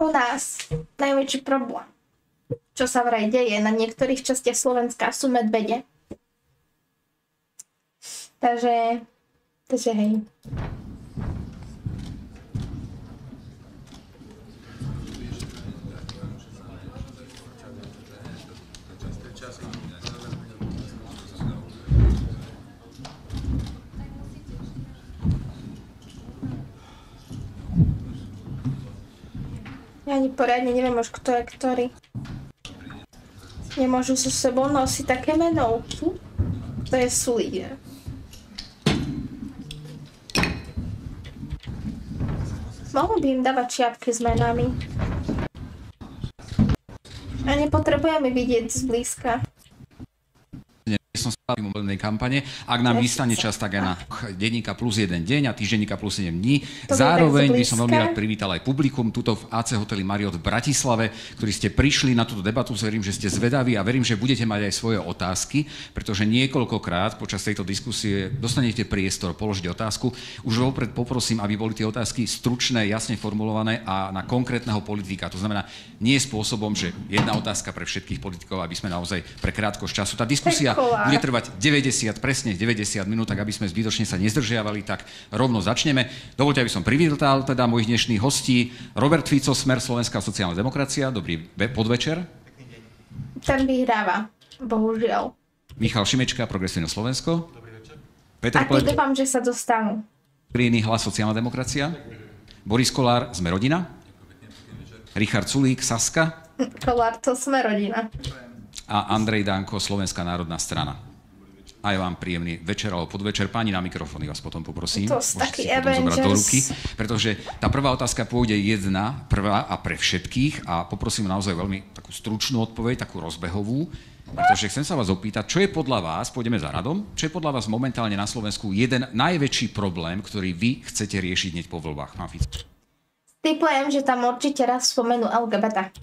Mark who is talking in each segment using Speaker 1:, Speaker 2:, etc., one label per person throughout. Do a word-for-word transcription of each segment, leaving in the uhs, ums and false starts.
Speaker 1: u nás najväčší problém, čo sa vraj deje na niektorých častiach Slovenska, sú medvede. Takže, takže hej. Ja ani poriadne neviem už, kto je ktorý. Nemôžu so sebou nosiť také menovky. To je Sulík. Mohol by im dávať čiapky s menami. A nepotrebujeme vidieť zblízka.
Speaker 2: Som spávim mobilnej kampane. Ak nám vystane čas, tak aj na denníka plus jeden deň a týždenníka plus sedem dní. Zároveň by som veľmi rád privítal aj publikum tuto v á cé hoteli Marriott v Bratislave, ktorí ste prišli na túto debatu. Verím, že ste zvedaví a verím, že budete mať aj svoje otázky, pretože niekoľkokrát počas tejto diskusie dostanete priestor položiť otázku. Už vopred poprosím, aby boli tie otázky stručné, jasne formulované a na konkrétneho politika. To znamená, nie spôsobom, že jedna otázka pre všetkých politikov, aby sme naozaj pre krátkosť času. Tá diskusia bude trvať deväťdesiat, presne deväťdesiat minút, tak aby sme zbytočne sa nezdržiavali, tak rovno začneme. Dovoľte, aby som privítal teda mojich dnešných hostí. Robert Fico, Smer, Slovenská sociálna demokracia. Dobrý podvečer.
Speaker 1: Ten vyhráva, bohužiaľ.
Speaker 2: Michal Šimečka, Progresívne Slovensko.
Speaker 3: Dobrý večer.
Speaker 2: Peter
Speaker 1: A ty dúfam, že sa dostanú.
Speaker 2: Príjemný Hlas, Sociálna demokracia. Boris Kolár, Sme rodina. Richard Sulík, Saska.
Speaker 1: Kolár, to Sme rodina.
Speaker 2: A Andrej Danko, Slovenská národná strana. Aj vám príjemný večer alebo podvečer. Páni, na mikrofóny vás potom poprosím.
Speaker 1: To sú taký
Speaker 2: si potom zobrať do ruky,
Speaker 1: Avengers.
Speaker 2: pretože tá prvá otázka pôjde jedna, prvá a pre všetkých a poprosím naozaj veľmi takú stručnú odpoveď, takú rozbehovú, pretože chcem sa vás opýtať, čo je podľa vás, pôjdeme za radom, čo je podľa vás momentálne na Slovensku jeden najväčší problém, ktorý vy chcete riešiť hneď po voľbách? Pán Fico.
Speaker 1: Typujem, že tam určite raz spomenú el gé bé té.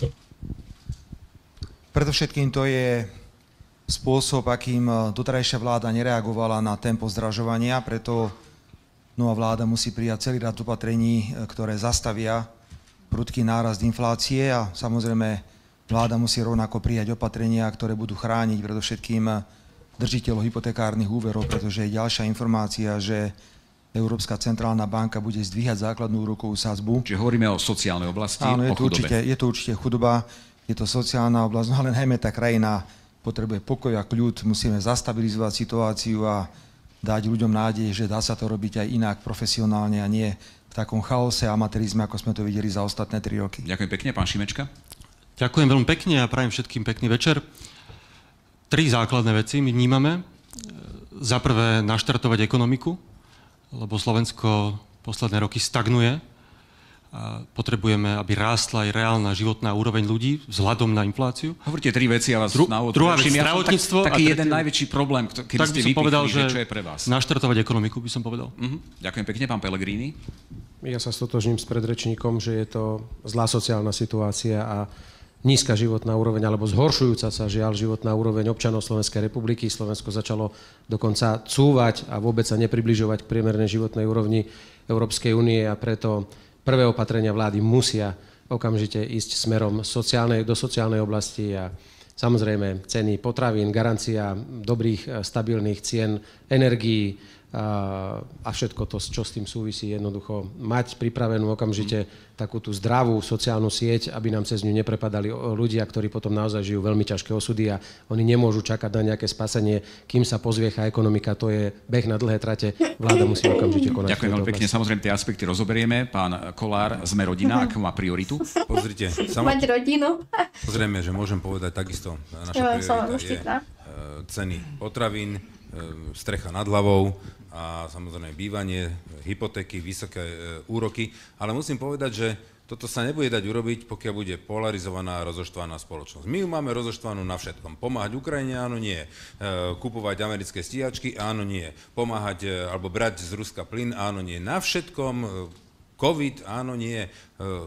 Speaker 4: Predovšetkým to je spôsob, akým doterajšia vláda nereagovala na tempo zdražovania, preto nová vláda musí prijať celý rad opatrení, ktoré zastavia prudký nárast inflácie a samozrejme vláda musí rovnako prijať opatrenia, ktoré budú chrániť predovšetkým držiteľov hypotekárnych úverov, pretože je ďalšia informácia, že Európska centrálna banka bude zdvíhať základnú úrokovú sadzbu.
Speaker 2: Čiže hovoríme o sociálnej oblasti,
Speaker 4: Áno, je
Speaker 2: o
Speaker 4: to
Speaker 2: chudobe.
Speaker 4: určite, je to určite chudoba. Je to sociálna oblasť, no ale najmä tá krajina potrebuje pokoj a kľud, musíme zastabilizovať situáciu a dať ľuďom nádej, že dá sa to robiť aj inak, profesionálne a nie v takom chaose a amatérizme, ako sme to videli za ostatné tri roky.
Speaker 2: Ďakujem pekne, pán Šimečka.
Speaker 3: Ďakujem veľmi pekne a prajem všetkým pekný večer. Tri základné veci my vnímame. Za prvé naštartovať ekonomiku, lebo Slovensko posledné roky stagnuje. A potrebujeme, aby rástla aj reálna životná úroveň ľudí vzhľadom na infláciu.
Speaker 2: Hovoríte tri veci a vás
Speaker 3: Dru-
Speaker 2: na úvod
Speaker 3: druhá vec,
Speaker 2: ja
Speaker 3: zdravotníctvo.
Speaker 2: Tak, taký
Speaker 3: a
Speaker 2: jeden
Speaker 3: tretí...
Speaker 2: najväčší problém, kedy
Speaker 3: tak
Speaker 2: ste
Speaker 3: by som povedal,
Speaker 2: vypichli,
Speaker 3: že
Speaker 2: čo je pre vás.
Speaker 3: Naštartovať ekonomiku by som povedal.
Speaker 2: Uh-huh. Ďakujem pekne, pán Pellegrini.
Speaker 5: Ja sa stotožním s predrečníkom, že je to zlá sociálna situácia a nízka životná úroveň, alebo zhoršujúca sa žiaľ životná úroveň občanov Slovenskej republiky. Slovensko začalo dokonca cúvať a vôbec sa nepribližovať k priemernej životnej úrovni Európskej únie a preto prvé opatrenia vlády musia okamžite ísť smerom sociálnej, do sociálnej oblasti a samozrejme ceny potravín, garancia dobrých, stabilných cien energií a, a všetko to, čo s tým súvisí, jednoducho mať pripravenú okamžite takú tú zdravú sociálnu sieť, aby nám cez ňu neprepadali ľudia, ktorí potom naozaj žijú veľmi ťažké osudy a oni nemôžu čakať na nejaké spasenie, kým sa pozviecha ekonomika, to je beh na dlhé trate, vláda musí okamžite konať.
Speaker 2: Ďakujem veľmi pekne, samozrejme tie aspekty rozoberieme. Pán Kolár, Sme rodina, akú má prioritu?
Speaker 6: Pozrite,
Speaker 1: Mať rodinu.
Speaker 6: Pozrieme, že môžem povedať takisto, naša priorita je ceny potravín, strecha nad hlavou a samozrejme bývanie, hypotéky, vysoké úroky, ale musím povedať, že toto sa nebude dať urobiť, pokiaľ bude polarizovaná a rozoštvaná spoločnosť. My ju máme rozoštvanú na všetkom. Pomáhať Ukrajine, áno, nie. Kupovať americké stíhačky, áno, nie. Pomáhať alebo brať z Ruska plyn, áno, nie. Na všetkom, COVID, áno, nie.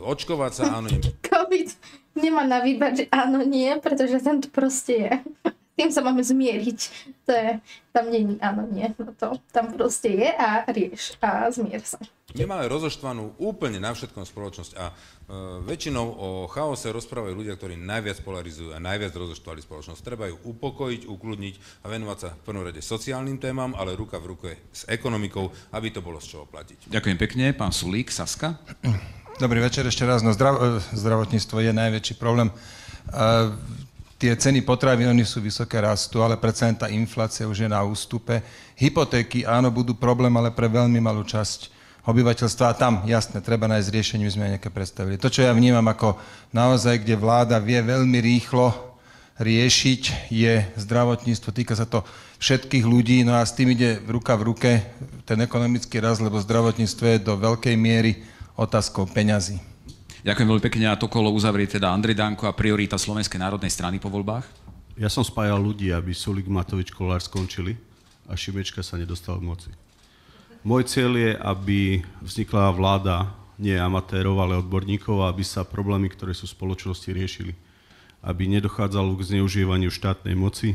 Speaker 6: Očkovať sa, áno, nie.
Speaker 1: COVID nemá na výber, že áno, nie, pretože ten tu proste je. Tým sa máme zmieriť. To je, tam nie, áno, nie, no to tam proste je a rieš a zmier sa.
Speaker 6: My máme rozoštvanú úplne na všetkom spoločnosť a e, väčšinou o chaose rozprávajú ľudia, ktorí najviac polarizujú a najviac rozoštvali spoločnosť. Treba ju upokojiť, ukludniť a venovať sa v prvom rade sociálnym témam, ale ruka v ruke s ekonomikou, aby to bolo z čoho platiť.
Speaker 2: Ďakujem pekne. Pán Sulík, Saska.
Speaker 7: Dobrý večer ešte raz. No, zdrav, zdravotníctvo je najväčší problém. Uh, tie ceny potravín, oni sú vysoké, rastú, ale predsa tá inflácia už je na ústupe. Hypotéky, áno, budú problém, ale pre veľmi malú časť obyvateľstva. A tam, jasné, treba nájsť riešenie, my sme aj nejaké predstavili. To, čo ja vnímam ako naozaj, kde vláda vie veľmi rýchlo riešiť, je zdravotníctvo. Týka sa to všetkých ľudí, no a s tým ide ruka v ruke ten ekonomický rast, lebo zdravotníctvo je do veľkej miery otázkou peňazí.
Speaker 2: Ďakujem veľmi pekne a to kolo uzavrie teda Andrej Danko a priorita Slovenskej národnej strany po voľbách.
Speaker 8: Ja som spájal ľudí, aby Sulík, Matovič, Kollár skončili a Šimečka sa nedostal k moci. Môj cieľ je, aby vznikla vláda nie amatérov, ale odborníkov, aby sa problémy, ktoré sú v spoločnosti, riešili. Aby nedochádzalo k zneužívaniu štátnej moci,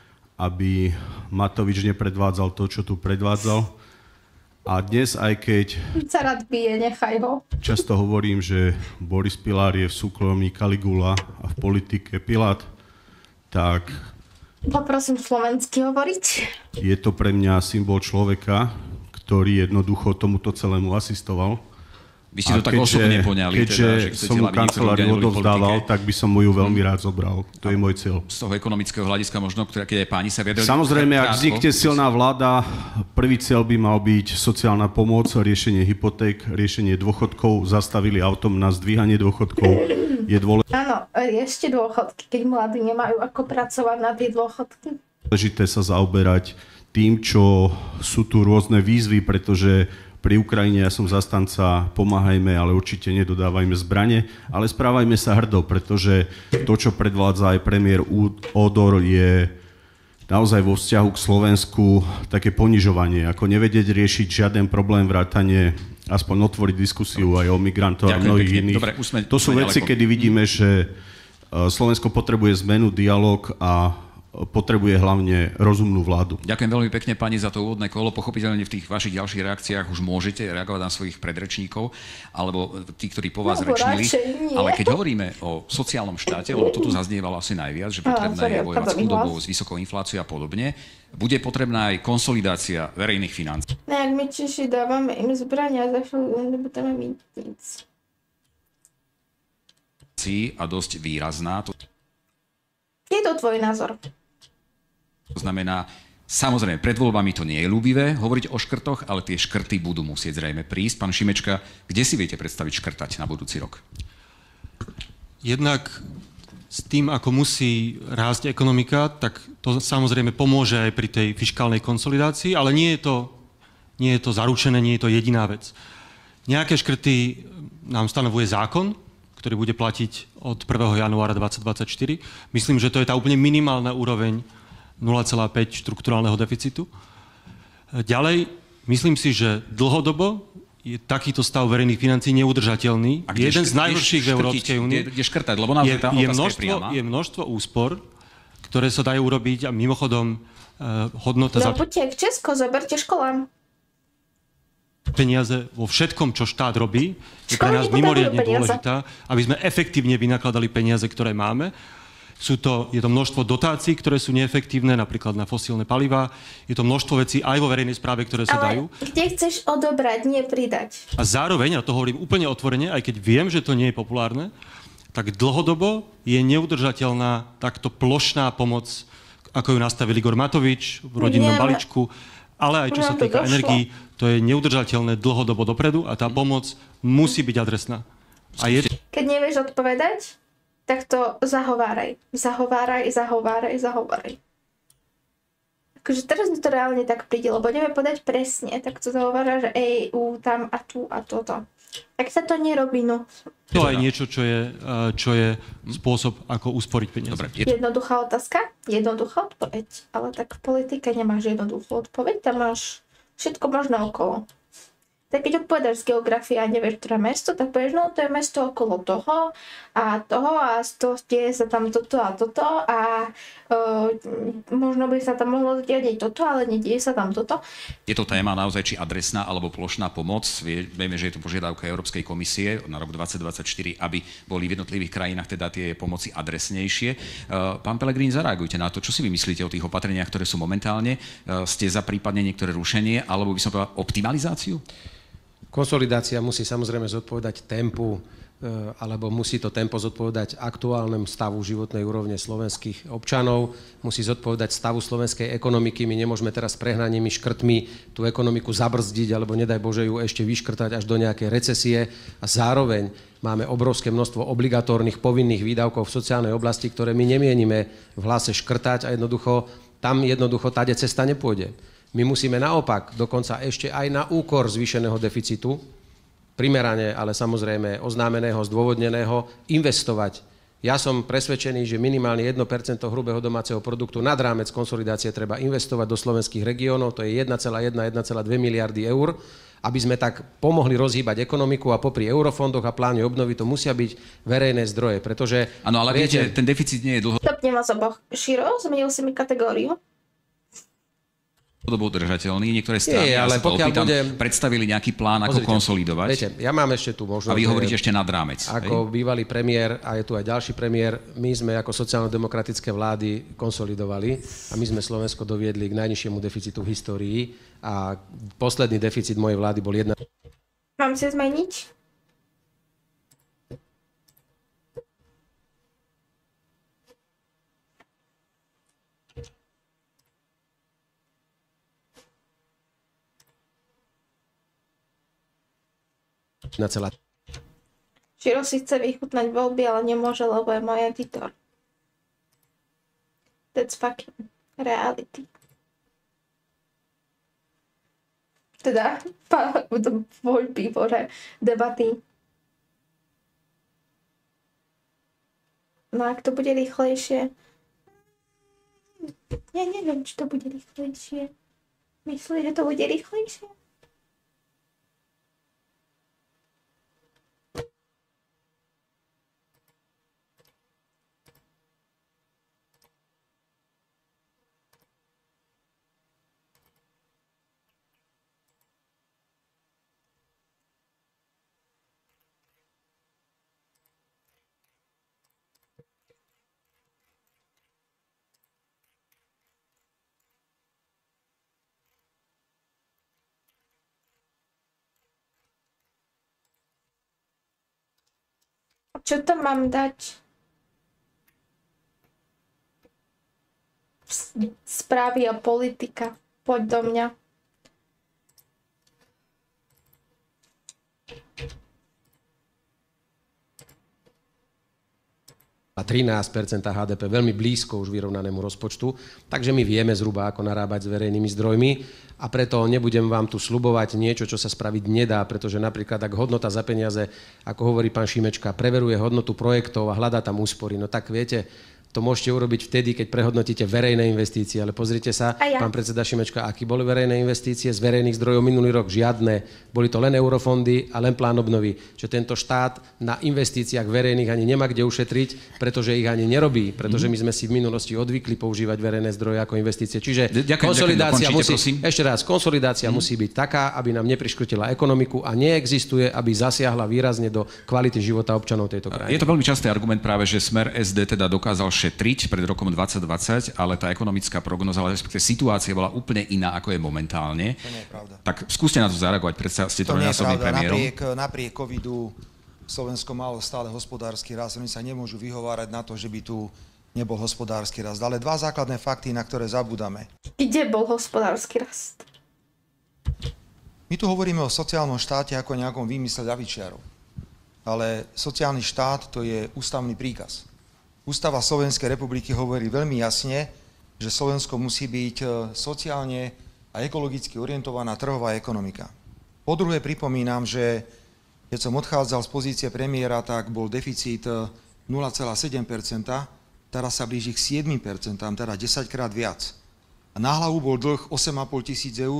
Speaker 8: aby Matovič nepredvádzal to, čo tu predvádzal. A dnes, aj keď
Speaker 1: sa rád bije, nechaj ho.
Speaker 8: Často hovorím, že Boris Pilár je v súkromí Kaligula a v politike Pilát, tak
Speaker 1: poprosím slovensky hovoriť.
Speaker 8: Je to pre mňa symbol človeka, ktorý jednoducho tomuto celému asistoval.
Speaker 2: Vy ste to tak osobne poňali.
Speaker 8: Keďže
Speaker 2: teda, že
Speaker 8: som mu kanceláriu odovzdával, tak by som mu ju veľmi rád zobral. To je môj cieľ.
Speaker 2: Z toho ekonomického hľadiska možno, ktoré, keď aj páni sa vyjadrili.
Speaker 8: Samozrejme, ak vznikne silná vláda, prvý cieľ by mal byť sociálna pomoc, riešenie hypoték, riešenie dôchodkov, zastavili autom na zdvíhanie dôchodkov. Je dôležité.
Speaker 1: Áno, riešte dôchodky, keď mladí nemajú ako pracovať na tie dôchodky.
Speaker 8: Dôležité sa zaoberať tým, čo sú tu rôzne výzvy, pretože pri Ukrajine ja som zastanca pomáhajme, ale určite nedodávajme zbrane, ale správajme sa hrdo, pretože to, čo predvádza aj premiér Ódor, je naozaj vo vzťahu k Slovensku také ponižovanie, ako nevedieť riešiť žiaden problém, vrátane aspoň otvoriť diskusiu aj o migrantov a mnohých iných. Dobre, usme, to sú veci, kedy vidíme, že Slovensko potrebuje zmenu, dialog a potrebuje hlavne rozumnú vládu.
Speaker 2: Ďakujem veľmi pekne, pani, za to úvodné kolo. Pochopiteľne v tých vašich ďalších reakciách už môžete reagovať na svojich predrečníkov, alebo tí, ktorí po vás no, rečnili. Ale keď hovoríme o sociálnom štáte, lebo to tu zaznievalo asi najviac, že potrebné je bojovať s chudobou, s vysokou infláciou a podobne, bude potrebná aj konsolidácia verejných financií.
Speaker 1: No, ak my Češi dávame im zbrania, za chvíľu nebudeme mít nic.
Speaker 2: A dosť výrazná.
Speaker 1: Je to tvoj názor.
Speaker 2: To znamená, samozrejme, pred voľbami to nie je ľúbivé hovoriť o škrtoch, ale tie škrty budú musieť zrejme prísť. Pán Šimečka, kde si viete predstaviť škrtať na budúci rok?
Speaker 3: Jednak s tým, ako musí rásť ekonomika, tak to samozrejme pomôže aj pri tej fiškálnej konsolidácii, ale nie je to, nie je to zaručené, nie je to jediná vec. Nejaké škrty nám stanovuje zákon, ktorý bude platiť od prvého januára dvetisícdvadsaťštyri. Myslím, že to je tá úplne minimálna úroveň nula celá päť štrukturálneho deficitu. Ďalej, myslím si, že dlhodobo je takýto stav verejných financií neudržateľný. Je jeden z najhorších v Európskej únii.
Speaker 2: Kde škrtať, lebo naozaj tá
Speaker 3: je, je,
Speaker 2: otázka
Speaker 3: množstvo,
Speaker 2: je priama.
Speaker 3: Je množstvo úspor, ktoré sa dajú urobiť a mimochodom uh, hodnota...
Speaker 1: No buďte, Česko, zoberte školám.
Speaker 3: Peniaze vo všetkom, čo štát robí, je pre nás mimoriadne dôležitá, aby sme efektívne vynakladali peniaze, ktoré máme. Sú to, je to množstvo dotácií, ktoré sú neefektívne, napríklad na fosílne palivá. Je to množstvo vecí aj vo verejnej správe, ktoré sa dajú.
Speaker 1: Ale kde chceš odobrať, nie pridať.
Speaker 3: A zároveň, a to hovorím úplne otvorene, aj keď viem, že to nie je populárne, tak dlhodobo je neudržateľná takto plošná pomoc, ako ju nastavil Igor Matovič v rodinnom balíčku, ale aj čo sa týka energií, to je neudržateľné dlhodobo dopredu a tá pomoc musí byť adresná. A je...
Speaker 1: Keď nevieš odpovedať, tak to zahováraj. Zahováraj, zahováraj, zahováraj. Akože teraz mi to reálne tak príde, lebo neviem povedať presne, tak to zahovára, že ej, ú, tam a tu a toto. Tak sa to nerobí, no.
Speaker 3: To je niečo, čo je, čo je spôsob, ako usporiť peniaze.
Speaker 2: Dobre, je...
Speaker 1: Jednoduchá otázka, jednoduchá odpoveď. Ale tak v politike nemáš jednoduchú odpoveď, tam máš všetko možné okolo. Tak keď odpovedáš z geografie a nevieš, ktoré mesto, tak povieš, no to je mesto okolo toho a toho a z toho deje sa tam toto a toto a uh, možno by sa tam mohlo diať toto, ale nedieje sa tam toto.
Speaker 2: Je to téma naozaj či adresná alebo plošná pomoc. Vieme, že je to požiadavka Európskej komisie na rok dvadsať dvadsaťštyri, aby boli v jednotlivých krajinách teda tie pomoci adresnejšie. Uh, pán Pellegrini, zareagujte na to, čo si vy myslíte o tých opatreniach, ktoré sú momentálne. Uh, ste za prípadne niektoré rušenie alebo by som povedal optimalizáciu?
Speaker 5: Konsolidácia musí samozrejme zodpovedať tempu, alebo musí to tempo zodpovedať aktuálnemu stavu životnej úrovne slovenských občanov, musí zodpovedať stavu slovenskej ekonomiky. My nemôžeme teraz prehnanými škrtmi tú ekonomiku zabrzdiť, alebo nedaj Bože ju ešte vyškrtať až do nejakej recesie. A zároveň máme obrovské množstvo obligatórnych povinných výdavkov v sociálnej oblasti, ktoré my nemienime v hlase škrtať a jednoducho tam jednoducho táde cesta nepôjde. My musíme naopak, dokonca ešte aj na úkor zvýšeného deficitu, primerane, ale samozrejme oznámeného, zdôvodneného, investovať. Ja som presvedčený, že minimálne jedno percento hrubého domáceho produktu nad rámec konsolidácie treba investovať do slovenských regiónov, to je jeden celá jedna až jeden celá dva miliardy eur, aby sme tak pomohli rozhýbať ekonomiku a popri eurofondoch a pláne obnovy to musia byť verejné zdroje, pretože...
Speaker 2: Áno, ale viete, ten deficit nie je dlho...
Speaker 1: Stopne vás oboch. Širo, zmenil si mi kategóriu.
Speaker 2: Dlhodobo udržateľný. Niektoré strany,
Speaker 5: Nie, ale
Speaker 2: ja sa to
Speaker 5: pokiaľ
Speaker 2: opýtam,
Speaker 5: bude...
Speaker 2: predstavili nejaký plán, ako
Speaker 5: Pozrite,
Speaker 2: konsolidovať.
Speaker 5: Viete, ja mám ešte tu možnosť...
Speaker 2: A vy hovoríte ešte nad rámec.
Speaker 5: Ako
Speaker 2: hej?
Speaker 5: bývalý premiér, a je tu aj ďalší premiér, my sme ako sociálno-demokratické vlády konsolidovali a my sme Slovensko doviedli k najnižšiemu deficitu v histórii a posledný deficit mojej vlády bol jedna...
Speaker 1: Mám si zmeniť?
Speaker 5: Na celá...
Speaker 1: Širo si chce vychutnať voľby, ale nemôže, lebo je môj editor. That's fucking reality. Teda, voľby, bože, debaty. No ak to bude rýchlejšie... Ja neviem, či to bude rýchlejšie. Myslíš, že to bude rýchlejšie? Čo tam mám dať? Správy a politika. Poď do mňa.
Speaker 5: A trinásť percent há dé pé, veľmi blízko už vyrovnanému rozpočtu, takže my vieme zhruba, ako narábať s verejnými zdrojmi a preto nebudem vám tu sľubovať niečo, čo sa spraviť nedá, pretože napríklad, ak hodnota za peniaze, ako hovorí pán Šimečka, preveruje hodnotu projektov a hľadá tam úspory, no tak viete, to môžete urobiť vtedy, keď prehodnotíte verejné investície, ale pozrite sa,
Speaker 1: ja.
Speaker 5: pán predseda Šimečka, aký boli verejné investície z verejných zdrojov minulý rok? Žiadne. Boli to len eurofondy a len plán obnovy. Čo tento štát na investíciách verejných ani nemá kde ušetriť, pretože ich ani nerobí, pretože my sme si v minulosti odvykli používať verejné zdroje ako investície. Čiže ďakujem, konsolidácia ďakujem, musí, ešte raz, konsolidácia hmm. musí byť taká, aby nám nepriškrtila ekonomiku a neexistuje, aby zasiahla výrazne do kvality života občanov tejto krajiny.
Speaker 2: Je to veľmi častý argument práve, že Smer es dé teda dokázal šetriť pred rokom dvadsať dvadsať, ale tá ekonomická prognoza, ale respektíve situácia bola úplne iná, ako je momentálne.
Speaker 4: To nie je pravda.
Speaker 2: Tak skúste na to zareagovať, predsa ste trojnásobným premiérom.
Speaker 4: Napriek, napriek covidu Slovensko malo stále hospodársky rast, oni sa nemôžu vyhovárať na to, že by tu nebol hospodársky rast. Ale dva základné fakty, na ktoré zabúdame.
Speaker 1: Kde bol hospodársky rast?
Speaker 4: My tu hovoríme o sociálnom štáte ako nejakom výmysle ľavičiarov. Ale sociálny štát to je ústavný príkaz. Ústava Slovenskej republiky hovorí veľmi jasne, že Slovensko musí byť sociálne a ekologicky orientovaná trhová ekonomika. Po druhé pripomínam, že keď som odchádzal z pozície premiéra, tak bol deficit nula celá sedem percenta, teraz sa blíži k sedem percent, teda desaťkrát viac. A na hlavu bol dlh osem a pol tisíc eur,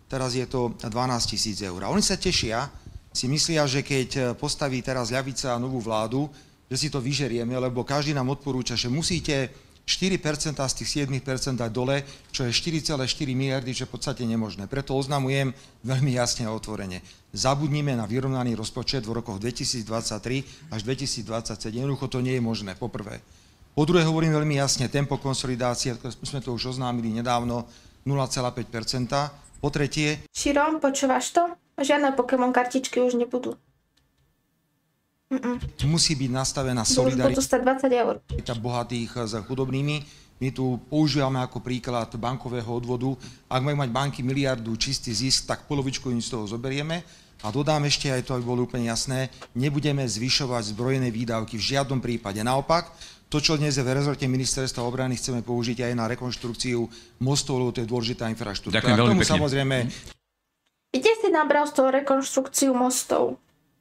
Speaker 4: teraz je to dvanásť tisíc eur. A oni sa tešia, si myslia, že keď postaví teraz ľavica novú vládu, že si to vyžerieme, lebo každý nám odporúča, že musíte štyri percentá z tých sedem percent dať dole, čo je štyri celé štyri miliardy, čo je v podstate nemožné. Preto oznamujem veľmi jasne a otvorene. Zabudnime na vyrovnaný rozpočet v rokoch dvetisícdvadsaťtri až dvetisícdvadsaťsedem. Jednoducho to nie je možné, poprvé. Po druhé hovorím veľmi jasne, tempo konsolidácie, sme to už oznámili nedávno, nula celá päť percenta. Po tretie...
Speaker 1: Širom, počúvaš to? Žiadne Pokémon kartičky už nebudú. Mm-mm.
Speaker 4: Musí byť nastavená solidarita
Speaker 1: dvadsať eur.
Speaker 4: Bohatých s chudobnými. My tu používame ako príklad bankového odvodu. Ak majú mať banky miliardu čistý zisk, tak polovičku im z toho zoberieme. A dodám ešte aj to, aby bolo úplne jasné, nebudeme zvyšovať zbrojené výdavky v žiadnom prípade. Naopak, to, čo dnes je v rezorte ministerstva obrany, chceme použiť aj na rekonštrukciu mostov, lebo to je dôležitá infraštruktúra.
Speaker 2: Ďakujem veľmi pekne.
Speaker 4: Samozrejme...
Speaker 1: Kde si nabral z toho rekonštrukciu mostov?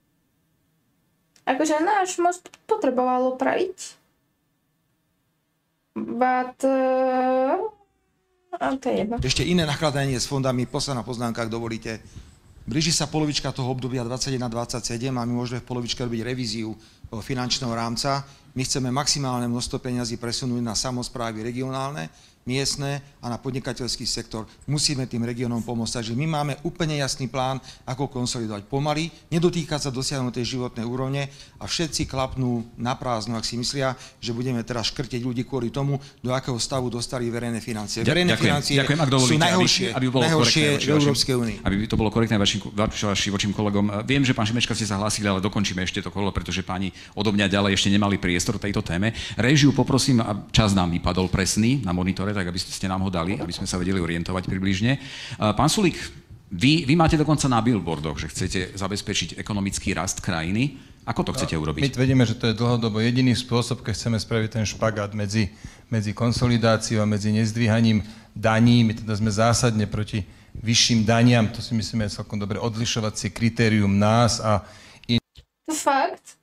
Speaker 1: Akože náš most potrebovalo opraviť. But... Uh, to je jedno.
Speaker 4: Ešte iné nakladanie s fondami, posledná poznámka, ak dovolíte. Blíži sa polovička toho obdobia dvadsaťjeden dvadsaťsedem a my môžeme v polovičke robiť revíziu finančného rámca. My chceme maximálne množstvo peňazí presunúť na samosprávy regionálne, miestne a na podnikateľský sektor. Musíme tým regiónom pomôcť. Takže my máme úplne jasný plán, ako konsolidovať pomaly, nedotýkať sa dosiahnutej životnej úrovne a všetci klapnú na prázdno, ak si myslia, že budeme teraz škrtiť ľudí kvôli tomu, do akého stavu dostali verejné financie. Verejné
Speaker 2: ďakujem,
Speaker 4: financie
Speaker 2: ďakujem, ak dovolíte,
Speaker 4: sú najhoršie,
Speaker 2: aby, aby bolo
Speaker 4: najhoršie
Speaker 2: v
Speaker 4: Európskej únii.
Speaker 2: Aby to bolo korektné vašim, vašim vočím kolegom. Viem, že pán Šimečka ste sa hlásili, ale dokončíme ešte to kolo, pretože páni odo mňa ďalej ešte nemali priestor tejto téme. Réžiu poprosím, a čas nám vypadol presný na monitore, tak aby ste nám ho dali, aby sme sa vedeli orientovať približne. Pán Sulík, vy, vy máte dokonca na billboardoch, že chcete zabezpečiť ekonomický rast krajiny. Ako to chcete urobiť?
Speaker 7: My tvrdíme, že to je dlhodobo jediný spôsob, keď chceme spraviť ten špagát medzi, medzi konsolidáciou a medzi nezdvíhaním daní. My teda sme zásadne proti vyšším daniam. To si myslíme je celkom dobre odlišovacie kritérium nás a in...
Speaker 1: To fakt?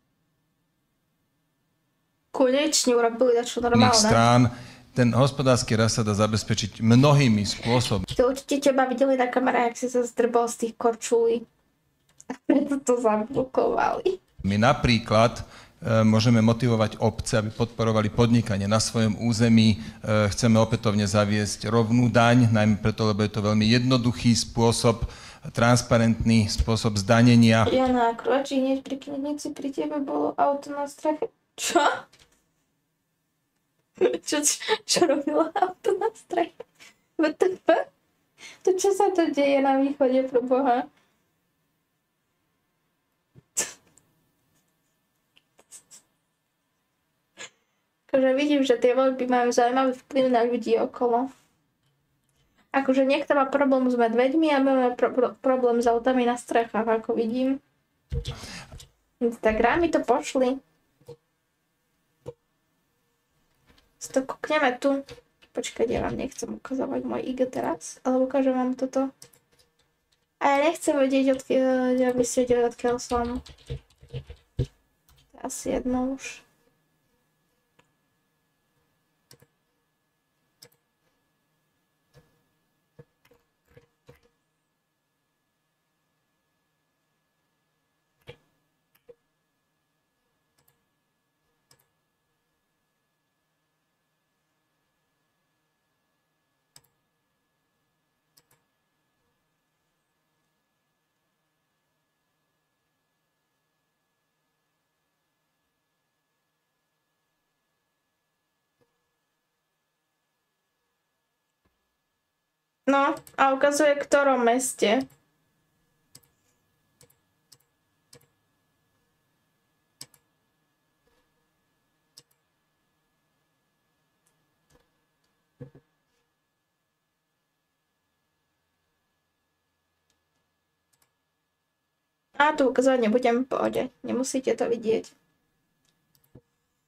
Speaker 1: Konečne urobili dačo normálne.
Speaker 7: strán. Ten hospodársky rast sa dá zabezpečiť mnohými spôsobmi.
Speaker 1: To určite teba videli na kamere, ak si sa zdrbol z tých korčulí. A preto to zablokovali.
Speaker 7: My napríklad e, môžeme motivovať obce, aby podporovali podnikanie na svojom území. E, chceme opätovne zaviesť rovnú daň, najmä preto, lebo je to veľmi jednoduchý spôsob, transparentný spôsob zdanenia.
Speaker 1: Jana, Kruačí, hneď pri knižnici pri tebe bolo auto na streche. Čo? Čo, čo, čo robila auto na streche? vé té pé? To čo sa to deje na východe, pro Boha? Akože vidím, že tie voľby majú zaujímavý vplyv na ľudí okolo. Akože niekto má problém s medveďmi a my máme pro- pro- problém s autami na strechách, ako vidím. Instagramy to pošli. To kúkneme tu. Počkaj, ja vám nechcem ukazovať môj í gé teraz, ale ukážem vám toto. A ja nechcem vedieť, odkiaľ, aby ste vedeli, odkiaľ som. To je asi jedno už. No, a ukazuje, v ktorom meste. A tu ukazovať nebudem, v pohode. Nemusíte to vidieť.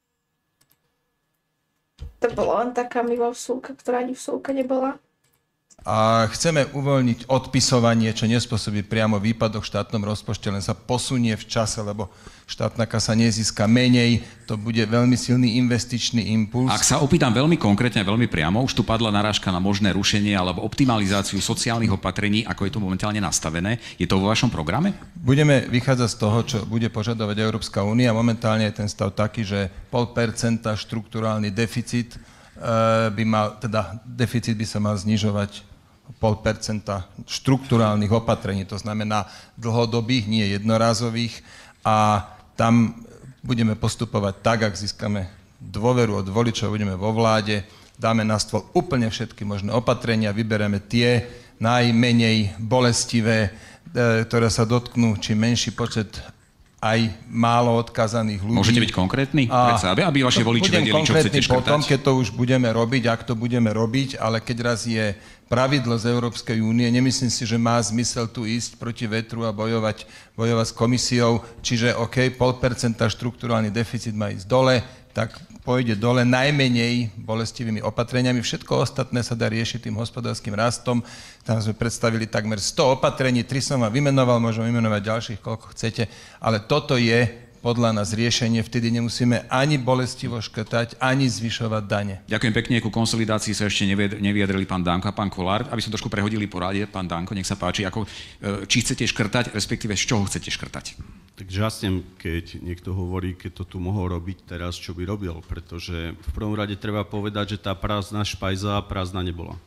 Speaker 1: To bola len taká milá vsúka, ktorá ani vsúka nebola.
Speaker 7: A chceme uvoľniť odpisovanie, čo nespôsobí priamo výpadok v štátnom rozpočte, len sa posunie v čase, lebo štátna kasa nezíska menej, to bude veľmi silný investičný impuls.
Speaker 2: Ak sa opýtam veľmi konkrétne, veľmi priamo, už tu padla narážka na možné rušenie alebo optimalizáciu sociálnych opatrení, ako je to momentálne nastavené. Je to vo vašom programe?
Speaker 7: Budeme vychádzať z toho, čo bude požadovať Európska únia. Momentálne je ten stav taký, že nula celá päť percenta štrukturálny deficit by mal, teda deficit by sa mal znižovať nula celá päť percenta štrukturálnych opatrení, to znamená dlhodobých, nie jednorázových, a tam budeme postupovať tak, ak získame dôveru od voličov, budeme vo vláde, dáme na stôl úplne všetky možné opatrenia, vybereme tie najmenej bolestivé, ktoré sa dotknú čím menší počet aj málo odkázaných ľudí.
Speaker 2: Môžete byť konkrétni? Predsa, aby, aby vaši voliči vedeli, čo chcete škrtať.
Speaker 7: Potom, keď to už budeme robiť, ak to budeme robiť, ale keď raz je pravidlo z Európskej únie, nemyslím si, že má zmysel tu ísť proti vetru a bojovať, bojovať s komisiou, čiže OK, nula celá päť percenta štrukturálny deficit má ísť dole, tak pôjde dole najmenej bolestivými opatreniami. Všetko ostatné sa dá riešiť tým hospodárskym rastom. Tam sme predstavili takmer sto opatrení, tri som vám vymenoval, môžem vymenovať ďalších, koľko chcete, ale toto je podľa nás riešenie, vtedy nemusíme ani bolestivo škrtať, ani zvyšovať dane.
Speaker 2: Ďakujem pekne, ku konsolidácii sa ešte nevyjadrili pán Danko a pán Kollár. Aby sme trošku prehodili poradie, pán Danko, nech sa páči, ako, či chcete škrtať, respektíve z čoho chcete škrtať?
Speaker 8: Tak žasnem, keď niekto hovorí, keď to tu mohol robiť teraz, čo by robil, pretože v prvom rade treba povedať, že tá prázdna špajza prázdna nebola.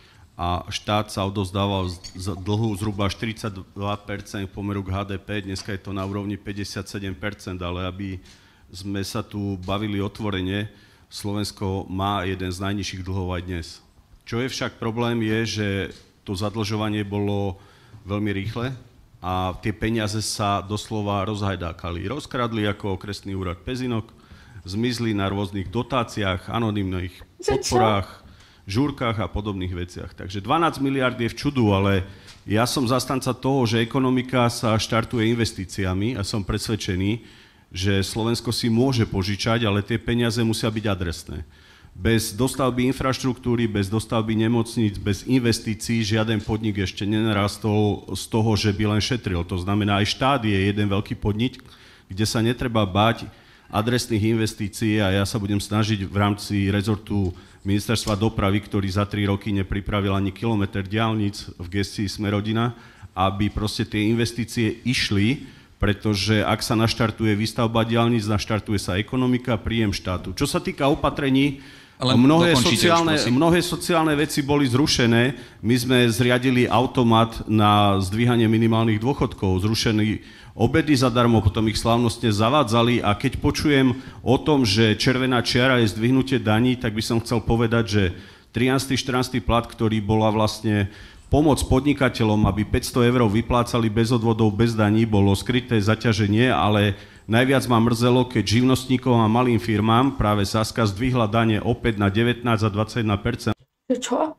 Speaker 8: A štát sa odozdával z dlhu zhruba štyridsaťdva percent v pomeru k há dé pé, dneska je to na úrovni päťdesiatsedem percent, ale aby sme sa tu bavili otvorene, Slovensko má jeden z najnižších dlhov aj dnes. Čo je však problém je, že to zadlžovanie bolo veľmi rýchle a tie peniaze sa doslova rozhajdákali. Rozkradli ako okresný úrad Pezinok, zmizli na rôznych dotáciách, anonymných podporách, žúrkach a podobných veciach. Takže dvanásť miliárd je v čudu, ale ja som zastanca toho, že ekonomika sa štartuje investíciami a som presvedčený, že Slovensko si môže požičať, ale tie peniaze musia byť adresné. Bez dostavby infraštruktúry, bez dostavby nemocníc, bez investícií žiaden podnik ešte nenarastol z toho, že by len šetril. To znamená, aj štát je jeden veľký podnik, kde sa netreba báť adresných investícií a ja sa budem snažiť v rámci rezortu Ministerstva dopravy, ktorý za tri roky nepripravil ani kilometr diaľnic v gestii Smer-Rodina, aby proste tie investície išli, pretože ak sa naštartuje výstavba diaľnic, naštartuje sa ekonomika, príjem štátu. Čo sa týka opatrení, mnohé sociálne, už, mnohé sociálne veci boli zrušené. My sme zriadili automat na zdvíhanie minimálnych dôchodkov, zrušený obedy zadarmo, potom ich slávnostne zavádzali a keď počujem o tom, že červená čiara je zdvihnutie daní, tak by som chcel povedať, že trinásty štrnásty plat, ktorý bola vlastne pomoc podnikateľom, aby päťsto eur vyplácali bez odvodov, bez daní, bolo skryté zaťaženie, ale najviac ma mrzelo, keď živnostníkom a malým firmám práve Saska zdvihla dane opäť na devätnásť a dvadsaťjeden percent.
Speaker 1: Čo?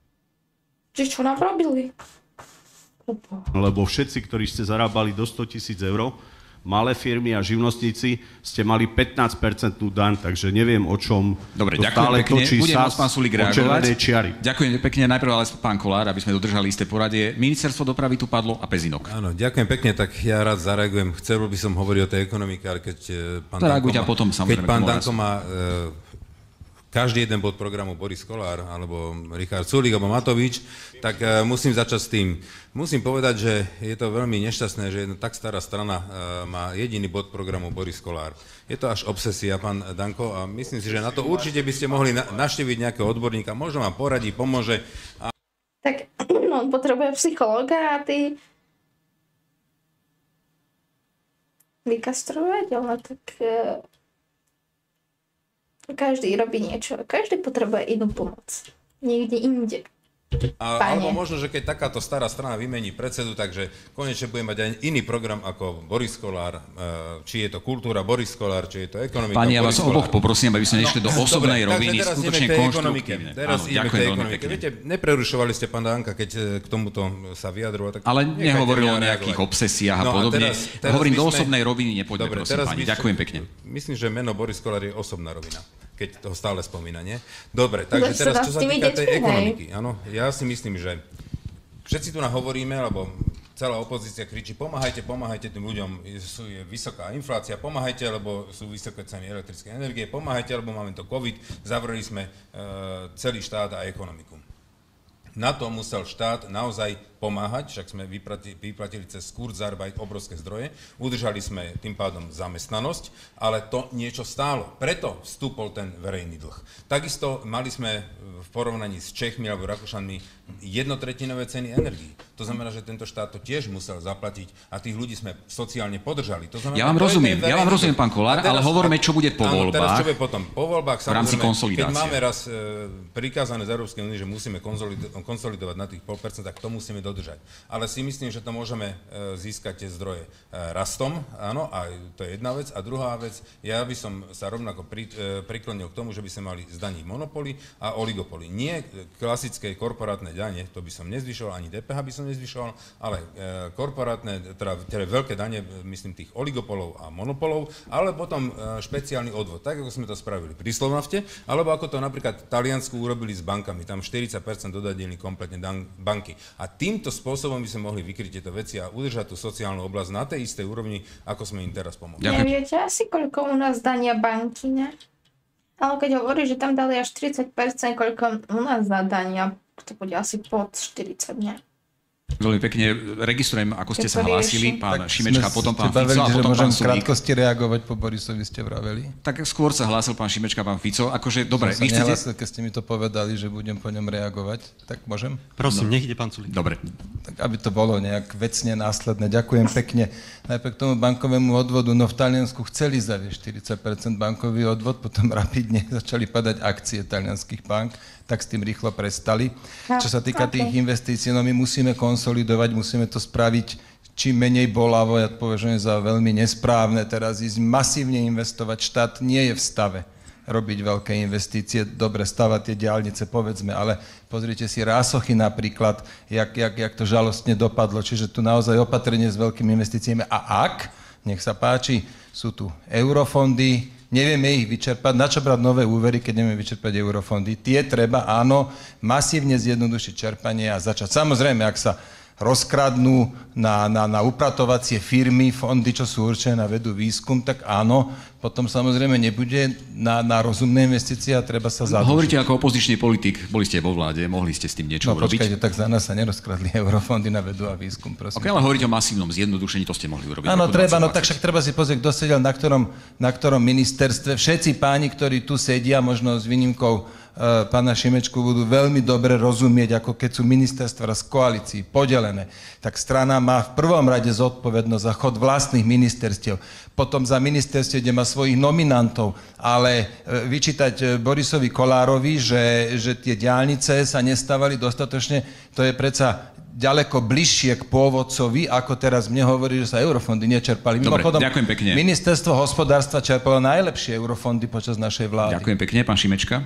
Speaker 1: Či čo nám robili?
Speaker 8: Lebo všetci, ktorí ste zarábali do sto tisíc eur, malé firmy a živnostníci, ste mali pätnásť percent daň, takže neviem, o čom
Speaker 2: Dobre,
Speaker 8: to
Speaker 2: ďakujem
Speaker 8: stále
Speaker 2: pekne.
Speaker 8: točí
Speaker 2: Budem pán Sulík reagovať.
Speaker 8: Čiary.
Speaker 2: Ďakujem pekne. Najprv ale pán Kollár, aby sme dodržali isté poradie. Ministerstvo dopravy tu padlo a Pezinok.
Speaker 6: Áno, ďakujem pekne, tak ja rád zareagujem. Chcel by som hovoriť o tej ekonomike, ale keď pán Danko má,
Speaker 2: potom,
Speaker 6: keď pán Danko má e, každý jeden bod programu Boris Kollár, alebo Richard Sulík, alebo Matovič, tak uh, musím začať s tým. Musím povedať, že je to veľmi nešťastné, že jedna tak stará strana uh, má jediný bod programu Boris Kollár. Je to až obsesia, pán Danko, a myslím si, že na to určite by ste mohli na- navštíviť nejakého odborníka, možno vám poradí, pomôže. A...
Speaker 1: Tak on potrebuje psychológa a ty vykastrovať, ale tak... Uh... Každý robí niečo. Každý potrebuje inú pomoc. Niekde inde.
Speaker 6: A, alebo možno, že keď takáto stará strana vymení predsedu, takže konečne bude mať aj iný program ako Boris Kollár, či je to kultúra Boris Kollár, či je to ekonomika.
Speaker 2: Pani, ja
Speaker 6: Boris
Speaker 2: vás oboch poprosím, aby sme nešli no, do osobnej dobre, roviny, skutočne konštruktívne.
Speaker 6: Teraz ideme k tej ekonomike. Viete, neprerušovali ste pán Danka, keď k tomuto sa vyjadroval. Tak
Speaker 2: ale nehovoril o nejakých obsesiách a
Speaker 6: no,
Speaker 2: podobne.
Speaker 6: A teraz, teraz
Speaker 2: Hovorím
Speaker 6: sme...
Speaker 2: do osobnej roviny, nepoďme,
Speaker 6: dobre,
Speaker 2: prosím, pani. Ďakujem pekne.
Speaker 6: Myslím, že meno Boris Kollár je osobná rovina. keď to stále spomína, nie? Dobre, takže teraz, čo sa týka tej ekonomiky, áno, ja si myslím, že všetci tu hovoríme, lebo celá opozícia kričí, pomáhajte, pomáhajte tým ľuďom, sú, je vysoká inflácia, pomáhajte, lebo sú vysoké ceny elektrickej energie, pomáhajte, lebo máme to COVID, zavreli sme e, celý štát a ekonomiku. Na to musel štát naozaj pomáhať, však sme vyplatili, vyplatili cez Kurzarbeit obrovské zdroje, udržali sme tým pádom zamestnanosť, ale to niečo stálo. Preto vstúpol ten verejný dlh. Takisto mali sme v porovnaní s Čechmi alebo Rakúšanmi jednotretinové ceny energií. To znamená, že tento štát to tiež musel zaplatiť a tých ľudí sme sociálne podržali. To znamená,
Speaker 2: ja vám rozumiem, ja vám rozumiem, pán Kollár, ale hovoríme, čo bude po
Speaker 6: áno,
Speaker 2: voľbách.
Speaker 6: Teraz čo bude potom? Po voľbách,
Speaker 2: v rámci konsolidácie.
Speaker 6: Keď máme raz e, prikázané z Európskej únie, že musíme konsolidovať, konsolidovať na tých nula celá päť percent, tak to musíme dodržať. Ale si myslím, že to môžeme e, získať tie zdroje e, rastom, áno, a to je jedna vec. A druhá vec, ja by som sa rovnako pri, e, priklonil k tomu, že by sme mali zdaniť monopoly a oligopoly. Nie klasické korporátne dane, to by som nezvyšoval, ani dé pé há by som nezvyšoval, ale e, korporátne, teda, teda veľké dane, myslím tých oligopolov a monopolov, ale potom e, špeciálny odvod, tak ako sme to spravili pri Slovnafte, alebo ako to napríklad v Taliansku urobili s bankami, tam štyridsať percent dodadili kompletne dan- banky. A týmto spôsobom by sme mohli vykryť tieto veci a udržať tú sociálnu oblasť na tej istej úrovni, ako sme im teraz pomohli.
Speaker 1: Neviete asi, koľko u nás dania banky, ne? Ale keď hovorí, že tam dali až štyridsať percent, koľko u nás zadania, to bude asi pod štyridsať, ne?
Speaker 2: Veľmi pekne registrujem, ako ste sa hlásili, pán
Speaker 7: tak
Speaker 2: Šimečka, potom pán
Speaker 7: bavili,
Speaker 2: Fico a potom
Speaker 7: môžem
Speaker 2: pán Sulík.
Speaker 7: krátkosti reagovať po Borisovi, ste vraveli?
Speaker 2: Tak skôr sa hlásil pán Šimečka, pán Fico. Akože, dobre,
Speaker 7: Som
Speaker 2: vy
Speaker 7: sa
Speaker 2: chcete...
Speaker 7: nehlásil, keď ste mi to povedali, že budem po ňom reagovať. Tak môžem?
Speaker 3: Prosím, no. Nech ide pán Sulík.
Speaker 2: Dobre.
Speaker 7: Tak aby to bolo nejak vecne následné. Ďakujem pekne. Najprv k tomu bankovému odvodu. No v Taliansku chceli zaviesť štyridsať percent bankový odvod, potom rapidne začali padať akcie talianských bank, tak s tým rýchlo prestali. No, čo sa týka okay. tých investícií, no my musíme konsolidovať, musíme to spraviť čím menej bolavo, ja to považujem za veľmi nesprávne teraz ísť masívne investovať. Štát nie je v stave robiť veľké investície, dobre stavať tie diaľnice, povedzme, ale pozrite si Rásochy napríklad, jak, jak, jak to žalostne dopadlo, čiže tu naozaj opatrenie s veľkými investíciami. A ak, nech sa páči, sú tu eurofondy, nevieme ich vyčerpať, na čo brať nové úvery, keď nevieme vyčerpať eurofondy. Tie treba, áno, masívne zjednodušiť čerpanie a začať. Samozrejme, ak sa rozkradnú na, na, na upratovacie firmy, fondy, čo sú určené na vedu výskum, tak áno, potom samozrejme nebude na, na rozumné investície a treba sa zadlžiť.
Speaker 2: Hovoríte ako opozičný politik, boli ste vo vláde, mohli ste s tým niečo
Speaker 7: no,
Speaker 2: urobiť?
Speaker 7: No počkajte, tak za nás sa nerozkradli eurofondy na vedu a výskum, prosím.
Speaker 2: Ok, ale hovoríte o masívnom zjednodušení, to ste mohli urobiť.
Speaker 7: Áno, treba, no tak však treba si pozrieť, kto sedel na ktorom, na ktorom ministerstve. Všetci páni, ktorí tu sedia, možno s výnimkou pána Šimečku, budú veľmi dobre rozumieť, ako keď sú ministerstva z koalícií podelené, tak strana má v prvom rade zodpovednosť za chod vlastných ministerstiev, potom za ministerstie, kde má svojich nominantov, ale vyčítať Borisovi Kollárovi, že, že tie diaľnice sa nestávali dostatočne, to je predsa ďaleko bližšie k pôvodcovi, ako teraz mne hovorí, že sa eurofondy nečerpali.
Speaker 2: Dobre,
Speaker 7: Mimochodom,
Speaker 2: ďakujem pekne.
Speaker 7: Ministerstvo hospodárstva čerpalo najlepšie eurofondy počas našej vlády.
Speaker 2: Ďakujem pekne, pán Šimečka.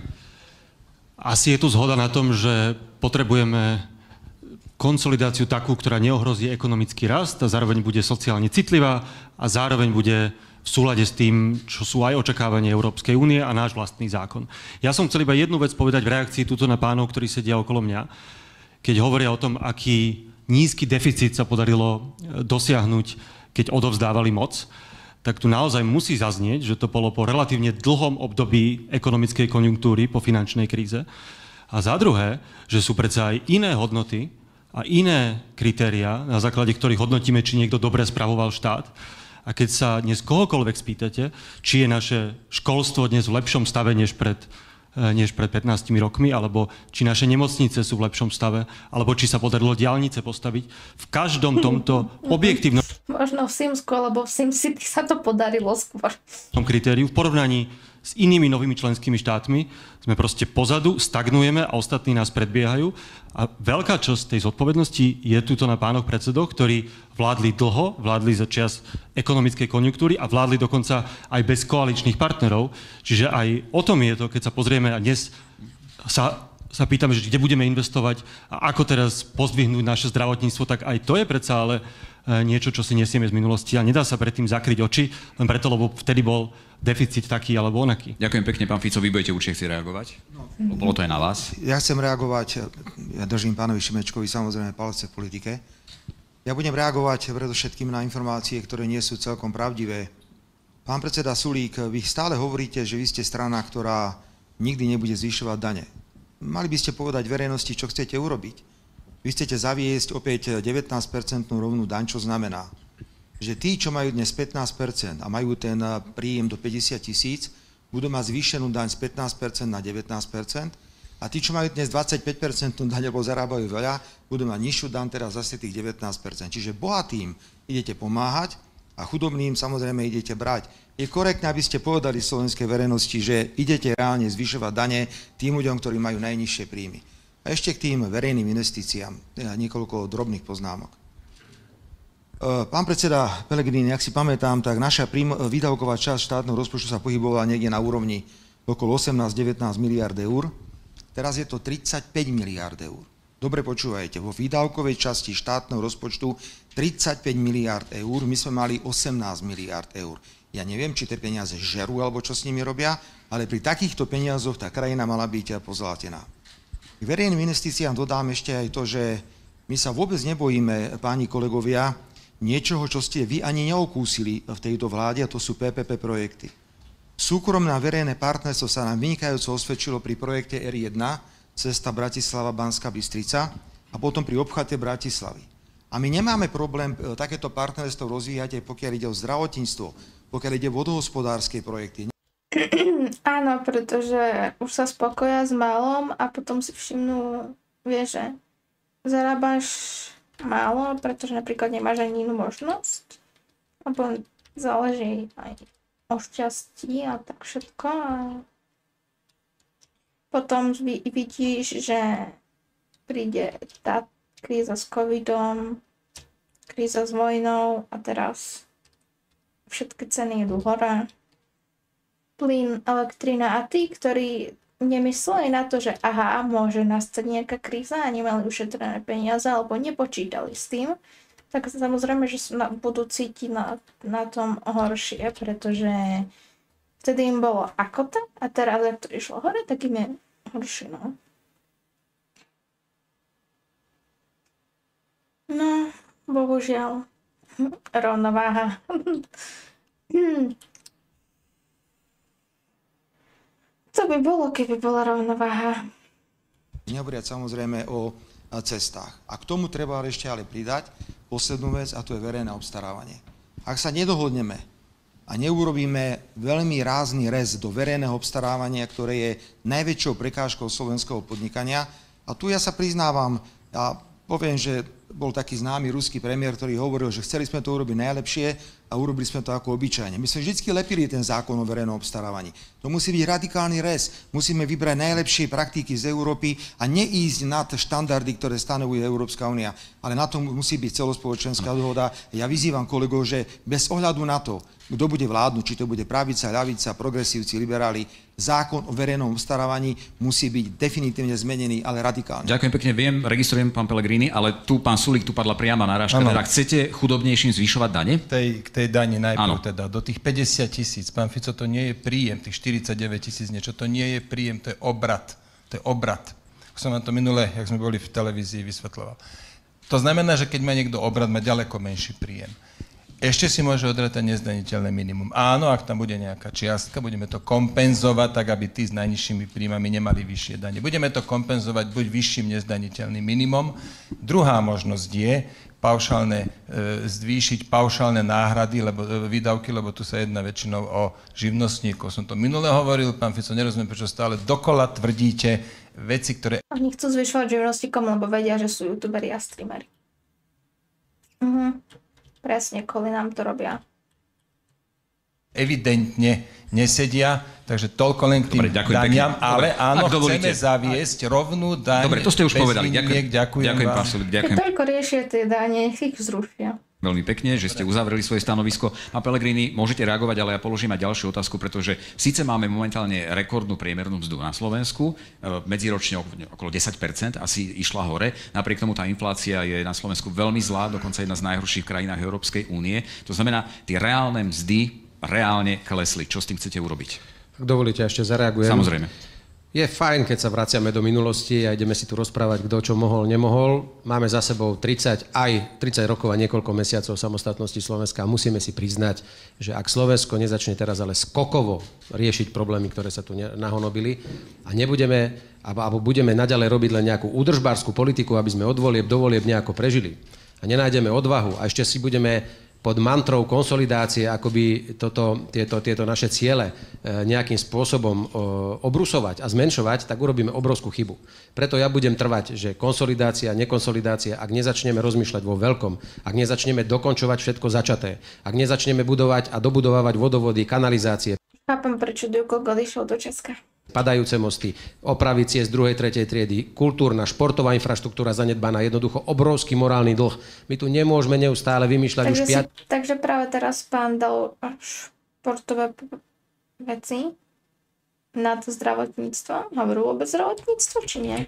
Speaker 3: Asi je tu zhoda na tom, že potrebujeme konsolidáciu takú, ktorá neohrozí ekonomický rast a zároveň bude sociálne citlivá a zároveň bude v súlade s tým, čo sú aj očakávania Európskej únie a náš vlastný zákon. Ja som chcel iba jednu vec povedať v reakcii tuto na pánov, ktorí sedia okolo mňa, keď hovoria o tom, aký nízky deficit sa podarilo dosiahnuť, keď odovzdávali moc, tak tu naozaj musí zaznieť, že to bolo po relatívne dlhom období ekonomickej konjunktúry po finančnej kríze. A za druhé, že sú predsa aj iné hodnoty a iné kritériá, na základe ktorých hodnotíme, či niekto dobre spravoval štát. A keď sa dnes kohokoľvek spýtate, či je naše školstvo dnes v lepšom stave než pred než pred pätnástimi rokmi, alebo či naše nemocnice sú v lepšom stave, alebo či sa podarilo diaľnice postaviť. V každom tomto objektívnom...
Speaker 1: Možno v Simsku, alebo v SimCity sa to podarilo skôr.
Speaker 3: V tom kritériu, v porovnaní s inými novými členskými štátmi, sme proste pozadu, stagnujeme a ostatní nás predbiehajú. A veľká časť tej zodpovednosti je tuto na pánoch predsedoch, ktorí vládli dlho, vládli za čias ekonomickej konjunktúry a vládli dokonca aj bez koaličných partnerov. Čiže aj o tom je to, keď sa pozrieme a dnes sa sa pýtame, že kde budeme investovať a ako teraz pozdvihnúť naše zdravotníctvo, tak aj to je predsa ale niečo, čo si nesieme z minulosti a nedá sa predtým zakryť oči, len preto, lebo vtedy bol deficit taký alebo onaký.
Speaker 2: Ďakujem pekne, pán Fico, vy budete určite chcieť reagovať? No. Bolo to aj na vás.
Speaker 4: Ja chcem reagovať, ja držím pánovi Šimečkovi samozrejme palce v politike. Ja budem reagovať predovšetkým na informácie, ktoré nie sú celkom pravdivé. Pán predseda Sulík, vy stále hovoríte, že vy ste strana, ktorá nikdy nebude zvyšovať dane. Mali by ste povedať verejnosti, čo chcete urobiť. Vy chcete zaviesť opäť devätnásť percentnú rovnú daň, čo znamená, že tí, čo majú dnes pätnásť percent a majú ten príjem do päťdesiat tisíc, budú mať zvýšenú daň z pätnásť percent na devätnásť percent a tí, čo majú dnes dvadsaťpäť percent daň, lebo zarábajú veľa, budú mať nižšiu daň, teraz zase tých devätnásť percent. Čiže bohatým idete pomáhať a chudobným samozrejme idete brať. Je korektné, aby ste povedali slovenskej verejnosti, že idete reálne zvyšovať dane tým ľuďom, ktorí majú najnižšie príjmy. A ešte k tým verejným investíciám, niekoľko drobných poznámok. Pán predseda Pellegrini, ak si pamätám, tak naša výdavková časť štátneho rozpočtu sa pohybovala niekde na úrovni okolo osemnásť devätnásť miliárd eur. Teraz je to tridsaťpäť miliárd eur. Dobre počúvajte, vo výdavkovej časti štátneho rozpočtu tridsaťpäť miliárd eur, my sme mali osemnásť miliárd eur. Ja neviem, či tie peniaze žerú, alebo čo s nimi robia, ale pri takýchto peniazoch tá krajina mala byť pozlatená. K verejným investíciám dodám ešte aj to, že my sa vôbec nebojíme, páni kolegovia, niečoho, čo ste vy ani neokúsili v tejto vláde, a to sú pé pé pé projekty. Súkromné a verejné partnerstvo sa nám vynikajúco osvedčilo pri projekte er jeden, cesta Bratislava-Banská Bystrica a potom pri obchvate Bratislavy. A my nemáme problém takéto partnerstvo rozvíjať, pokiaľ ide o zdravotníctvo, pokiaľ ide o vodohospodárske projekty.
Speaker 1: Áno, pretože už sa spokoja s malom a potom si všimnú, vieš, že zarábaš málo, pretože napríklad nemáš ani inú možnosť. Alebo záleží aj o šťastí a tak všetko. A potom vidíš, že príde tá kríza s covidom, kríza s vojnou a teraz všetky ceny idú hore. Plyn, elektrina a tí, ktorí nemysleli na to, že aha, môže nastať nejaká kríza a nemali ušetrené peniaze alebo nepočítali s tým, tak samozrejme, že na, budú cítiť na, na tom horšie, pretože vtedy im bolo akota a teraz, ak to išlo hore, tak im je horšie, no. No, bohužiaľ, rovnováha. hm. To by bolo, keby bola rovnováha.
Speaker 4: Nehovoriať samozrejme o cestách. A k tomu treba ešte ale pridať poslednú vec, a to je verejné obstarávanie. Ak sa nedohodneme a neurobíme veľmi rázny rez do verejného obstarávania, ktoré je najväčšou prekážkou slovenského podnikania, a tu ja sa priznávam, a poviem, že bol taký známy ruský premiér, ktorý hovoril, že chceli sme to urobiť najlepšie a urobili sme to ako obyčajne. My sme vždy lepili ten zákon o verejnom obstarávaní. To musí byť radikálny rez. Musíme vybrať najlepšie praktiky z Európy a neísť nad štandardy, ktoré stanovuje Európska únia. Ale na to musí byť celospoločenská dohoda. Ja vyzývam kolegov, že bez ohľadu na to, kto bude vládnuť, či to bude pravica, ľavica, progresívci, liberáli, zákon o verejnom obstarávaní musí byť definitívne zmenený, ale radikálne.
Speaker 2: Ďakujem pekne, viem, registrujem pán Pellegrini, ale tu pán Sulík, tu padla priama narážka, teda chcete chudobnejším zvyšovať dane?
Speaker 7: Tej, k tej dani najprv teda, do tých päťdesiat tisíc, pán Fico, to nie je príjem, tých štyridsaťdeväť tisíc niečo, to nie je príjem, to je obrat, to je obrat. Ako som vám to minule, jak sme boli v televízii, vysvetľoval. To znamená, že keď má niekto obrat, má ďaleko menší príjem. Ešte si môže odrátať nezdaniteľné minimum. Áno, ak tam bude nejaká čiastka, budeme to kompenzovať tak, aby tí s najnižšími príjmami nemali vyššie dane. Budeme to kompenzovať buď vyšším nezdaniteľným minimum. Druhá možnosť je paušálne, e, zvýšiť paušálne náhrady, lebo e, výdavky, lebo tu sa jedná väčšinou o živnostníkov. Som to minule hovoril, pán Fico, nerozumiem, prečo stále dokola tvrdíte veci, ktoré...
Speaker 1: Oni chcú zvyšovať živnostníkom, lebo vedia, že sú youtuberi a streameri. Mhm. Presne, kvôli nám to robia.
Speaker 7: Evidentne nesedia, takže toľko len k tým Dobre, daniam, pekne. Ale Dobre, áno, chceme zaviesť rovnú daň.
Speaker 2: Dobre, to ste už povedali. Ďakujem,
Speaker 7: ďakujem,
Speaker 2: ďakujem pán Sulík, ďakujem.
Speaker 1: Keď toľko riešia tie dane, ich zrušia.
Speaker 2: veľmi pekne, že ste uzavreli svoje stanovisko. Pán Pellegrini, môžete reagovať, ale ja položím aj ďalšiu otázku, pretože síce máme momentálne rekordnú priemernú mzdu na Slovensku, medziročne okolo desať percent asi išla hore, napriek tomu tá inflácia je na Slovensku veľmi zlá, dokonca jedna z najhorších krajinách Európskej únie. To znamená, tie reálne mzdy reálne klesli. Čo s tým chcete urobiť?
Speaker 5: Ak dovolíte, ešte zareagujem.
Speaker 2: Samozrejme.
Speaker 5: Je fajn, keď sa vraciame do minulosti a ideme si tu rozprávať, kto čo mohol, nemohol. Máme za sebou tridsať, aj tridsať rokov a niekoľko mesiacov samostatnosti Slovenska a musíme si priznať, že ak Slovensko nezačne teraz ale skokovo riešiť problémy, ktoré sa tu nahonobili a nebudeme, alebo budeme naďalej robiť len nejakú údržbárskú politiku, aby sme od volieb do volieb nejako prežili a nenájdeme odvahu a ešte si budeme pod mantrou konsolidácie akoby toto, tieto, tieto naše ciele nejakým spôsobom obrusovať a zmenšovať, tak urobíme obrovskú chybu. Preto ja budem trvať, že konsolidácia, nekonsolidácia, ak nezačneme rozmýšľať vo veľkom, ak nezačneme dokončovať všetko začaté, ak nezačneme budovať a dobudovávať vodovody, kanalizácie.
Speaker 1: Chápem, prečo Dujko odišiel do Česka.
Speaker 5: Padajúce mosty, opravy ciest druhej, tretej triedy, kultúrna, športová infraštruktúra zanedbaná, jednoducho obrovský morálny dlh. My tu nemôžeme neustále vymýšľať
Speaker 1: takže
Speaker 5: už piat...
Speaker 1: Si, takže práve teraz pán dal športové veci nad zdravotníctvo. Hovorú vôbec zdravotníctvo, či nie?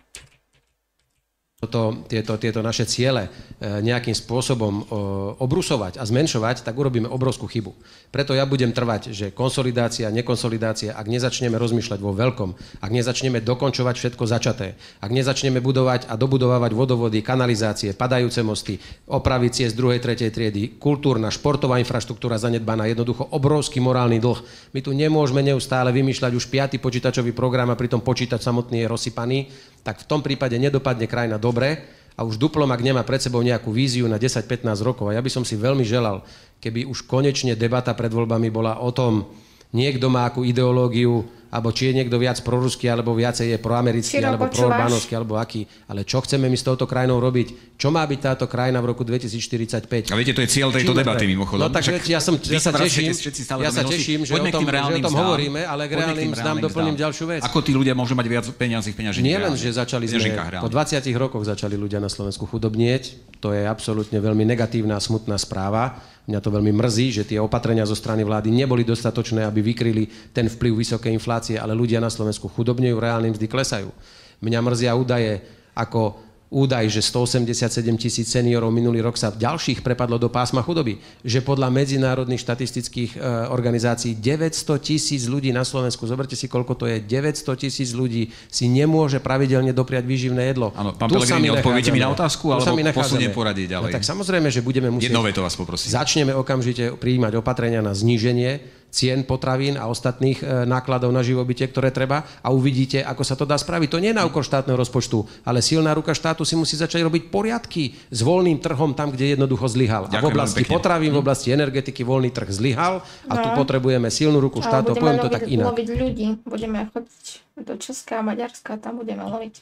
Speaker 1: Toto,
Speaker 5: tieto, tieto naše ciele nejakým spôsobom obrusovať a zmenšovať, tak urobíme obrovskú chybu. Preto ja budem trvať, že konsolidácia, nekonsolidácia, ak nezačneme rozmýšľať vo veľkom, ak nezačneme dokončovať všetko začaté, ak nezačneme budovať a dobudovávať vodovody, kanalizácie, padajúce mosty, opravy ciest druhej, tretej triedy, kultúrna, športová infraštruktúra zanedbaná, jednoducho obrovský morálny dlh. My tu nemôžeme neustále vymýšľať už piaty počítačový program a pritom počítač samotný je rozsypaný, tak v tom prípade nedopadne krajina dobre a už duplom, ak nemá pred sebou nejakú víziu na desať pätnásť rokov. A ja by som si veľmi želal, keby už konečne debata pred voľbami bola o tom, niekto má akú ideológiu, alebo či je niekto viac proruský, alebo viacej je proamerický, alebo proorbánovský, alebo aký. Ale čo chceme my s touto krajinou robiť? Čo má byť táto krajina v roku dvetisícštyridsaťpäť?
Speaker 2: A viete, to je cieľ tejto debaty mimochodom.
Speaker 5: No tak ja, som, ja sa teším, ja sa teším že, o tom, že o tom hovoríme, ale k reálnym zdám doplním ďalšiu vec.
Speaker 2: Ako tí ľudia môžu mať viac peniazí v peňaženkách?
Speaker 5: Nie len, že začali sme, po dvadsiatich rokoch začali ľudia na Slovensku chudobnieť. To je absolútne veľmi negatívna a smutná správa. Mňa to veľmi mrzí, že tie opatrenia zo strany vlády neboli dostatočné, aby vykryli ten vplyv vysokej inflácie, ale ľudia na Slovensku chudobnejú, reálne mzdy klesajú. Mňa mrzia údaje ako údaj, že stoosemdesiatsedem tisíc seniorov minulý rok sa ďalších prepadlo do pásma chudoby. Že podľa medzinárodných štatistických e, organizácií deväťsto tisíc ľudí na Slovensku, zoberte si, koľko to je, deväťsto tisíc ľudí si nemôže pravidelne dopriať výživné jedlo.
Speaker 2: Áno, pán Pellegrini, odpoviete mi na otázku, alebo posuniem poradie ďalej?
Speaker 5: No, tak samozrejme, že budeme musieť...
Speaker 2: Jednou vetou vás poprosím.
Speaker 5: Začneme okamžite prijímať opatrenia na zníženie cien potravín a ostatných e, nákladov na živobytie, ktoré treba a uvidíte, ako sa to dá spraviť. To nie je na úkor štátneho rozpočtu, ale silná ruka štátu si musí začať robiť poriadky s voľným trhom tam, kde jednoducho zlyhal. A v oblasti potravín, v oblasti energetiky voľný trh zlyhal a tu potrebujeme silnú ruku štátu. Poviem to tak inak.
Speaker 1: Loviť ľudí. Budeme chodiť do Česka a Maďarska a tam budeme loviť.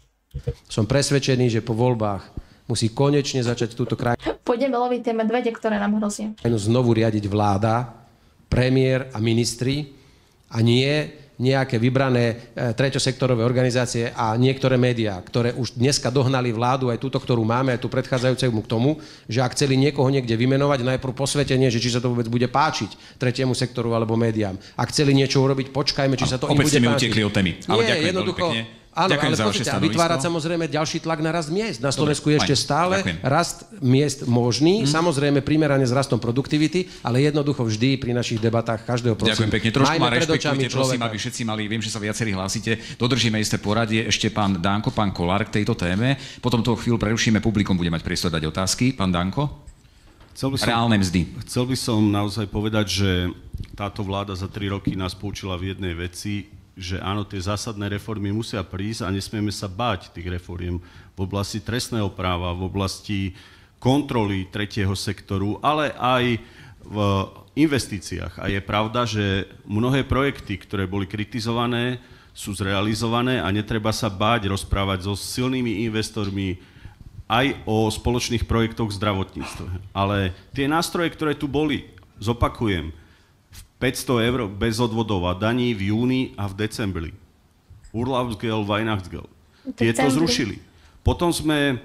Speaker 5: Som presvedčený, že po voľbách musí konečne začať túto krajinu.
Speaker 1: Pôjdeme loviť tie medvede, ktoré nám hrozia.
Speaker 5: Znovu riadiť vláda, premiér a ministri a nie nejaké vybrané e, treťosektorové organizácie a niektoré médiá, ktoré už dneska dohnali vládu, aj túto, ktorú máme, aj tú predchádzajúcemu k tomu, že ak chceli niekoho niekde vymenovať, najprv posvetenie, že či sa to vôbec bude páčiť tretiemu sektoru alebo médiám. Ak chceli niečo urobiť, počkajme, či sa to im bude páčiť.
Speaker 2: Opäť ste mi utekli od témy, ale
Speaker 5: nie,
Speaker 2: ďakujem veľmi pekne.
Speaker 5: Áno, ale pozrite, a vytvárať samozrejme ďalší tlak na rast miest. Na Slovensku je ešte stále ďakujem. Rast miest možný, hmm. samozrejme primerane s rastom produktivity, ale jednoducho vždy pri našich debatách každého prosím.
Speaker 2: Ďakujem pekne, trošku ma rešpektujte, prosím, aby všetci mali, viem, že sa viacerí hlásite, dodržíme isté poradie, ešte pán Danko, pán Kollár k tejto téme, potom toho chvíľu prerušíme, publikum bude mať priestor dať otázky. Pán Danko?
Speaker 8: Chcel by som,
Speaker 2: reálne mzdy.
Speaker 8: Chcel by som naozaj povedať, že táto vláda za tri roky nás poučila v jednej veci, že áno, tie zásadné reformy musia prísť a nesmieme sa báť tých reforiem v oblasti trestného práva, v oblasti kontroly tretieho sektoru, ale aj v investíciách. A je pravda, že mnohé projekty, ktoré boli kritizované, sú zrealizované a netreba sa báť rozprávať so silnými investormi aj o spoločných projektoch v zdravotníctve. Ale tie nástroje, ktoré tu boli, zopakujem, päťsto eur bez odvodov a daní v júni a v decembri. Urlaubsgeld, Weihnachtsgeld. Tieto zrušili. Potom sme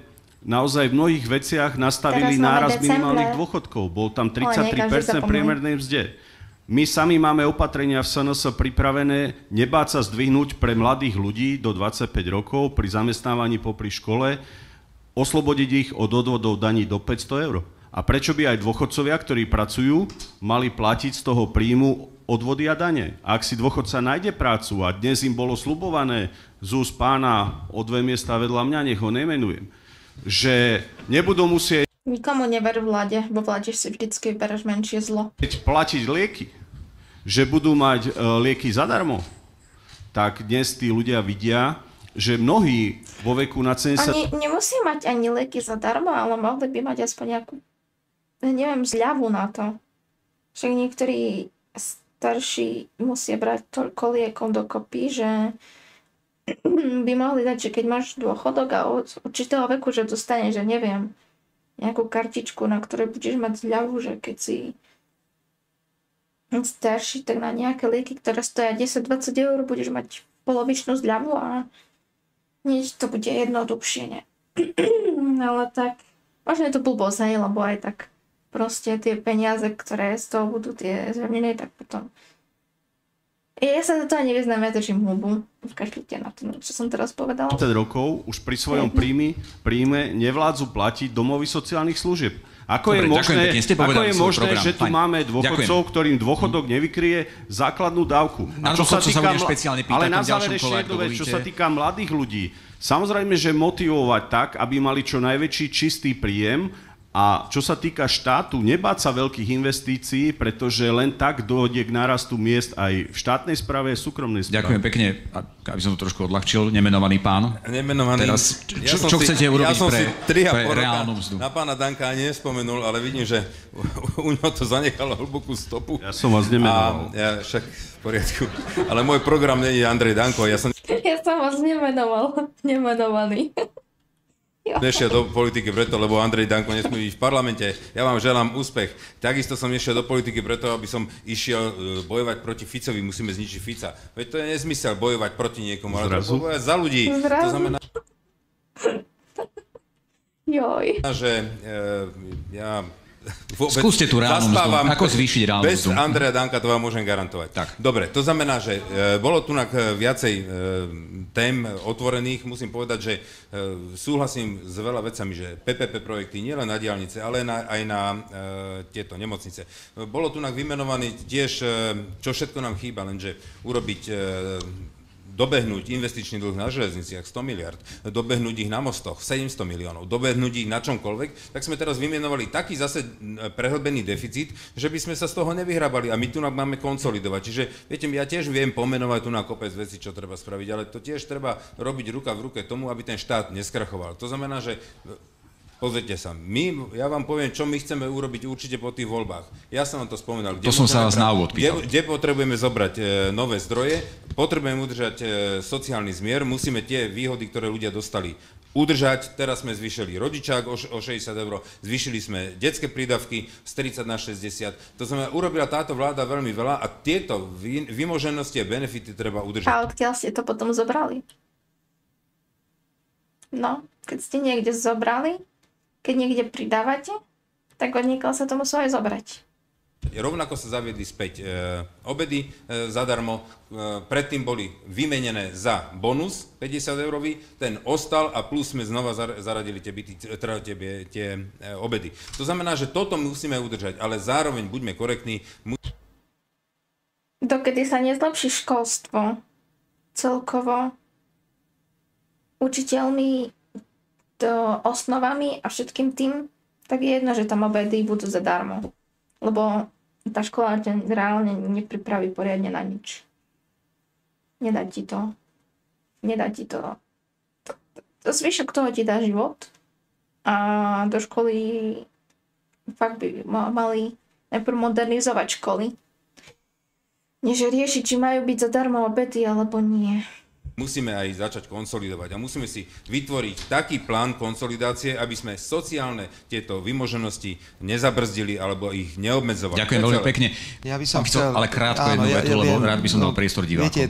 Speaker 8: naozaj v mnohých veciach nastavili nárast minimálnych dôchodkov. Bol tam tridsaťtri percent priemernej mzde. My sami máme opatrenia v es en es pripravené nebáť sa zdvihnúť pre mladých ľudí do dvadsaťpäť rokov pri zamestnávaní popri škole, oslobodiť ich od odvodov daní do päťsto eur. A prečo by aj dôchodcovia, ktorí pracujú, mali platiť z toho príjmu odvody a dane? Ak si dôchodca nájde prácu a dnes im bolo sľubované z úst pána o dve miesta vedľa mňa, nech ho nemenujem, že nebudú musieť
Speaker 1: nikomu never vláde, vo vláde si vždycky vybereš menšie zlo.
Speaker 8: platiť lieky, že budú mať uh, lieky zadarmo, tak dnes tí ľudia vidia, že mnohí vo veku na sedemdesiat...
Speaker 1: Oni nemusí mať ani lieky zadarmo, ale mohli by mať aspoň nejakú, neviem, zľavu na to. Však niektorí starší musia brať toľko liekov dokopy, že by mohli dať, že keď máš dôchodok a od určitého veku, že dostaneš, že neviem, nejakú kartičku, na ktorej budeš mať zľavu, že keď si starší, tak na nejaké lieky, ktoré stoja desať dvadsať eur, budeš mať polovičnú zľavu a nič to bude jednoduchšie, ne? Ale tak, možno je to blbosť, hej, lebo aj tak proste tie peniaze, ktoré z toho budú tie zvemnené, tak potom... Ja sa za to ani nevyznám, ja držím hubu. Vkašľite na to, čo som teraz povedala.
Speaker 8: päť rokov už pri svojom príjme, príjme nevládzu platiť domovy sociálnych služieb. Ako
Speaker 2: Dobre,
Speaker 8: je možné,
Speaker 2: pekne,
Speaker 8: ako je možné
Speaker 2: program.
Speaker 8: že tu Fajn. Máme dôchodcov, ďakujem. Ktorým dôchodok nevykrie základnú dávku?
Speaker 2: Na čo sa týka, sa špeciálne pýtať,
Speaker 8: ale na záver ešte jednu vec, čo sa týka mladých ľudí. Samozrejme, že motivovať tak, aby mali čo najväčší čistý príjem. A čo sa týka štátu, nebáť sa veľkých investícií, pretože len tak dôjde k nárastu miest aj v štátnej správe, aj v súkromnej správe.
Speaker 2: Ďakujem pekne, aby som to trošku odľahčil. Nemenovaný pán.
Speaker 6: Nemenovaný.
Speaker 2: Teraz,
Speaker 6: ja
Speaker 2: čo, čo
Speaker 6: si,
Speaker 2: chcete urobiť
Speaker 6: ja
Speaker 2: pre, pre reálnu mzdu?
Speaker 6: Na pána Danka ani nespomenul, ale vidím, že u ňo to zanechalo hlbokú stopu.
Speaker 8: Ja som vás nemenoval.
Speaker 6: A ja však v poriadku. Ale môj program nie je Andrej Danko. Ja som,
Speaker 1: ja som vás nemenoval. Nemenovaný.
Speaker 6: nešiel do politiky preto, lebo Andrej Danko nesmie byť v parlamente. Ja vám želám úspech. Takisto som nešiel do politiky preto, aby som išiel bojovať proti Ficovi. Musíme zničiť Fica. Veď to je nezmysel bojovať proti niekomu, ale to bojovať za ľudí.
Speaker 1: Zrazu.
Speaker 6: To znamená,
Speaker 1: Joj.
Speaker 6: že e, ja...
Speaker 2: Skúste tú reálnu mzdu. Ako zvýšiť reálnu
Speaker 6: bez
Speaker 2: mzdu?
Speaker 6: Bez Andreja Danka to vám môžem garantovať.
Speaker 2: Tak.
Speaker 6: Dobre, to znamená, že e, bolo tu viacej e, tém otvorených. Musím povedať, že e, súhlasím s veľa vecami, že pé pé pé projekty nielen na diaľnice, ale na, aj na e, tieto nemocnice. Bolo tu vymenovaný tiež, e, čo všetko nám chýba, lenže urobiť... E, dobehnúť investičný dlh na železniciach sto miliard, dobehnúť ich na mostoch sedemsto miliónov, dobehnúť ich na čomkoľvek, tak sme teraz vymenovali taký zase prehlbený deficit, že by sme sa z toho nevyhrabali a my tu máme konsolidovať. Čiže, viete, ja tiež viem pomenovať tu na kopec veci, čo treba spraviť, ale to tiež treba robiť ruka v ruke tomu, aby ten štát neskrachoval. To znamená, že pozrite sa, my, ja vám poviem, čo my chceme urobiť určite po tých voľbách. Ja som vám to spomenal.
Speaker 2: To som sa vás na úvod pýtal.
Speaker 6: Kde, kde potrebujeme zobrať e, nové zdroje, potrebujeme udržať e, sociálny zmier, musíme tie výhody, ktoré ľudia dostali, udržať. Teraz sme zvýšili rodičák o, o šesťdesiat eur, zvýšili sme detské prídavky z tridsať na šesťdesiat. To znamená, urobila táto vláda veľmi veľa a tieto vy, vymoženosti a benefity treba udržať.
Speaker 1: A odkiaľ ste to potom zobrali? No, keď ste niekde zobrali, keď niekde pridávate, tak od niekoho sa to musí aj zobrať.
Speaker 6: Rovnako sa zaviedli späť e, obedy e, zadarmo, e, predtým boli vymenené za bonus päťdesiat eurový, ten ostal a plus sme znova zaradili tie, byty, teda tie, tie e, obedy. To znamená, že toto musíme udržať, ale zároveň buďme korektní. Mu...
Speaker 1: Dokedy sa nezlepší školstvo celkovo učiteľmi, to osnovami a všetkým tým, tak je jedno, že tam obedy budú zadarmo. Lebo tá škola reálne nepripraví poriadne na nič. Nedá ti to. Nedá ti to. to, to, to zvyšok toho ti dá život. A do školy fakt by mali najprv modernizovať školy. Než riešiť, či majú byť zadarmo obedy, alebo nie.
Speaker 6: Musíme aj začať konsolidovať a musíme si vytvoriť taký plán konsolidácie, aby sme sociálne tieto vymoženosti nezabrzdili alebo ich neobmedzovali.
Speaker 2: Ďakujem veľmi pekne.
Speaker 4: Ja by som chcel...
Speaker 2: Ale krátko jednu vetu, ja, ja, lebo rád by som no, dal priestor divákom. Viete,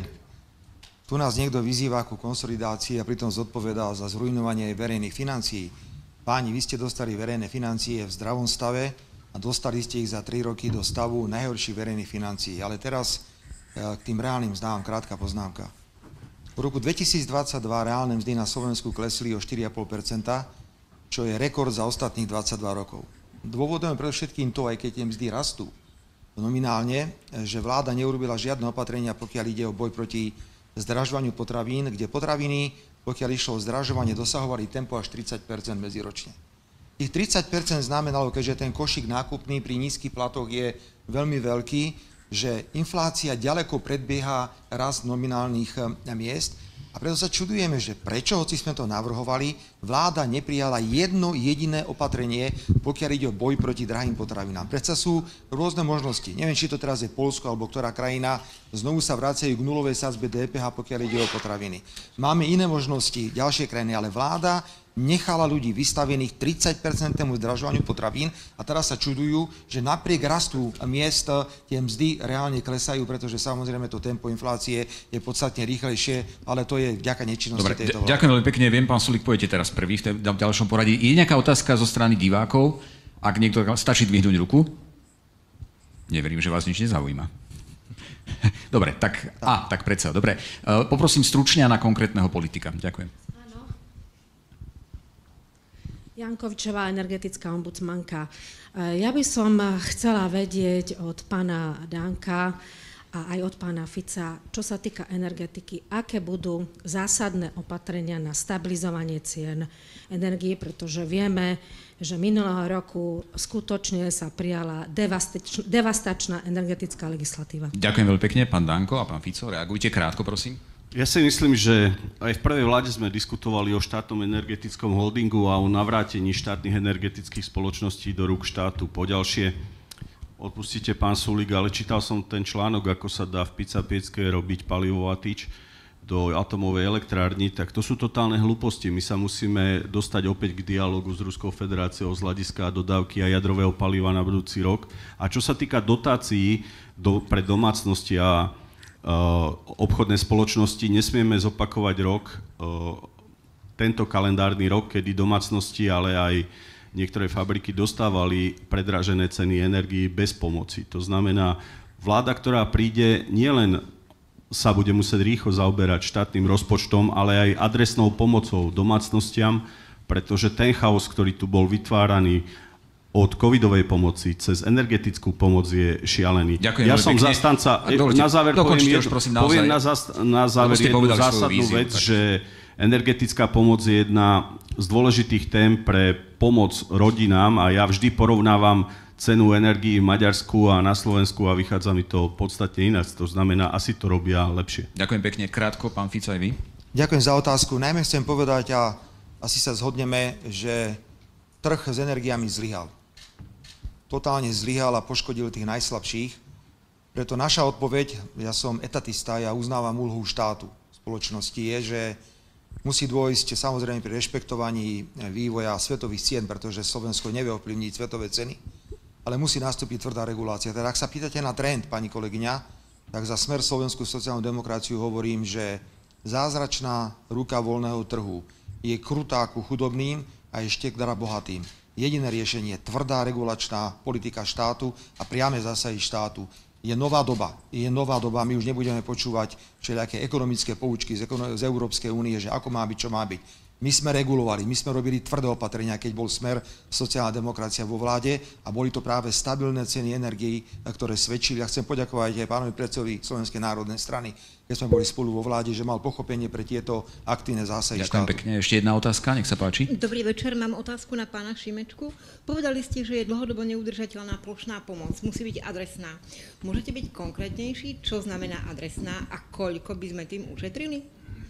Speaker 4: tu nás niekto vyzýva ku konsolidácii a pritom zodpovedá za zrujnovanie verejných financií. Páni, vy ste dostali verejné financie v zdravom stave a dostali ste ich za tri roky do stavu najhorších verejných financií. Ale teraz k tým reálnym mzdám krátka poznámka. V roku dvetisícdvadsaťdva reálne mzdy na Slovensku klesli o štyri celé päť percenta, čo je rekord za ostatných dvadsaťdva rokov. Dôvodom je predovšetkým to, aj keď tie mzdy rastú nominálne, že vláda neurobila žiadne opatrenia, pokiaľ ide o boj proti zdražovaniu potravín, kde potraviny, pokiaľ išlo o zdražovanie, dosahovali tempo až tridsať percent medziročne. Tých tridsať percent znamenalo, keďže ten košík nákupný pri nízkych platoch je veľmi veľký, že inflácia ďaleko predbieha rast nominálnych miest. A preto sa čudujeme, že prečo, hoci sme to navrhovali, vláda neprijala jedno jediné opatrenie, pokiaľ ide o boj proti drahým potravinám. Predsa sú rôzne možnosti. Neviem, či to teraz je Poľsko alebo ktorá krajina. Znovu sa vracajú k nulovej sadzbe dé pé há, pokiaľ ide o potraviny. Máme iné možnosti, ďalšie krajiny, ale vláda nechala ľudí vystavených tridsať percentnému zdražovaniu potravín a teraz sa čudujú, že napriek rastu miest tie mzdy reálne klesajú, pretože samozrejme to tempo inflácie je podstatne rýchlejšie, ale to je vďaka nečinnosti
Speaker 2: Dobre,
Speaker 4: tejto vlády.
Speaker 2: Ďakujem veľmi pekne. Viem, pán Sulík, pôjdete teraz prvý v ďalšom poradí. Je nejaká otázka zo strany divákov? Ak niekto stačí dvihnúť ruku? Neverím, že vás nič nezaujíma. Dobre, tak, a, tak predsa, dobre. Poprosím stručne a na konkrétneho politika. Ďakujem.
Speaker 9: Jankovičová, energetická ombudsmanka. Ja by som chcela vedieť od pána Danka a aj od pána Fica, čo sa týka energetiky, aké budú zásadné opatrenia na stabilizovanie cien energií, pretože vieme, že minulého roku skutočne sa prijala devastač- devastačná energetická legislatíva.
Speaker 2: Ďakujem veľmi pekne, pán Danko a pán Fico. Reagujte krátko, prosím.
Speaker 8: Ja si myslím, že aj v prvej vláde sme diskutovali o štátnom energetickom holdingu a o navrátení štátnych energetických spoločností do rúk štátu. Poďalšie, odpustite pán Sulík, ale čítal som ten článok, ako sa dá v Pizza-Pieckej robiť palivovatič do atomovej elektrárny, tak to sú totálne hlúposti. My sa musíme dostať opäť k dialógu s Ruskou federáciou z hľadiska dodávky a jadrového paliva na budúci rok. A čo sa týka dotácií do, pre domácnosti a Uh, obchodné spoločnosti, nesmieme zopakovať rok, uh, tento kalendárny rok, kedy domácnosti, ale aj niektoré fabriky dostávali predražené ceny energií bez pomoci. To znamená, vláda, ktorá príde, nielen sa bude musieť rýchlo zaoberať štátnym rozpočtom, ale aj adresnou pomocou domácnostiam, pretože ten chaos, ktorý tu bol vytváraný od covidovej pomoci cez energetickú pomoc je šialený.
Speaker 2: Ďakujem,
Speaker 8: ja som
Speaker 2: pekne.
Speaker 8: zastanca,
Speaker 2: Dovolte,
Speaker 8: na záver poviem, jednu,
Speaker 2: prosím,
Speaker 8: poviem na, zast, na záver jednu zásadnú víziu, vec, tak. Že energetická pomoc je jedna z dôležitých tém pre pomoc rodinám a ja vždy porovnávam cenu energií v Maďarsku a na Slovensku a vychádza mi to podstatne inak. To znamená, asi to robia lepšie.
Speaker 2: Ďakujem pekne. Krátko, pán Fico, aj vy.
Speaker 4: Ďakujem za otázku. Najmä chcem povedať, a asi sa zhodneme, že trh s energiami zlyhal. Totálne zlyhal a poškodil tých najslabších. Preto naša odpoveď, ja som etatista, ja uznávam úlohu štátu spoločnosti, je, že musí dôjsť samozrejme pri rešpektovaní vývoja svetových cien, pretože Slovensko nevie ovplyvniť svetové ceny, ale musí nastúpiť tvrdá regulácia. Teda ak sa pýtate na trend, pani kolegyňa, tak za Smer Slovenskú sociálnu demokraciu hovorím, že zázračná ruka voľného trhu je krutá ku chudobným a je štedrá bohatým. Jediné riešenie, tvrdá regulačná politika štátu a priame zásahy štátu. Je nová doba, je nová doba, my už nebudeme počúvať všelijaké ekonomické poučky z, z Európskej únie, že ako má byť, čo má byť. My sme regulovali, my sme robili tvrdé opatrenia, keď bol Smer sociálna demokracia vo vláde a boli to práve stabilné ceny energií, ktoré svedčili. Ja chcem poďakovať aj pánovi predsedovi Slovenskej národnej strany, keď sme boli spolu vo vláde, že mal pochopenie pre tieto aktívne zásahy štátu.
Speaker 2: Ďakujem pekne. Ešte jedna otázka, nech sa páči.
Speaker 10: Dobrý večer, mám otázku na pána Šimečku. Povedali ste, že je dlhodobo neudržateľná plošná pomoc, musí byť adresná. Môžete byť konkrétnejší, čo znamená adresná a koľko by sme tým ušetrili?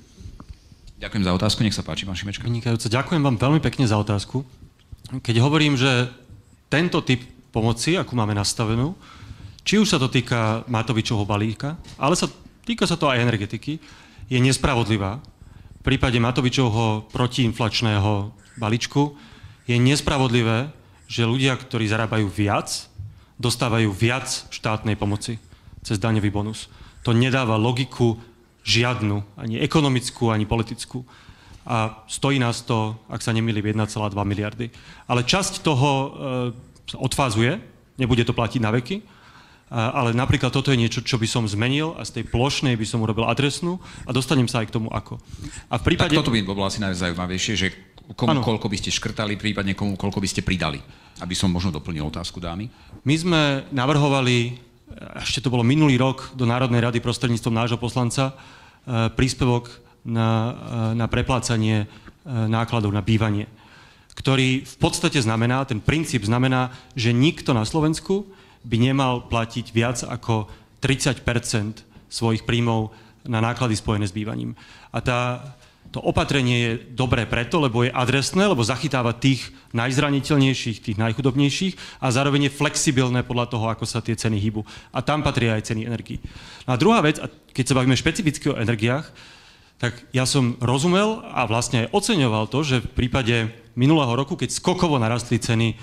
Speaker 2: Ďakujem za otázku, nech sa páči, pán Šimečka.
Speaker 3: Vynikajúce, ďakujem vám veľmi pekne za otázku. Keď hovorím, že tento typ pomoci, akú máme nastavenú, či už sa to týka Matovičovho balíka, ale sa, týka sa to aj energetiky, je nespravodlivá. V prípade Matovičovho protiinflačného balíčku je nespravodlivé, že ľudia, ktorí zarábajú viac, dostávajú viac štátnej pomoci cez daňový bonus. To nedáva logiku žiadnu, ani ekonomickú, ani politickú. a stojí nás to, ak sa nemýlim, jeden celá dva miliardy. Ale časť toho sa odfázuje, nebude to platiť na veky, ale napríklad toto je niečo, čo by som zmenil a z tej plošnej by som urobil adresnú a dostanem sa aj k tomu ako. A v prípade...
Speaker 2: Tak toto by bolo asi najzaujímavejšie, že komu ano. Koľko by ste škrtali, prípadne komu koľko by ste pridali, aby som možno doplnil otázku dámy.
Speaker 3: My sme navrhovali, ešte to bolo minulý rok, do Národnej rady prostredníctvom nášho poslanca, príspevok na, na preplácanie nákladov na bývanie, ktorý v podstate znamená, ten princíp znamená, že nikto na Slovensku by nemal platiť viac ako tridsať percent svojich príjmov na náklady spojené s bývaním. A tá, to opatrenie je dobré preto, lebo je adresné, lebo zachytáva tých najzraniteľnejších, tých najchudobnejších a zároveň je flexibilné podľa toho, ako sa tie ceny hýbu. A tam patria aj ceny energií. A druhá vec, a keď sa bavíme špecificky o energiách, tak ja som rozumel a vlastne aj oceňoval to, že v prípade minulého roku, keď skokovo narastli ceny,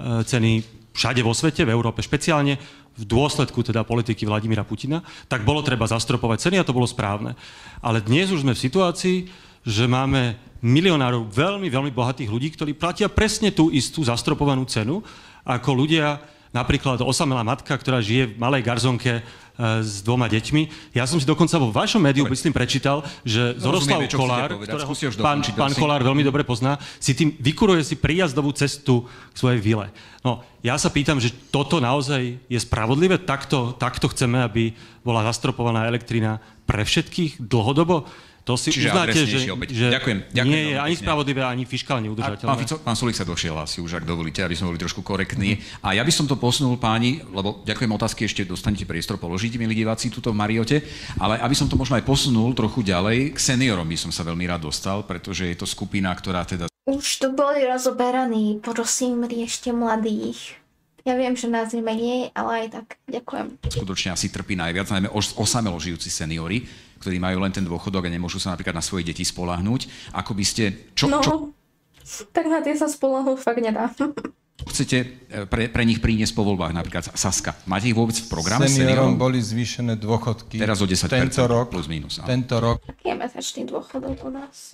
Speaker 3: ceny všade vo svete, v Európe špeciálne, v dôsledku teda politiky Vladimíra Putina, tak bolo treba zastropovať ceny a to bolo správne. Ale dnes už sme v situácii, že máme milionárov veľmi, veľmi bohatých ľudí, ktorí platia presne tú istú zastropovanú cenu, ako ľudia, napríklad osamelá matka, ktorá žije v malej garzonke s dvoma deťmi. Ja som si dokonca vo vašom médiu, myslím, prečítal, že Zoroslav Kolár, ktorého pán, pán Kolár veľmi dobre pozná, si tým vykuruje si príjazdovú cestu k svojej vile. No, ja sa pýtam, že toto naozaj je spravodlivé? Takto, takto chceme, aby bola zastropovaná elektrina pre všetkých dlhodobo? To si
Speaker 2: Čiže
Speaker 3: uznáte, že,
Speaker 2: opäť.
Speaker 3: že
Speaker 2: ďakujem, ďakujem
Speaker 3: nie je ani spravodlivé, ani fiškálne udržateľné.
Speaker 2: Pán Fico, pán Sulík sa došiel asi už, ak dovolíte, aby sme boli trošku korektní. A ja by som to posunul, páni, lebo ďakujem otázky, ešte dostanete priestor, položíte, milí diváci, tuto v Mariote, ale aby som to možno aj posunul trochu ďalej, k seniorom by som sa veľmi rád dostal, pretože je to skupina, ktorá teda...
Speaker 1: Už tu boli rozoberaní, prosím, riešte mladých. Ja viem, že nás je menej, ale aj tak. Ďakujem. Skutočne
Speaker 2: asi trpí najviac, najmä osamelo žijúci seniori, ktorí majú len ten dôchodok a nemôžu sa napríklad na svoje deti spoľahnúť. Ako by ste... Čo,
Speaker 1: no,
Speaker 2: čo...
Speaker 1: tak na tie sa spoľahnúť fakt nedá.
Speaker 2: Chcete pre, pre nich priniesť po voľbách, napríklad Saska? Máte ich vôbec v programe?
Speaker 7: Seniorom boli zvýšené dôchodky.
Speaker 2: Teraz o desať percent
Speaker 7: tento rok,
Speaker 2: plus minus. Áno.
Speaker 7: Tento rok.
Speaker 1: Aký je mesačný dôchodok u nás?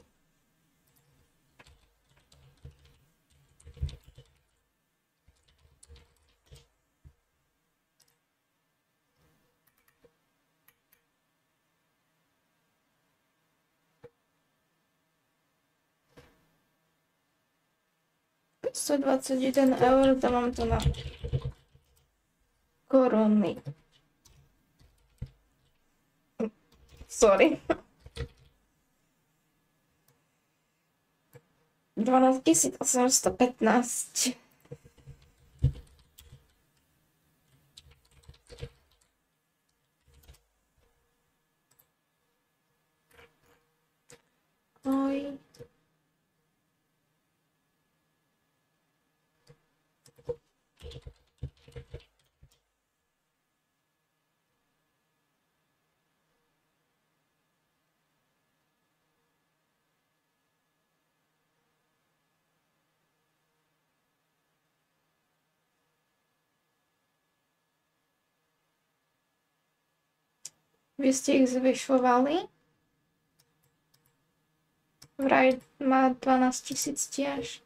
Speaker 1: stodvadsaťjeden eur, to mám to na koruny. Sorry. dvanásťtisíc osemstopätnásť. Oj. Vy ste ich zvyšovali? Vraj má dvanásť tisíc tiež.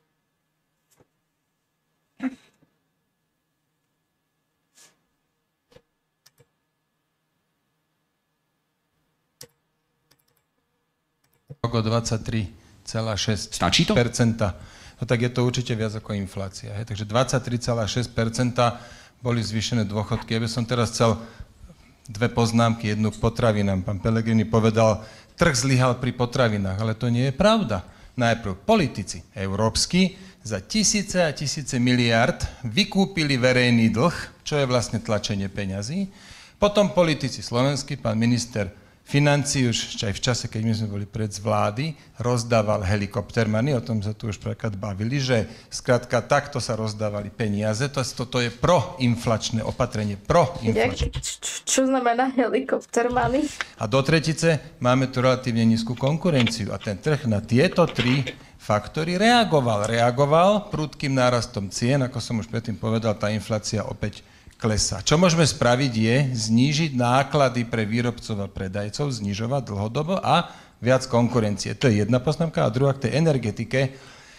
Speaker 7: O dvadsaťtri celá šesť percenta.
Speaker 2: Stačí to?
Speaker 7: No tak je to určite viac ako inflácia. Hej? Takže dvadsaťtri celá šesť percenta boli zvýšené dôchodky. Ja by som teraz chcel dve poznámky, jednu k potravinám. Pán Pellegrini povedal, trh zlyhal pri potravinách, ale to nie je pravda. Najprv politici európski za tisíce a tisíce miliárd vykúpili verejný dlh, čo je vlastne tlačenie peňazí. Potom politici slovenskí, pán minister financií už aj v čase, keď my sme boli pred z vlády, rozdával helikoptermany, o tom sa tu už preklad bavili, že skrátka takto sa rozdávali peniaze, to, to, to je proinflačné opatrenie, proinflačné.
Speaker 1: Čo znamená helikoptermany?
Speaker 7: A do tretice máme tu relatívne nízku konkurenciu a ten trh na tieto tri faktory reagoval. Reagoval prudkým nárastom cien, ako som už predtým povedal, tá inflácia opäť klesá. Čo môžeme spraviť je znížiť náklady pre výrobcov a predajcov, znižovať dlhodobo a viac konkurencie. To je jedna poznámka. A druhá k tej energetike.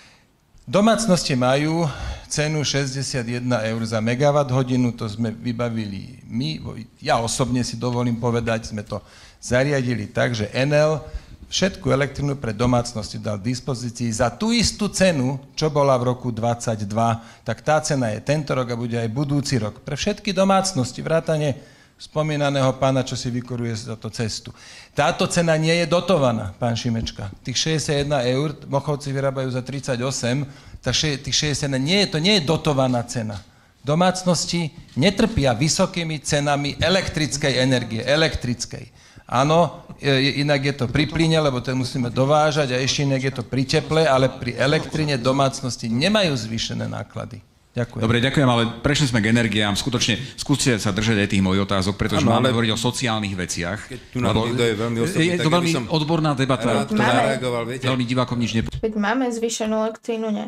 Speaker 7: Domácnosti majú cenu šesťdesiatjeden eur za megawatt hodinu, to sme vybavili my. Ja osobne si dovolím povedať, sme to zariadili tak, že en el všetku elektrinu pre domácnosti dal k dispozícii za tú istú cenu, čo bola v roku dvadsaťdva, tak tá cena je tento rok a bude aj budúci rok. Pre všetky domácnosti, vrátane spomínaného pána, čo si vykuruje za to cestu. Táto cena nie je dotovaná, pán Šimečka. Tých šesťdesiatjeden eur Mochovci vyrábajú za tridsaťosem, tak tých šesťdesiatjeden nie je, to nie je dotovaná cena. Domácnosti netrpia vysokými cenami elektrickej energie, elektrickej. Áno, inak je to pri plyne, lebo to musíme dovážať a ešte inak je to pri teple, ale pri elektrine domácnosti nemajú zvýšené náklady. Ďakujem.
Speaker 2: Dobre, ďakujem, ale prešli sme k energiám. Skutočne, skúste sa držať aj tých mojich otázok, pretože ano, máme ale... hovoriť o sociálnych veciach. Keď
Speaker 6: tu nám niekto je veľmi osobný,
Speaker 2: je to veľmi som... odborná debata.
Speaker 6: Zareagoval, viete?
Speaker 2: Veľmi divákom nič nepo...
Speaker 1: Veď máme zvýšenú elektrínu, ne?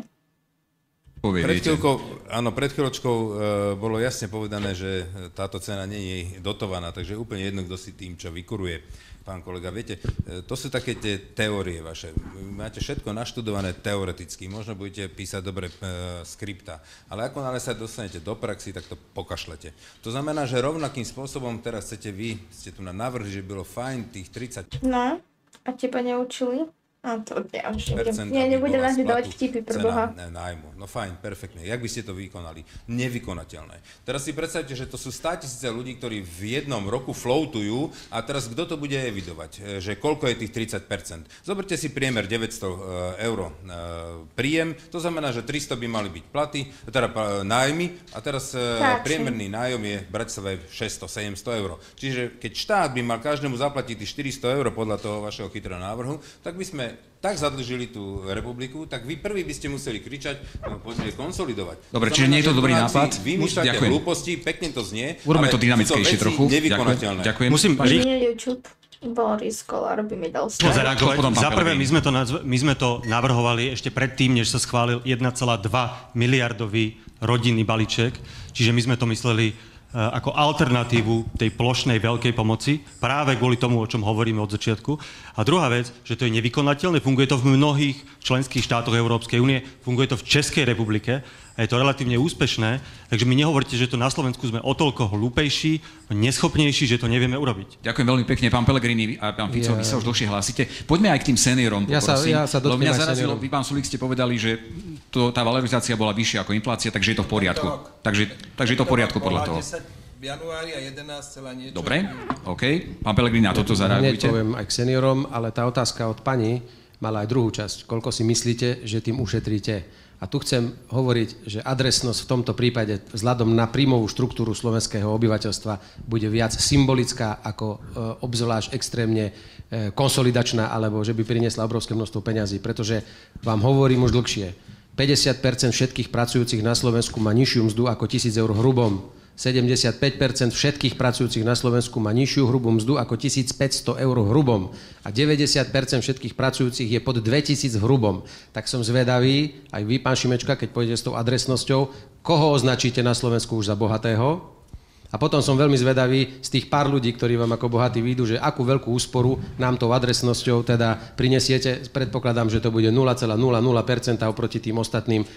Speaker 6: Pred chvíľkou, áno, pred chvíľočkou uh, bolo jasne povedané, že táto cena nie je dotovaná, takže úplne jedno, kto si tým, čo vykuruje. Pán kolega, viete, to sú také tie teórie vaše. Máte všetko naštudované teoreticky, možno budete písať dobre e, skripta, ale ako náhle sa dostanete do praxi, tak to pokašlete. To znamená, že rovnakým spôsobom teraz chcete vy, ste tu na navrhli, že bylo fajn tých tridsať...
Speaker 1: No, a teba neučili? A to ja už nebudem, ja nebudem vás dávať vtipy pre Boha.
Speaker 6: Nájmu. No fajn, perfektne. Jak by ste to vykonali? Nevykonateľné. Teraz si predstavte, že to sú státisíce ľudí, ktorí v jednom roku floatujú a teraz kto to bude evidovať? Že koľko je tých tridsať percent? Zoberte si priemer deväťsto eur príjem, to znamená, že tristo by mali byť platy, teda nájmy a teraz tak, priemerný nájom je v Bratislave šesťsto sedemsto eur. Čiže keď štát by mal každému zaplatiť tých štyristo eur podľa toho vašeho chytrého návrhu, tak by sme tak zadlžili tú republiku, tak vy prvý by ste museli kričať, no, poďme konsolidovať.
Speaker 2: Dobre, čiže nie je to dobrý nápad.
Speaker 6: Vymýšľate hlúposti, pekne to znie,
Speaker 2: urobme to dynamickejšie trochu.
Speaker 6: Nevykonateľné.
Speaker 2: Ďakujem.
Speaker 5: Musím
Speaker 1: YouTube. Boris Kolár by mi dal
Speaker 5: zareagovať. Za prvé, my sme, to nazv- my sme to navrhovali ešte predtým, než sa schválil jeden celá dva miliardový rodinný balíček, čiže my sme to mysleli ako alternatívu tej plošnej veľkej pomoci, práve kvôli tomu, o čom hovoríme od začiatku. A druhá vec, že to je nevykonateľné, funguje to v mnohých členských štátoch Európskej únie, funguje to v Českej republike a je to relatívne úspešné, takže mi nehovorte, že to na Slovensku sme o toľko hlúpejší, neschopnejší, že to nevieme urobiť.
Speaker 2: Ďakujem veľmi pekne, pán Pellegrini a pán Fico, ja... vy sa už dlhšie hlásite. Poďme aj k tým seniorom,
Speaker 5: ja
Speaker 2: poprosím.
Speaker 5: Sa, ja sa
Speaker 2: Lebo mňa zarazilo, vy, pán Sulík, ste povedali, že to, tá valorizácia bola vyššia ako inflácia, takže je to v poriadku. Takže, takže je to v poriadku podľa toho.
Speaker 7: V januári a jedenásť celá niečo.
Speaker 2: Dobre, OK. Pán Pellegrini, na toto zareagujte.
Speaker 5: Hneď poviem aj k seniorom, ale tá otázka od pani mala aj druhú časť. Koľko si myslíte, že tým ušetríte? A tu chcem hovoriť, že adresnosť v tomto prípade vzhľadom na príjmovú štruktúru slovenského obyvateľstva bude viac symbolická ako e, obzvlášť extrémne e, konsolidačná, alebo že by priniesla obrovské množstvo peňazí. Pretože vám hovorím už dlhšie. päťdesiat percent všetkých pracujúcich na Slovensku má nižšiu mzdu ako tisíc eur hrubom. sedemdesiatpäť percent všetkých pracujúcich na Slovensku má nižšiu hrubú mzdu ako tisícpäťsto eur hrubom a deväťdesiat percent všetkých pracujúcich je pod dvetisíc hrubom. Tak som zvedavý, aj vy, pán Šimečka, keď pôjdete s tou adresnosťou, koho označíte na Slovensku už za bohatého? A potom som veľmi zvedavý z tých pár ľudí, ktorí vám ako bohatí výjdu, že akú veľkú úsporu nám tou adresnosťou teda prinesiete. Predpokladám, že to bude nula celá nula nula percent oproti tým ostatným e,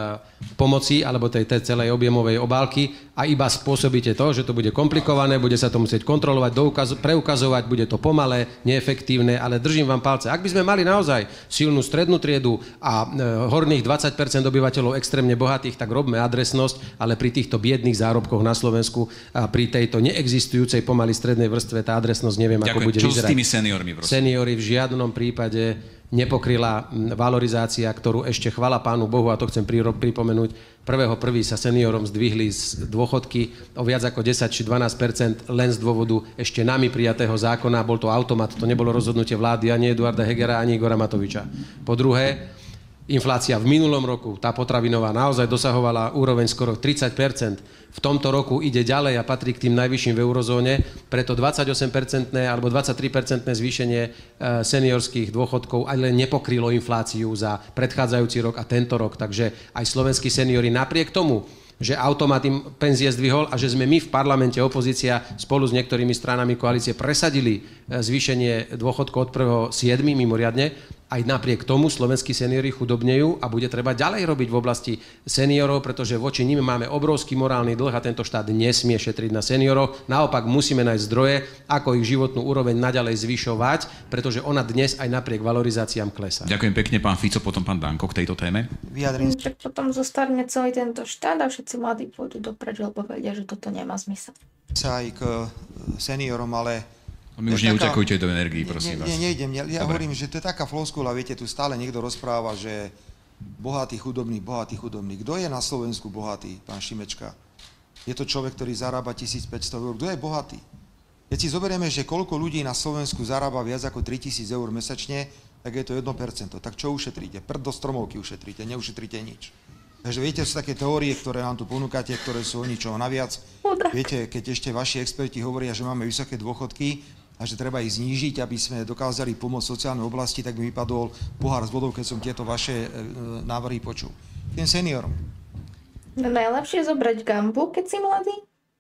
Speaker 5: pomoci alebo tej, tej celej objemovej obálky a iba spôsobíte to, že to bude komplikované, bude sa to musieť kontrolovať, doukaz, preukazovať, bude to pomalé, neefektívne, ale držím vám palce. Ak by sme mali naozaj silnú strednú triedu a e, horných dvadsať percent obyvateľov extrémne bohatých, tak robme adresnosť, ale pri týchto biedných zárobkoch na Slovensku a pri tejto neexistujúcej pomaly strednej vrstve tá adresnosť neviem,
Speaker 2: Ďakujem.
Speaker 5: ako bude
Speaker 2: Čo
Speaker 5: vyzerať.
Speaker 2: Čo s tými seniormi, prosím?
Speaker 5: Seniory v žiadnom prípade nepokryla valorizácia, ktorú ešte chvala Pánu Bohu, a to chcem pripomenúť, prvého prvý sa seniorom zdvihli z dôchodky o viac ako desať či dvanásť percent len z dôvodu ešte nami prijatého zákona. Bol to automat, to nebolo rozhodnutie vlády ani Eduarda Hegera, ani Igora Matoviča. Po druhé, inflácia v minulom roku, tá potravinová, naozaj dosahovala úroveň skoro tridsať percent. V tomto roku ide ďalej a patrí k tým najvyšším v eurozóne, preto dvadsaťosem percent alebo dvadsaťtri percent zvýšenie seniorských dôchodkov aj len nepokrylo infláciu za predchádzajúci rok a tento rok. Takže aj slovenskí seniori napriek tomu, že automat im penzie zdvihol a že sme my v parlamente, opozícia, spolu s niektorými stranami koalície presadili zvýšenie dôchodkov od prvého siedmeho mimoriadne. Aj napriek tomu slovenskí seniori chudobnejú a bude treba ďalej robiť v oblasti seniorov, pretože voči nim máme obrovský morálny dlh a tento štát nesmie šetriť na seniorov. Naopak musíme nájsť zdroje, ako ich životnú úroveň naďalej zvyšovať, pretože ona dnes aj napriek valorizáciám klesá.
Speaker 2: Ďakujem pekne, pán Fico, potom pán Danko k tejto téme.
Speaker 1: Vyjadrím. Tak potom zostarne celý tento štát a všetci mladí pôjdu dopreč, lebo vedia, že toto nemá zmysel.
Speaker 4: Sa aj k seniorom, ale
Speaker 2: my už neutekujte do energii, prosím
Speaker 4: vás. Nie, nejdem. Ja, ja hovorím, že to je taká floskula, viete, tu stále niekto rozpráva, že bohatý, chudobný, bohatý, chudobný. Kto je na Slovensku bohatý, pán Šimečka? Je to človek, ktorý zarába tisícpäťsto eur. Kto je bohatý? Keď si zoberieme, že koľko ľudí na Slovensku zarába viac ako tritisíc eur mesačne, tak je to jedno percento. Tak čo ušetríte? Prd do stromovky ušetríte, neušetríte nič. Takže viete, sú také teórie, ktoré nám tu ponúkate, ktoré sú o ničoho naviac. Viete, keď ešte vaši experti hovoria, že máme vysoké dôchodky, a že treba ich znížiť, aby sme dokázali pomôcť sociálnej oblasti, tak by vypadol pohár s vodou, keď som tieto vaše e, návrhy počul. Tým seniorom.
Speaker 1: No najlepšie je zobrať gambu, keď si mladý.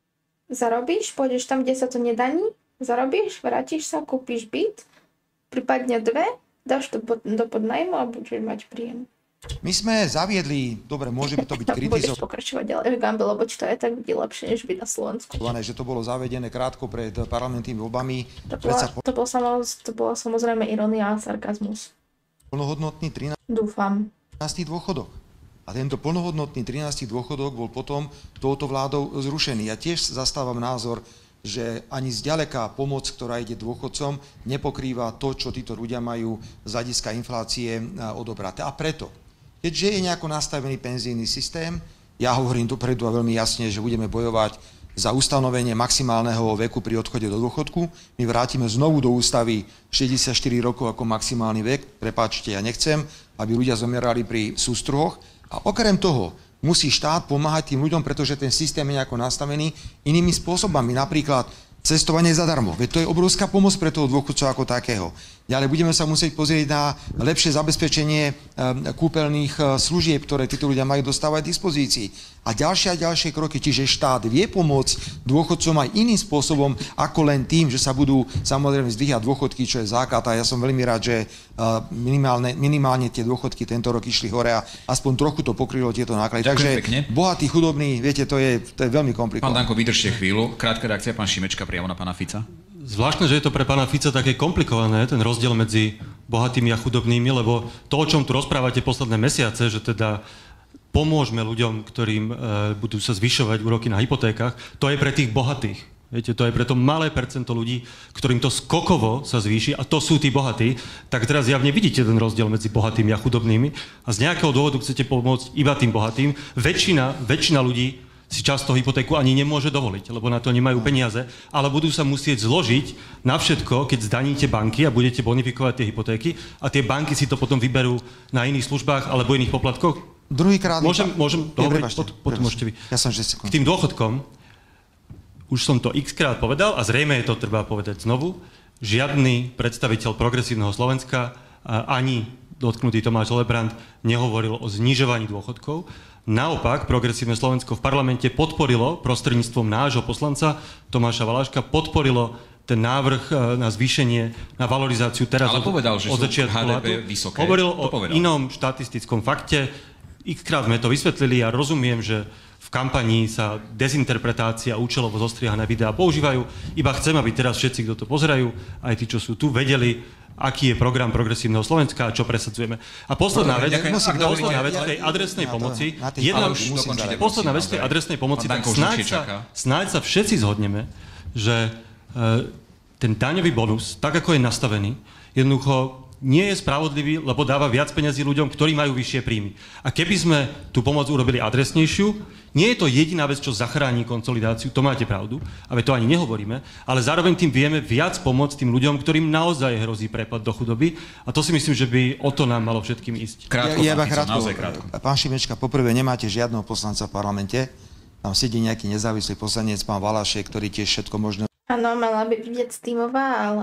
Speaker 1: Zarobíš, pôjdeš tam, kde sa to nedaní, zarobíš, vrátiš sa, kúpiš byt, prípadne dve, dáš to pod, do podnajmu a budeš mať príjem.
Speaker 4: My sme zaviedli, dobre, môže by to byť kritizované.
Speaker 1: Budeš pokračovať ďalej v gambe, lebo či to je tak bude lepšie, než byť na Slovensku.
Speaker 4: Že to bolo zavedené krátko pred parlamentnými voľbami.
Speaker 1: To bola, to, bol samozrejme, to bola samozrejme irónia a sarkazmus.
Speaker 4: Plnohodnotný trinásty
Speaker 1: Dúfam.
Speaker 4: dôchodok. A tento plnohodnotný trinásty dôchodok bol potom touto vládou zrušený. Ja tiež zastávam názor, že ani zďaleka pomoc, ktorá ide dôchodcom, nepokrýva to, čo títo ľudia majú z hľadiska inflácie odobraté. A preto, keďže je nejako nastavený penzijný systém, ja hovorím dopredu a veľmi jasne, že budeme bojovať za ustanovenie maximálneho veku pri odchode do dôchodku. My vrátime znovu do ústavy šesťdesiatštyri rokov ako maximálny vek. Prepáčte, ja nechcem, aby ľudia zomierali pri sústruhoch. A okrem toho musí štát pomáhať tým ľuďom, pretože ten systém je nejako nastavený inými spôsobami. Napríklad cestovanie zadarmo. Veď to je obrovská pomoc pre toho dôchodcu ako takého. Ďalej budeme sa musieť pozrieť na lepšie zabezpečenie kúpeľných služieb, ktoré títo ľudia majú dostávať v dispozícii. A ďalšie a ďalšie kroky, čiže štát vie pomôcť dôchodcom aj iným spôsobom, ako len tým, že sa budú samozrejme zdvíhať dôchodky, čo je základ. A ja som veľmi rád, že minimálne, minimálne tie dôchodky tento rok išli hore a aspoň trochu to pokrylo tieto náklady. Takže
Speaker 2: pekne.
Speaker 4: Bohatý, chudobný, viete, to je, to je veľmi komplikované.
Speaker 2: Pán Danko, vydržte chvíľu. Krátka reakcia, pán Šimečka, priamo na pána Fica.
Speaker 3: Zvláštne, že je to pre pána Fica také komplikované, ten rozdiel medzi bohatými a chudobnými, lebo to, o čom tu rozprávate posledné mesiace, že teda pomôžme ľuďom, ktorým e, budú sa zvyšovať úroky na hypotékach, to je pre tých bohatých. Viete, to je pre to malé percento ľudí, ktorým to skokovo sa zvýši, a to sú tí bohatí. Tak teraz javne vidíte ten rozdiel medzi bohatými a chudobnými a z nejakého dôvodu chcete pomôcť iba tým bohatým. Väčšina, väčšina ľudí si často hypotéku ani nemôže dovoliť, lebo na to nemajú peniaze, ale budú sa musieť zložiť na všetko, keď zdaníte banky a budete bonifikovať tie hypotéky a tie banky si to potom vyberú na iných službách alebo iných poplatkoch.
Speaker 4: Druhýkrát...
Speaker 3: Môžem, môžem dohovoriť, pot, potom môžete vy.
Speaker 4: Ja som šesť sekúnd.
Speaker 3: K tým dôchodkom, už som to x-krát povedal a zrejme je to treba povedať znovu, žiadny predstaviteľ progresívneho Slovenska, ani dotknutý Tomáš Helebrant, nehovoril o znižovaní dôchodkov. Naopak, progresívne Slovensko v parlamente podporilo prostredníctvom nášho poslanca Tomáša Valáška, podporilo ten návrh na zvýšenie, na valorizáciu teraz
Speaker 2: ale povedal, že
Speaker 3: od začiatku
Speaker 2: há dé pé vysoké.
Speaker 3: Hovoril o povedal. inom štatistickom fakte. X-krát sme to vysvetlili a ja rozumiem, že v kampanii sa dezinterpretácia účelovo zostrihané videá používajú. Iba chcem, aby teraz všetci, kto to pozerajú, aj tí, čo sú tu, vedeli, aký je program progresívneho Slovenska a čo presadzujeme. A posledná vec, posledná vec tej adresnej pomoci, jedna, posledná vec tej adresnej pomoci, tak snáď sa, snáď sa všetci zhodneme, že ten daňový bonus, tak ako je nastavený, jednoducho nie je spravodlivý, lebo dáva viac peňazí ľuďom, ktorí majú vyššie príjmy. A keby sme tú pomoc urobili adresnejšiu, nie je to jediná vec, čo zachráni konsolidáciu, to máte pravdu, ale to ani nehovoríme, ale zároveň tým vieme viac pomôcť tým ľuďom, ktorým naozaj hrozí prepad do chudoby, a to si myslím, že by o to nám malo všetkým ísť.
Speaker 2: Krátko,
Speaker 4: ja, ja
Speaker 2: pán,
Speaker 4: krátko,
Speaker 2: naozaj krátko.
Speaker 4: Pán Šimečka, poprvé nemáte žiadneho poslanca v parlamente, tam sedí nejaký nezávislý poslanec, pán Valašek, ktorý tiež všetko možné...
Speaker 1: Áno, mala by byť tímová, ale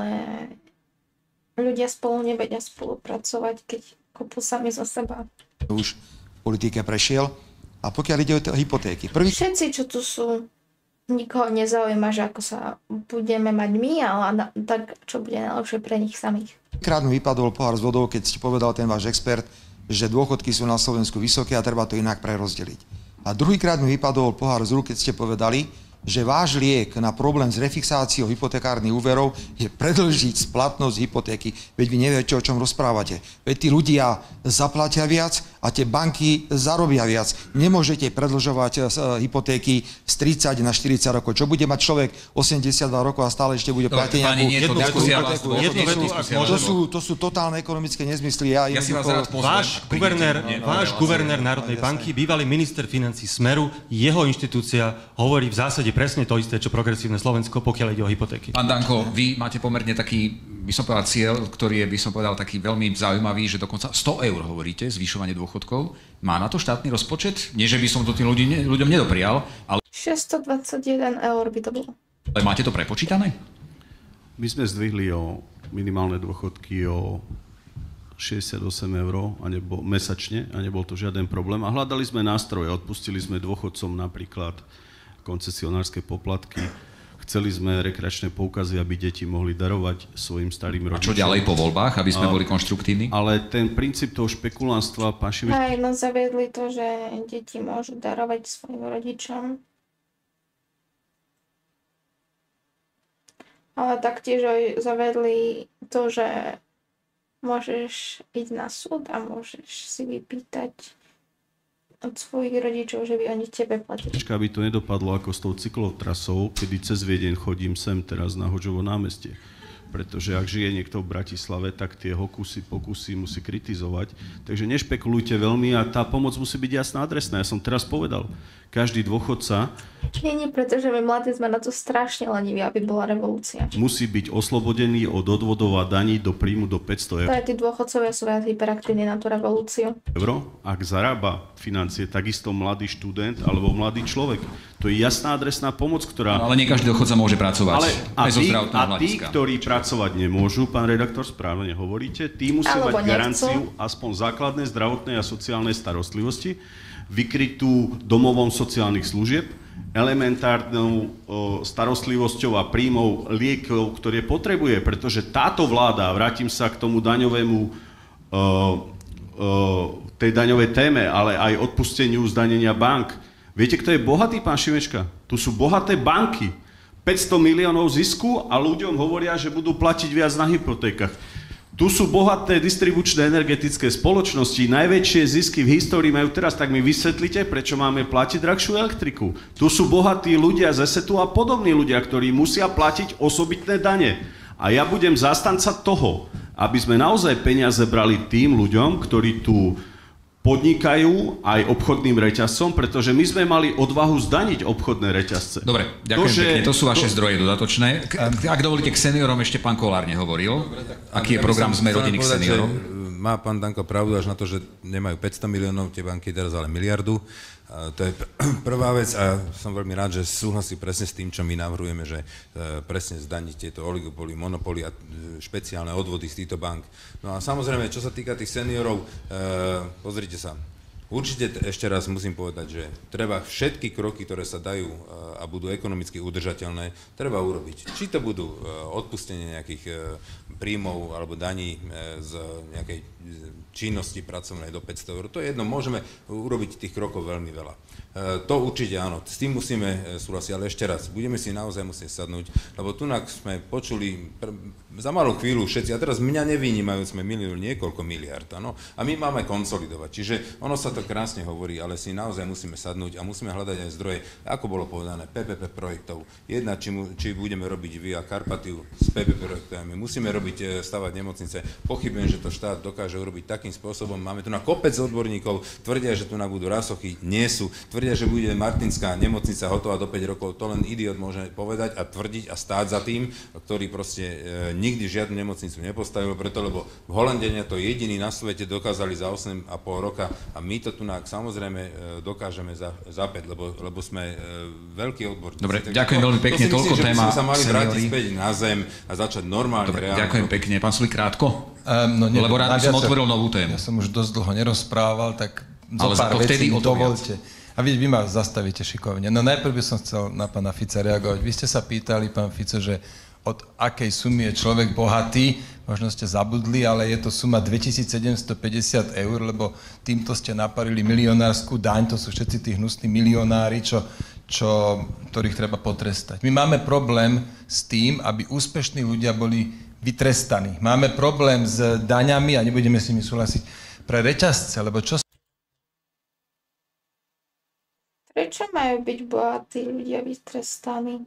Speaker 1: ľudia spolu nevedia spolupracovať, keď kopú sami za seba.
Speaker 4: Už v politike prešiel. A pokiaľ ide o hypotéky. Prvý...
Speaker 1: Všetci, čo tu sú, nikoho nezaujíma, že ako sa budeme mať my, ale na, tak, čo bude najlepšie pre nich samých.
Speaker 4: Krát mi vypadol pohár s vodou, keď ste povedal ten váš expert, že dôchodky sú na Slovensku vysoké a treba to inak prerozdeliť. A druhýkrát mi vypadol pohár z rúk, keď ste povedali, že váš liek na problém s refixáciou hypotekárnych úverov je predĺžiť splatnosť hypotéky. Veď vy neviete, o čom rozprávate. Veď tí ľudia zaplatia viac a tie banky zarobia viac. Nemôžete predĺžovať hypotéky z tridsať na štyridsať rokov. Čo bude mať človek osemdesiatdva rokov a stále ešte bude platiť nejakú jednu hypotéku? To sú, to sú totálne ekonomické nezmysly. Ja,
Speaker 3: ja si vás rád pozvem. Váš guvernér, váš guvernér Národnej banky, bývalý minister financí Smeru, jeho inštitúcia hovorí v zásade presne to isté, čo Progresívne Slovensko, pokiaľ ide o hypotéky.
Speaker 2: Pán Danko, vy máte pomerne taký, by som povedal, cieľ, ktorý je, by som povedal, taký veľmi zaujímavý, že dokonca sto eur hovoríte, zvyšovanie dôchodkov. Má na to štátny rozpočet? Nie, že by som to tým ľudí, ľuďom nedoprial, ale...
Speaker 1: šesťstodvadsaťjeden eur by to bolo.
Speaker 2: Ale máte to prepočítané?
Speaker 8: My sme zdvihli o minimálne dôchodky o šesťdesiatosem eur a nebo, mesačne a nebol to žiaden problém. A hľadali sme nástroje, odpustili sme dôchodcom napríklad koncesionárske poplatky. Chceli sme rekreačné poukazy, aby deti mohli darovať svojim starým rodičom.
Speaker 2: A čo ďalej po voľbách, aby sme a, boli konštruktívni?
Speaker 8: Ale ten princíp toho špekulánstva, pán Šimečka...
Speaker 1: Aj, no zaviedli to, že deti môžu darovať svojim rodičom. Ale taktiež aj zaviedli to, že môžeš ísť na súd a môžeš si vypýtať od svojich rodičov, že by oni tebe platili.
Speaker 8: Aby to nedopadlo ako s tou cyklotrasou, kedy cez Viedeň chodím sem teraz na Hoďovo námestie. Pretože ak žije niekto v Bratislave, tak tie hokusy, pokusy musí kritizovať. Takže nešpekulujte veľmi a tá pomoc musí byť jasná, adresná. Ja som teraz povedal, každý dôchodca...
Speaker 1: Nie, nie, pretože my mladí sme na to strašne leniví, aby bola revolúcia.
Speaker 8: Musí byť oslobodený od odvodov a daní do príjmu do päťsto eur.
Speaker 1: To aj tí dôchodcovia sú viac hyperaktívni na tú revolúciu.
Speaker 8: Euro, ak zarába financie, takisto mladý študent alebo mladý človek. To je jasná adresná pomoc, ktorá...
Speaker 2: No, ale nie každý dôchodca môže pracovať.
Speaker 8: Ale a, tí, a tí, ktorí pracovať nemôžu, pán redaktor, správne hovoríte, tí musia mať garanciu aspoň základnej zdravotnej a sociálnej starostlivosti, vykrytú domovom sociálnych služieb, elementárnou o, starostlivosťou a príjmov liekov, ktoré potrebuje, pretože táto vláda, vrátim sa k tomu daňovému, o, o, tej daňovej téme, ale aj odpusteniu zdanenia bank. Viete, kto je bohatý, pán Šimečka? Tu sú bohaté banky. päťsto miliónov zisku a ľuďom hovoria, že budú platiť viac na hypotékach. Tu sú bohaté distribučné energetické spoločnosti, najväčšie zisky v histórii majú teraz, tak mi vysvetlite, prečo máme platiť drahšiu elektriku. Tu sú bohatí ľudia z esetu a podobní ľudia, ktorí musia platiť osobitné dane. A ja budem zastanca toho, aby sme naozaj peniaze brali tým ľuďom, ktorí tu podnikajú aj obchodným reťazcom, pretože my sme mali odvahu zdaniť obchodné reťazce.
Speaker 2: Dobre, ďakujem to, že, pekne, to sú vaše to... zdroje dodatočné. Ak dovolíte, k seniorom ešte pán Kollár nehovoril. Dobre, tak, aký je program Sme rodiny k seniorom?
Speaker 6: Má pán Danko pravdu až na to, že nemajú päťsto miliónov, tie banky teraz ale miliardu. A to je prvá vec a som veľmi rád, že súhlasí presne s tým, čo my navrhujeme, že presne zdaniť tieto oligopoly, monopoly a špeciálne odvody z týchto bank. No a samozrejme, čo sa týka tých seniorov, pozrite sa, určite ešte raz musím povedať, že treba všetky kroky, ktoré sa dajú a budú ekonomicky udržateľné, treba urobiť. Či to budú odpustenie nejakých príjmov alebo daní z nejakej činnosti pracovnej do päťsto eur. To je jedno, môžeme urobiť tých krokov veľmi veľa. To určite áno, s tým musíme súhlasiť, ale ešte raz, budeme si naozaj musieť sadnúť, lebo tunak sme počuli pr- za malú chvíľu všetci, a teraz mňa nevynímajú, sme milión niekoľko miliard, áno, a my máme konsolidovať, čiže ono sa to krásne hovorí, ale si naozaj musíme sadnúť a musíme hľadať aj zdroje, ako bolo povedané, pé pé pé projektov. Jedna, či, mu, či budeme robiť Via Carpatiu s pé pé pé projektami, musíme robiť, stavať nemocnice, pochybujem, že to štát dokáže urobiť takým spôsobom, máme tu na kopec odborníkov, tvrdia, že tu na budú rasochy, nie sú, tvrdia, že bude Martinská nemocnica hotová do päť rokov, to len idiot môže povedať a tvrdiť a stáť za tým, ktorý proste e, nikdy žiadnu nemocnicu nepostavil, preto lebo v Holandenia to jediní na svete dokázali za osem a pol roka a my to tu samozrejme e, dokážeme za, za päť, lebo, lebo sme e, veľkí odborníci.
Speaker 2: Dobre, takže ďakujem veľmi pekne,
Speaker 6: to
Speaker 2: toľko
Speaker 6: myslím,
Speaker 2: téma.
Speaker 6: Že by sme sa mali vrátiť späť na zem a začať normálne.
Speaker 2: Dobre,
Speaker 6: reálne.
Speaker 2: Ďakujem pekne. Pán Sulík, krátko?
Speaker 7: Um, no,
Speaker 2: lebo rád by som otvoril novú tému.
Speaker 7: Ja som už dosť dlho nerozprával, tak zo
Speaker 2: ale
Speaker 7: pár vecí
Speaker 2: vtedy
Speaker 7: dovolte. A vy, vy ma zastavíte šikovne. No najprv by som chcel na pána Fica reagovať. Vy ste sa pýtali, pán Fico, že od akej sumy je človek bohatý, možno ste zabudli, ale je to suma dvetisícsedemstopäťdesiat eur, lebo týmto ste naparili milionárskú daň, to sú všetci tí hnusní milionári, čo, čo, ktorých treba potrestať. My máme problém s tým, aby úspešní ľudia boli vytrestaní. Máme problém s daňami, a nebudeme s nimi súhlasiť, pre reťazce, lebo čo...
Speaker 1: Prečo majú byť bohatí ľudia vytrestaní?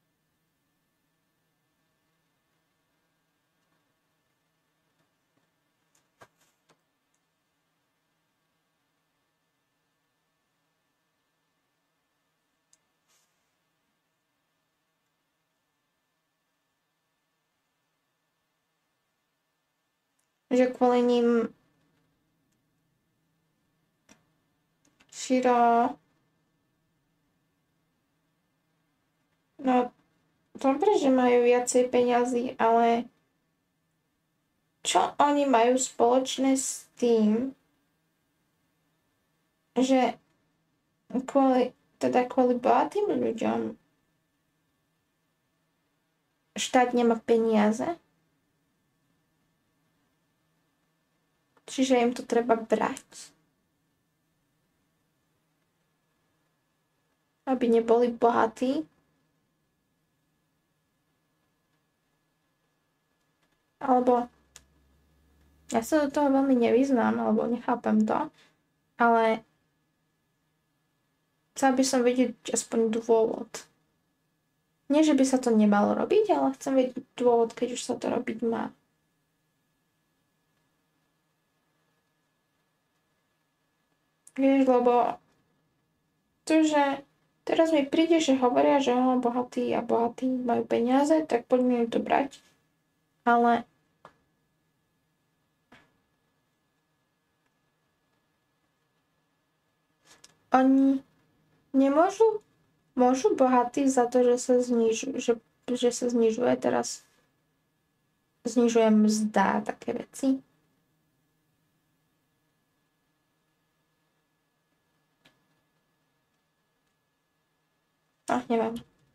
Speaker 1: Že kvôli ním širo... No, dobre, že majú viacej peňazí, ale čo oni majú spoločné s tým, že kvôli, teda kvôli bohatým ľuďom štát nemá peniaze? Čiže im to treba brať. Aby neboli bohatí. Alebo ja sa do toho veľmi nevyznám, alebo nechápem to. Ale chcel by som vedieť aspoň dôvod. Nie, že by sa to nemalo robiť, ale chcem vedieť dôvod, keď už sa to robiť má. Vieš, lebo to, že teraz mi príde, že hovoria, že ho bohatí a bohatí majú peniaze, tak poďme im to brať. Ale oni nemôžu, môžu bohatí za to, že sa znižuje, že, že sa znižuje teraz znižuje mzda a také veci. No, neviem.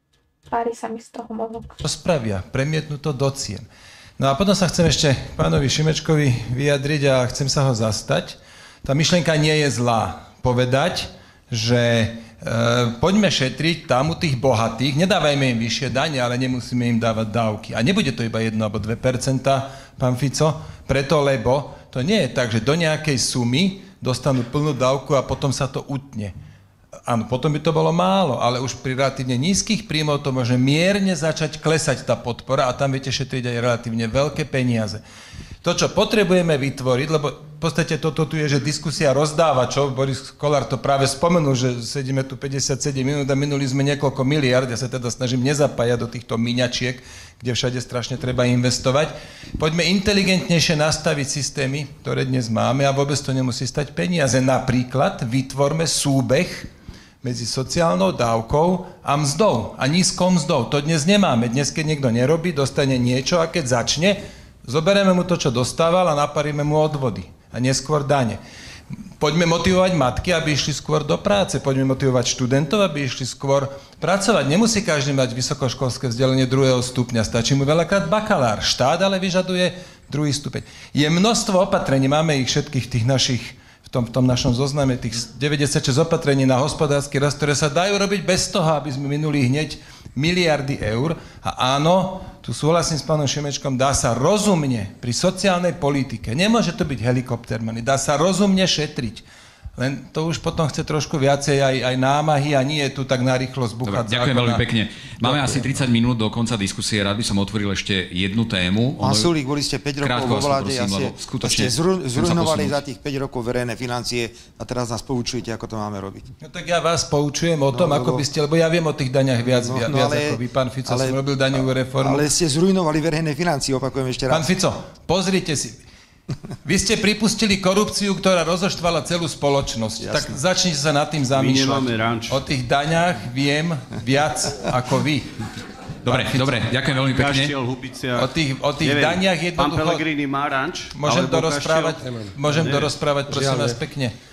Speaker 1: Pári sa mi z toho mozog.
Speaker 7: To spravia, premietnú to do cien. No a potom sa chcem ešte pánovi Šimečkovi vyjadriť a chcem sa ho zastať. Tá myšlienka nie je zlá. Povedať, že e, poďme šetriť tam u tých bohatých, nedávajme im vyššie dane, ale nemusíme im dávať dávky. A nebude to iba jedno alebo dve percentá, pán Fico, preto, lebo to nie je tak, že do nejakej sumy dostanú plnú dávku a potom sa to utne. Áno, potom by to bolo málo, ale už pri relatívne nízkych príjmov to môže mierne začať klesať tá podpora a tam viete šetriť aj relatívne veľké peniaze. To, čo potrebujeme vytvoriť, lebo v podstate toto tu je, že diskusia rozdávačov, Boris Kollár to práve spomenul, že sedíme tu päťdesiatsedem minút a minuli sme niekoľko miliard, ja sa teda snažím nezapájať do týchto miňačiek, kde všade strašne treba investovať. Poďme inteligentnejšie nastaviť systémy, ktoré dnes máme a vôbec to nemusí stať peniaze. Napríklad vytvorme súbeh medzi sociálnou dávkou a mzdou a nízkou mzdou. To dnes nemáme. Dnes, keď niekto nerobí, dostane niečo a keď začne, zoberieme mu to, čo dostával a naparíme mu odvody a neskôr dane. Poďme motivovať matky, aby išli skôr do práce. Poďme motivovať študentov, aby išli skôr pracovať. Nemusí každý mať vysokoškolské vzdelanie druhého stupňa. Stačí mu veľakrát bakalár. Štát ale vyžaduje druhý stupeň. Je množstvo opatrení, máme ich všetkých tých našich v tom, v tom našom zozname, tých deväťdesiatšesť opatrení na hospodársky rast, ktoré sa dajú robiť bez toho, aby sme minuli hneď miliardy eur. A áno, tu súhlasím s pánom Šimečkom, dá sa rozumne pri sociálnej politike, nemôže to byť helikoptermany, dá sa rozumne šetriť. Len to už potom chce trošku viacej aj, aj námahy a nie je tu tak narýchlo zbuchať.
Speaker 2: Dobre, ďakujem veľmi pekne. Máme Dobre. asi tridsať minút do konca diskusie. Rád by som otvoril ešte jednu tému.
Speaker 11: Pán Sulík, boli ste päť rokov vo vláde a ste, ste zru, zrujnovali za tých päť rokov verejné financie a teraz nás poučujete, ako to máme robiť.
Speaker 7: No tak ja vás poučujem o tom, no, ako by ste, lebo ja viem o tých daňach viac, no, no, viac ale, ako vy, pán Fico, ale, som robil daňovú reformu.
Speaker 11: Ale ste zrujnovali verejné financie, opakujem ešte raz.
Speaker 7: Pán Fico, pozrite si. Vy ste pripustili korupciu, ktorá rozoštvala celú spoločnosť. Jasne. Tak začnite sa nad tým zamýšľať. O tých daňach viem viac ako vy.
Speaker 2: Dobre, dobre, ďakujem veľmi pekne.
Speaker 7: O tých, o tých neviem, daniach jednoducho...
Speaker 8: Pán Pellegrini má ranč?
Speaker 7: Môžem dorozprávať, môžem dorozprávať, prosím vás pekne.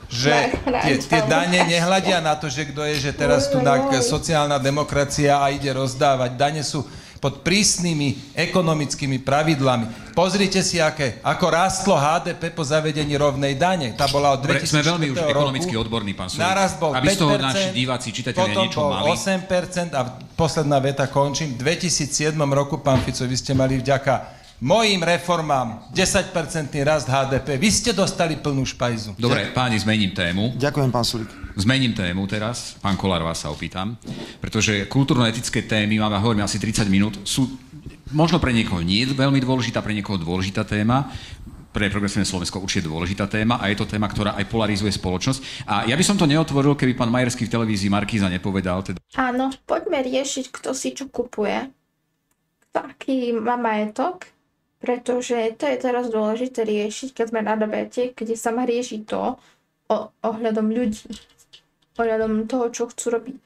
Speaker 7: že tie, tie dane nehľadia na to, že kto je, že teraz tu na sociálna demokracia a ide rozdávať. Dane sú pod prísnymi ekonomickými pravidlami. Pozrite si, aké, ako rástlo há dé pé po zavedení rovnej dane. Tá bola od dvetisícštyri
Speaker 2: Sme veľmi už
Speaker 7: roku,
Speaker 2: ekonomicky odborní, pán Sulik.
Speaker 7: Naraz bol
Speaker 2: aby
Speaker 7: päť percent,
Speaker 2: z toho naši diváci, čitatelia niečo
Speaker 7: potom bol
Speaker 2: mali.
Speaker 7: osem percent a posledná veta končím. V dvetisícsedem roku, pán Fico, vy ste mali vďaka mojím reformám desať percentný rast há dé pé. Vy ste dostali plnú špajzu.
Speaker 2: Dobre, páni, zmením tému.
Speaker 11: Ďakujem, pán Sulik.
Speaker 2: Zmením tému teraz. Pán Kollár, vás sa opýtam. Pretože kultúrno-etické témy, máme, hovoríme asi tridsať minút, sú možno pre niekoho nie veľmi dôležitá, pre niekoho dôležitá téma. Pre Progresívne Slovensko určite dôležitá téma a je to téma, ktorá aj polarizuje spoločnosť. A ja by som to neotvoril, keby pán Majerský v televízii Markíza nepovedal. Teda...
Speaker 1: Áno, poďme riešiť, kto si čo kupuje, aký má majetok, pretože to je teraz dôležité riešiť, keď sme na debete, kde sa má riešiť to o, ohľadom ľudí, ohľadom toho, čo chcú robiť.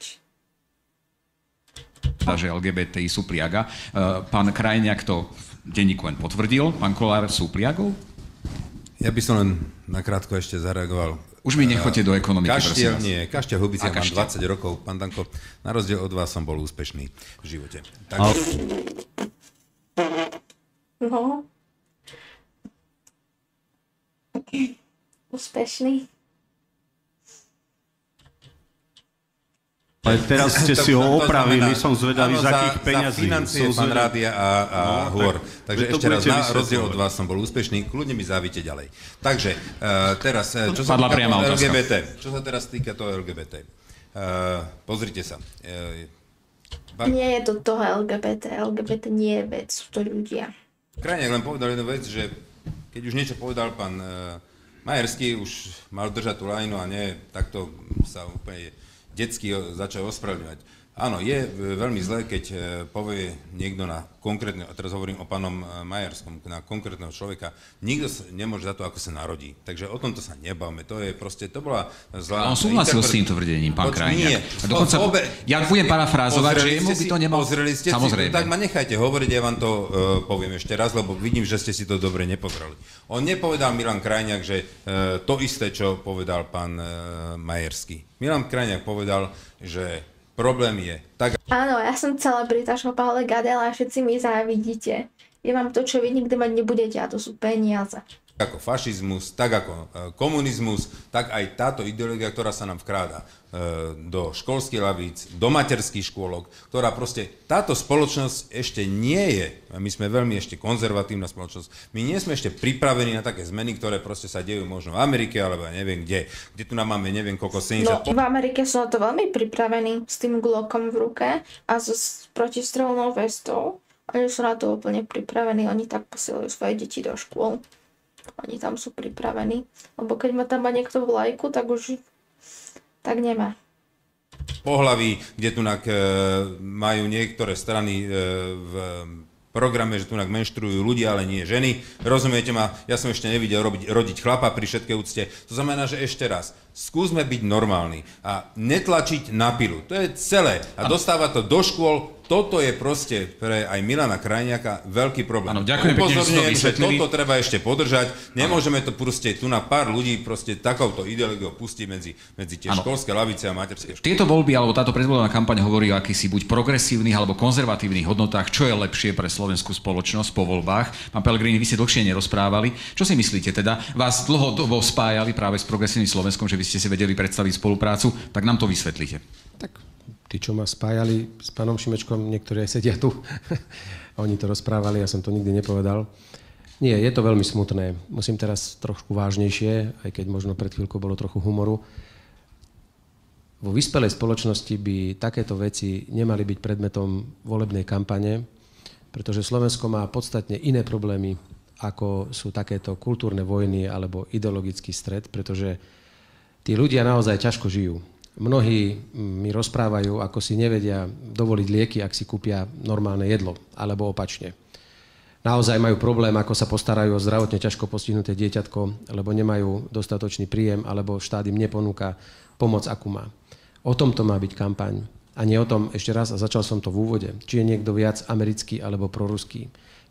Speaker 2: Že el gé bé té í sú pliaga. Pán Krajniak to v denníku len potvrdil. Pán Kollár, sú pliagou?
Speaker 6: Ja by som len nakrátko ešte zareagoval.
Speaker 2: Už mi nechoďte do ekonomiky,
Speaker 6: Kaštiel,
Speaker 2: prosím vás.
Speaker 6: Nie, Kaštiel Hubicia mám dvadsať rokov. Pán Danko, na rozdiel od vás som bol úspešný v živote. Takže...
Speaker 1: No. Úspešný.
Speaker 8: Ale teraz ste si ho opravili, som zvedavý, z akých peňazí.
Speaker 6: Za financie, pán Rádia a, a
Speaker 8: no,
Speaker 6: Hôr. Takže ešte raz, na rozdiel od
Speaker 8: vysvetľovať.
Speaker 6: vás som bol úspešný, kľudne mi závidíte ďalej. Takže, uh, teraz, čo sa
Speaker 2: Padla
Speaker 6: týka
Speaker 2: priama
Speaker 6: toho
Speaker 2: otázka.
Speaker 6: el gé bé té, čo sa teraz týka toho el gé bé té, uh, pozrite sa. Uh, ba-
Speaker 1: Nie je to toho el gé bé té, el gé bé té nie je vec, sú to ľudia.
Speaker 6: Krajniak len povedal jednu vec, že keď už niečo povedal pán uh, Majerský, už mal držať tú lajnu a nie takto sa úplne detsky začal ospravedlňovať. Áno, je veľmi zlé, keď povie niekto na konkrétne, a teraz hovorím o pánom Majerskom, na konkrétneho človeka, nikto sa nemôže za to, ako sa narodí. Takže o tomto sa nebavme. To je proste, to bola zlá...
Speaker 2: On súhlasil s tým tvrdením, pán Krajniak.
Speaker 6: Nie.
Speaker 2: Dokonca,
Speaker 6: obe,
Speaker 2: ja budem parafrázovať, že jemu by to nemal...
Speaker 6: Pozreli ste
Speaker 2: Samozrejme.
Speaker 6: si, tak ma nechajte hovoriť, ja vám to uh, poviem ešte raz, lebo vidím, že ste si to dobre nepozreli. On nepovedal Milan Krajniak, že uh, to isté, čo povedal pán uh, Majerský. Milan Krajniak povedal, že problém je tak...
Speaker 1: Áno, ja som celebrita Šopále Gadela a všetci mi závidíte. Ja mám to, čo vy nikdy mať nebudete a to sú peniaze.
Speaker 6: Ako fašizmus, tak ako komunizmus, tak aj táto ideológia, ktorá sa nám vkráda do školských lavíc, do materských škôlok, ktorá proste, táto spoločnosť ešte nie je, a my sme veľmi ešte konzervatívna spoločnosť, my nie sme ešte pripravení na také zmeny, ktoré proste sa dejú možno v Amerike, alebo ja neviem kde, kde tu nám máme neviem koľko sedemdesiat...
Speaker 1: No, v Amerike sú na to veľmi pripravení s tým glokom v ruke a s protistrelnou vestou. Oni sú na to úplne pripravení, oni tak posielajú svoje deti do škôl. Oni tam sú pripravení, lebo keď má tam niekto vlajku, tak už tak nemá.
Speaker 6: Pohlaví, kde tunak e, majú niektoré strany e, v programe, že tunak menštruujú ľudia, ale nie ženy. Rozumiete ma? Ja som ešte nevidel robiť, rodiť chlapa pri všetkej úcte. To znamená, že ešte raz, skúsme byť normálni a netlačiť na pilu. To je celé. A dostávať to do škôl, toto je proste pre aj Milana Krajniaka veľký problém.
Speaker 2: Áno, ďakujem pekne, že ste to
Speaker 6: že
Speaker 2: vysvetlili.
Speaker 6: toto treba ešte podržať. Nemôžeme to proste tu na pár ľudí proste takouto ideológiou pustiť medzi, medzi tie
Speaker 2: Áno.
Speaker 6: školské lavice a materské školy.
Speaker 2: Tieto voľby, alebo táto predvoľbná kampaň hovorí o akýsi buď progresívnych alebo konzervatívnych hodnotách, čo je lepšie pre slovenskú spoločnosť po voľbách. Pán Pellegrini, vy ste dlhšie nerozprávali. Čo si myslíte teda? Vás dlhodobo spájali práve s progresívnym Slovenskom, že vy ste si vedeli predstaviť spoluprácu, tak nám to vysvetlite.
Speaker 5: Tak tí, čo ma spájali s pánom Šimečkom, niektorí aj sedia tu. Oni to rozprávali, ja som to nikdy nepovedal. Nie, je to veľmi smutné. Musím teraz trošku vážnejšie, aj keď možno pred chvíľkou bolo trochu humoru. Vo vyspelej spoločnosti by takéto veci nemali byť predmetom volebnej kampane, pretože Slovensko má podstatne iné problémy, ako sú takéto kultúrne vojny alebo ideologický stret, pretože tí ľudia naozaj ťažko žijú. Mnohí mi rozprávajú, ako si nevedia dovoliť lieky, ak si kúpia normálne jedlo, alebo opačne. Naozaj majú problém, ako sa postarajú o zdravotne ťažko postihnuté dieťatko, lebo nemajú dostatočný príjem, alebo štát im neponúka pomoc, akú má. O tomto má byť kampaň. A nie o tom, ešte raz, a začal som to v úvode, či je niekto viac americký alebo proruský.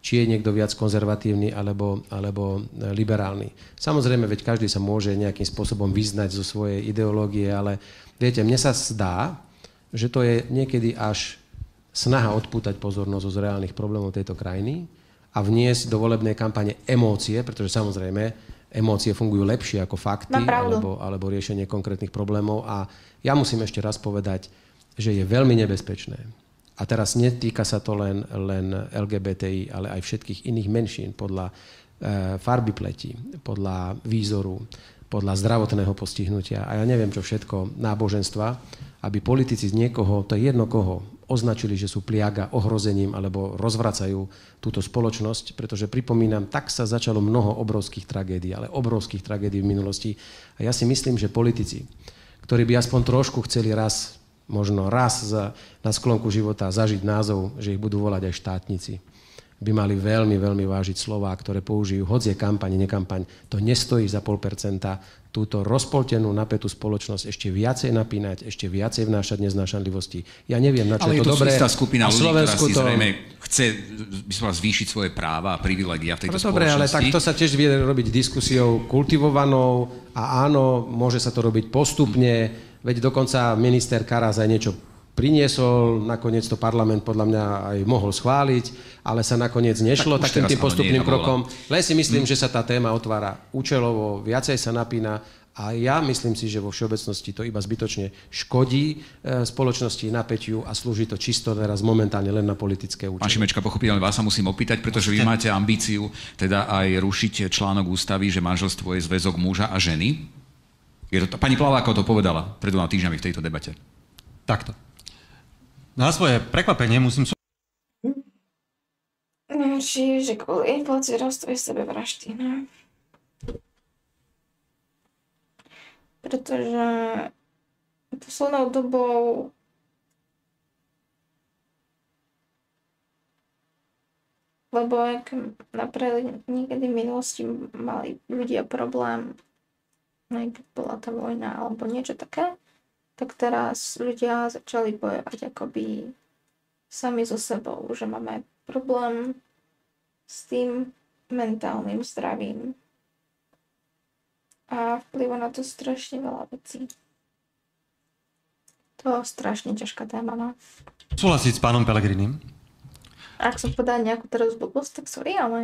Speaker 5: či je niekto viac konzervatívny alebo, alebo liberálny. Samozrejme, veď každý sa môže nejakým spôsobom vyznať zo svojej ideológie, ale viete, mne sa zdá, že to je niekedy až snaha odpútať pozornosť z reálnych problémov tejto krajiny a vniesť do volebnej kampane emócie, pretože samozrejme emócie fungujú lepšie ako fakty alebo, alebo riešenie konkrétnych problémov. A ja musím ešte raz povedať, že je veľmi nebezpečné. A teraz netýka sa to len, len el gé bé té í, ale aj všetkých iných menšín podľa e, farby pleti, podľa výzoru, podľa zdravotného postihnutia a ja neviem čo všetko, náboženstva, aby politici z niekoho, to je jedno koho, označili, že sú pliaga, ohrozením alebo rozvracajú túto spoločnosť, pretože pripomínam, tak sa začalo mnoho obrovských tragédií, ale obrovských tragédií v minulosti. A ja si myslím, že politici, ktorí by aspoň trošku chceli raz, možno raz za, na sklonku života zažiť názov, že ich budú volať aj štátnici, by mali veľmi, veľmi vážiť slová, ktoré použijú, hoď je kampaň, nekampaň. To nestojí za pol percenta. Túto rozpoltenú, napätú spoločnosť ešte viacej napínať, ešte viacej vnášať neznášanlivosti. Ja neviem, na čo
Speaker 2: ale
Speaker 5: je to dobré.
Speaker 2: Ale je to skupina ľudí, ktorá si to... zrejme chce by som vás, zvýšiť svoje práva a privilegia v tejto no, dobre, spoločnosti.
Speaker 5: Ale tak to sa tiež vie robiť diskusiou kultivovanou a áno, môže sa to robiť postupne. Veď dokonca minister Karas aj niečo priniesol, nakoniec to parlament podľa mňa aj mohol schváliť, ale sa nakoniec nešlo tak takým tým postupným krokom. Len si myslím, hmm. že sa tá téma otvára účelovo, viacej sa napína a ja myslím si, že vo všeobecnosti to iba zbytočne škodí e, spoločnosti, napätiu a slúži to čisto teraz momentálne len na politické účely.
Speaker 2: Pán Šimečka, pochopiteľne vás sa musím opýtať, pretože vy máte ambíciu teda aj rušiť článok ústavy, že manželstvo je zväzok muža a ženy. Je to, pani Plaváková to povedala pred dvoma týždňami v tejto debate.
Speaker 3: Takto. Na svoje prekvapenie musím...
Speaker 1: Čiže kvôli inflácii je sebevraždy, no. Pretože poslednou dobou lebo ak napríklad niekedy v minulosti mali ľudia problém, ak bola tá vojna alebo niečo také, tak teraz ľudia začali bojovať akoby sami so sebou, že máme problém s tým mentálnym zdravím. A vplyva na to strašne veľa vecí. To je strašne ťažká téma, no.
Speaker 3: Súhlasiť s pánom Pellegrinim?
Speaker 1: Ak som povedala nejakú teraz blbosť, tak sorry, ale...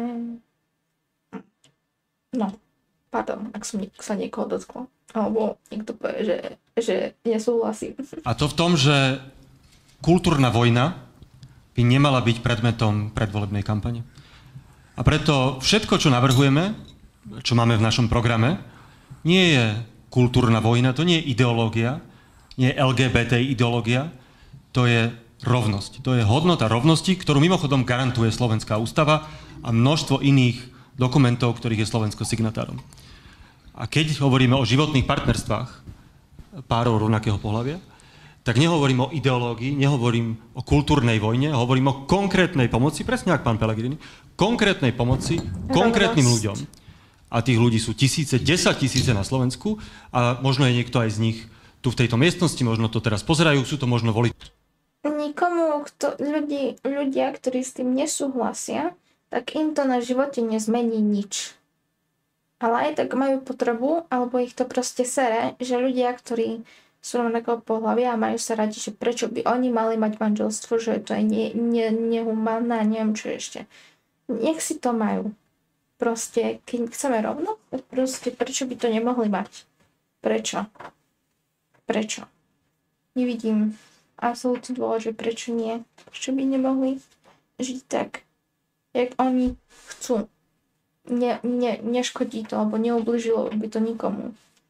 Speaker 1: No, pardon, ak som sa niekoho dotkla. Alebo niekto povie, že, že nesúhlasím.
Speaker 3: A to v tom, že kultúrna vojna by nemala byť predmetom predvolebnej kampane. A preto všetko, čo navrhujeme, čo máme v našom programe, nie je kultúrna vojna, to nie je ideológia, nie je el gé bé té ideológia, to je rovnosť. To je hodnota rovnosti, ktorú mimochodom garantuje Slovenská ústava a množstvo iných dokumentov, ktorých je Slovensko signatárom. A keď hovoríme o životných partnerstvách párov rovnakého pohlavia, tak nehovorím o ideológii, nehovorím o kultúrnej vojne, hovorím o konkrétnej pomoci, presne ako pán Pellegrini, konkrétnej pomoci konkrétnym ľuďom. A tých ľudí sú tisíce, desať tisíce na Slovensku a možno je niekto aj z nich tu v tejto miestnosti, možno to teraz pozerajú, sú to možno voliť.
Speaker 1: Nikomu, kto, ľudí, ľudia, ktorí s tým nesúhlasia, tak im to na živote nezmení nič. Ale aj tak majú potrebu, alebo ich to proste sere, že ľudia, ktorí sú rovnakého pohlavia a majú sa radi, že prečo by oni mali mať manželstvo, že to je ne, ne, nehumánne a neviem čo ešte. Nech si to majú. Proste, keď chceme rovno, tak proste prečo by to nemohli mať? Prečo? Prečo? Nevidím absolútne dôvod, že prečo nie. Prečo by nemohli žiť tak, jak oni chcú. Ne, ne, neškodí to, alebo neublížilo by to nikomu.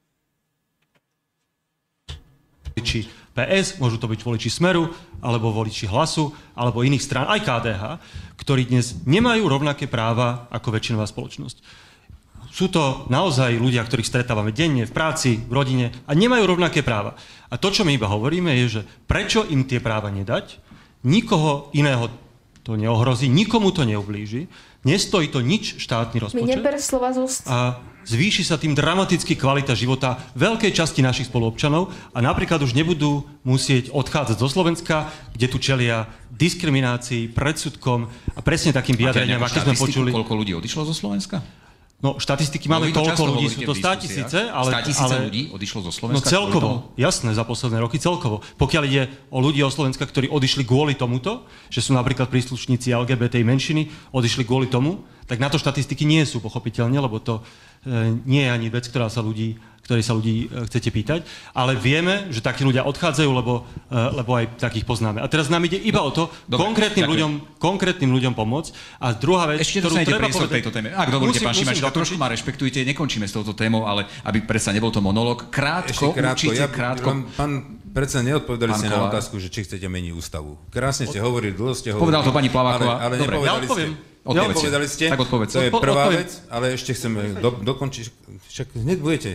Speaker 3: Voliči pé es, môžu to byť voliči Smeru, alebo voliči Hlasu, alebo iných strán, aj ká dé há, ktorí dnes nemajú rovnaké práva ako väčšinová spoločnosť. Sú to naozaj ľudia, ktorých stretávame denne, v práci, v rodine a nemajú rovnaké práva. A to, čo my iba hovoríme, je, že prečo im tie práva nedať, nikoho iného to neohrozí, nikomu to neublíži, nestojí to nič štátny rozpočet.
Speaker 1: Mi neber slova z úst.
Speaker 3: A zvýši sa tým dramaticky kvalita života veľkej časti našich spoluobčanov a napríklad už nebudú musieť odchádzať zo Slovenska, kde tu čelia diskriminácii, predsudkom a presne takým vyjadreniam, aké sme počuli.
Speaker 2: Koľko ľudí odišlo zo Slovenska?
Speaker 3: No, štatistiky máme
Speaker 2: no,
Speaker 3: toľko ľudí, sú to státisíce, ale...
Speaker 2: Státisíce
Speaker 3: ale,
Speaker 2: ľudí odišlo zo Slovenska?
Speaker 3: No celkovo, jasné, za posledné roky celkovo. Pokiaľ ide o ľudí o Slovenska, ktorí odišli kvôli tomuto, že sú napríklad príslušníci el gé bé té menšiny, odišli kvôli tomu, tak na to štatistiky nie sú, pochopiteľne, lebo to e, nie je ani vec, ktorá sa ľudí, ktorej sa ľudí e, chcete pýtať, ale vieme, že takí ľudia odchádzajú, lebo, e, lebo aj takých poznáme. A teraz nám ide iba o to, Dobre, konkrétnym, ľuďom, konkrétnym ľuďom pomôcť. A druhá vec,
Speaker 2: ešte
Speaker 3: ktorú treba povedať...
Speaker 2: tejto téme. Ak dovolíte, pán Šimečka, trošku ma rešpektujte, nekončíme s touto témou, ale aby predsa nebol to monológ. Krátko,
Speaker 6: krátko
Speaker 2: určite
Speaker 6: ja,
Speaker 2: krátko.
Speaker 6: Pán predsa neodpovedali ste na otázku, že či chcete meniť ústavu. Krásne ste hovorili, dlho ste hovorili.
Speaker 2: Povedal to pani Plaváková.
Speaker 6: Ale, ale
Speaker 2: Dobre,
Speaker 6: ja
Speaker 3: odpoviem.
Speaker 6: Odpovedali ste,
Speaker 2: tak odpovedz.
Speaker 6: to je prvá vec, ale ešte chceme do, dokončiť, však hneď budete.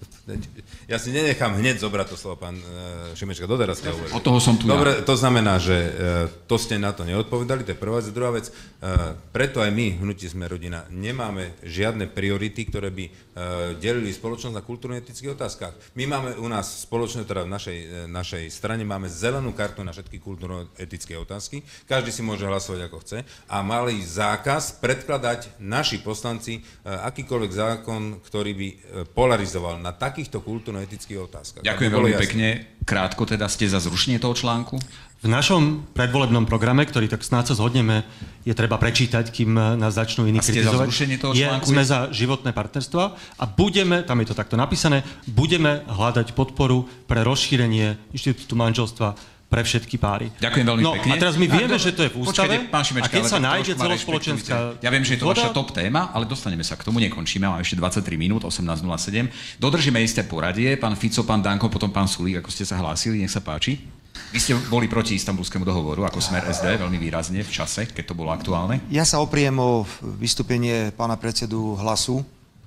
Speaker 6: Ja si nenechám hneď zobrať to slovo, pán uh, Šimečka, doteraz ste hovorili.
Speaker 2: Od toho som tu
Speaker 6: Dobre,
Speaker 2: ja.
Speaker 6: To znamená, že uh, to ste na to neodpovedali, to je prvá vec. Druhá vec, uh, preto aj my, Hnutí Sme rodina, nemáme žiadne priority, ktoré by uh, delili spoločnosť na kultúrno-etických otázkach. My máme u nás spoločne, teda v našej, uh, našej strane, máme zelenú kartu na všetky kultúrno-etické otázky. Každý si môže hlasovať ako chce a mali zákaz predkladať naši poslanci uh, akýkoľvek zákon, ktorý by uh, polarizoval na takýchto kultúrno-etických otázkach.
Speaker 2: Ďakujem veľmi pekne. Krátko teda, ste za zrušenie toho článku?
Speaker 3: V našom predvolebnom programe, ktorý tak snáď sa zhodneme, je treba prečítať, kým nás začnú iní kritizovať. Je, sme za životné partnerstva a budeme, tam je to takto napísané, budeme hľadať podporu pre rozšírenie inštitútu manželstva pre všetky páry.
Speaker 2: Ďakujem veľmi
Speaker 3: no,
Speaker 2: pekne.
Speaker 3: A teraz my vieme, že to je v ústave.
Speaker 2: Počkajte, pán Šimečka,
Speaker 3: a keď sa nájde celospoločenská...
Speaker 2: Ja viem, že je to vaša top téma, ale dostaneme sa k tomu, nekončíme, máme ešte dvadsaťtri minút, osemnásť nula sedem. Dodržíme isté poradie, pán Fico, pán Danko, potom pán Sulík, ako ste sa hlásili, nech sa páči. Vy ste boli proti Istanbulskému dohovoru, ako Smer es dé, veľmi výrazne v čase, keď to bolo aktuálne.
Speaker 11: Ja sa opriem o vystúpenie pána predsedu Hlasu,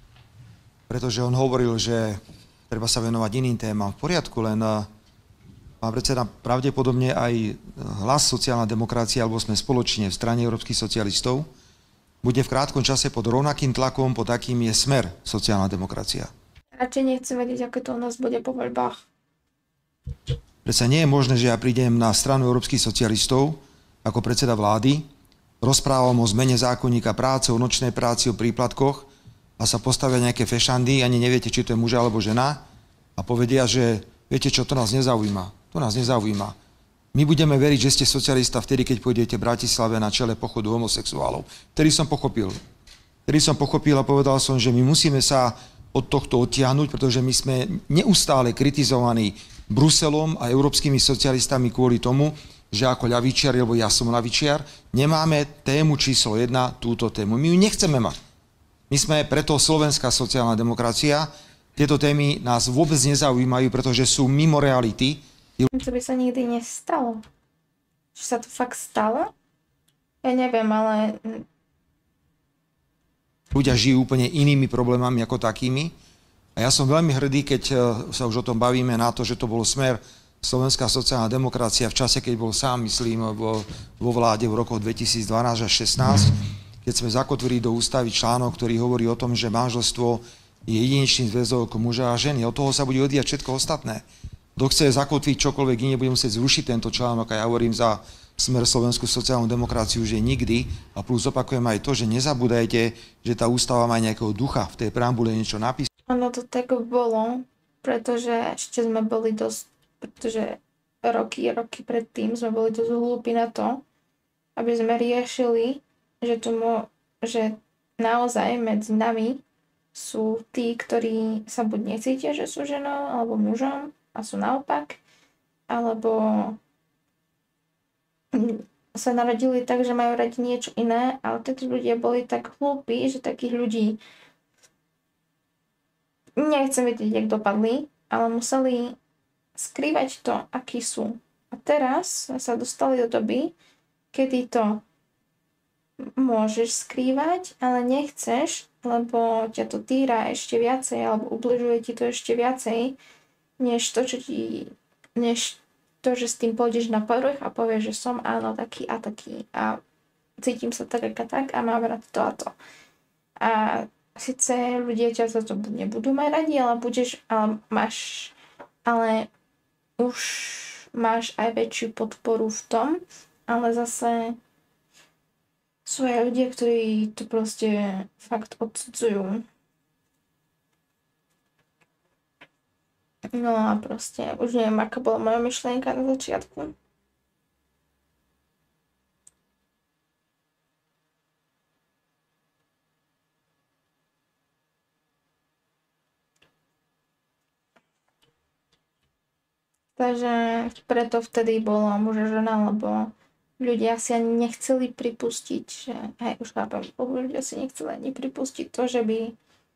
Speaker 11: pretože on hovoril, že treba sa venovať iným témam. V poriadku, len pán predseda, pravdepodobne aj Hlas, sociálna demokracia, alebo sme spoločne v strane európskych socialistov, bude v krátkom čase pod rovnakým tlakom, pod akým je Smer, sociálna demokracia.
Speaker 1: Radšej nechcem vedieť, ako to u nás bude po voľbách.
Speaker 11: Predsa nie je možné, že ja prídem na stranu európskych socialistov ako predseda vlády, rozprávam o zmene zákonníka práce, o nočnej práci, o príplatkoch a sa postavia nejaké fešandy, ani neviete, či to je muž alebo žena a povedia, že viete čo, to nás nezaujíma. To nás nezaujíma. My budeme veriť, že ste socialista vtedy, keď pôjdete v Bratislave na čele pochodu homosexuálov. Vtedy som pochopil. Vtedy som pochopil a povedal som, že my musíme sa od tohto odtiahnuť, pretože my sme neustále kritizovaní Bruselom a európskymi socialistami kvôli tomu, že ako ľavičiar, lebo ja som ľavičiar, nemáme tému číslo jedna, túto tému. My ju nechceme mať. My sme preto slovenská sociálna demokracia. Tieto témy nás vôbec nezaujímajú, pretože sú mimo reality.
Speaker 1: To by sa nikdy nestalo. Či sa to fakt stalo? Ja neviem, ale...
Speaker 11: Ľudia žijú úplne inými problémami ako takými. A ja som veľmi hrdý, keď sa už o tom bavíme, na to, že to bol Smer, Slovenská sociálna demokracia v čase, keď bol sám, myslím, vo, vo vláde v rokoch dvetisícdvanásť až šestnásť, keď sme zakotvili do ústavy článok, ktorý hovorí o tom, že manželstvo je jedinečný zväzok muža a ženy. Od toho sa bude odvíjať všetko ostatné. Kto chce zakotviť čokoľvek iné, bude musieť zrušiť tento článok a ja hovorím za Smer Slovenskú sociálnu demokraciu, že nikdy. A plus opakujem aj to, že nezabúdajte, že tá ústava má nejakého ducha. V tej preambule niečo napísané.
Speaker 1: Ono to tak bolo, pretože ešte sme boli dosť, pretože roky, roky predtým sme boli dosť hlúpi na to, aby sme riešili, že, tomu, že naozaj medzi nami sú tí, ktorí sa buď necítia, že sú ženou alebo mužom a sú naopak, alebo sa narodili tak, že majú radi niečo iné, ale títo ľudia boli tak hlúpi, že takých ľudí nechcem vedieť, jak dopadli, ale museli skrývať to, akí sú. A teraz sa dostali do doby, kedy to môžeš skrývať, ale nechceš, lebo ťa to týra ešte viacej, alebo ubližuje ti to ešte viacej, než to, čo ti, než to, že s tým pôjdeš na povrch a povieš, že som áno taký a taký. A cítim sa tak a tak a mám rád to a to. A síce ľudia ťa za to nebudú mať radi, ale budeš, ale máš, ale už máš aj väčšiu podporu v tom, ale zase sú aj ľudia, ktorí to proste fakt odsudzujú. No a proste už neviem, aká bola moja myšlienka na začiatku. Takže preto vtedy bola muž a žena, lebo ľudia si ani nechceli pripustiť, že, hej, už chápem, ľudia si nechceli ani pripustiť to, že by,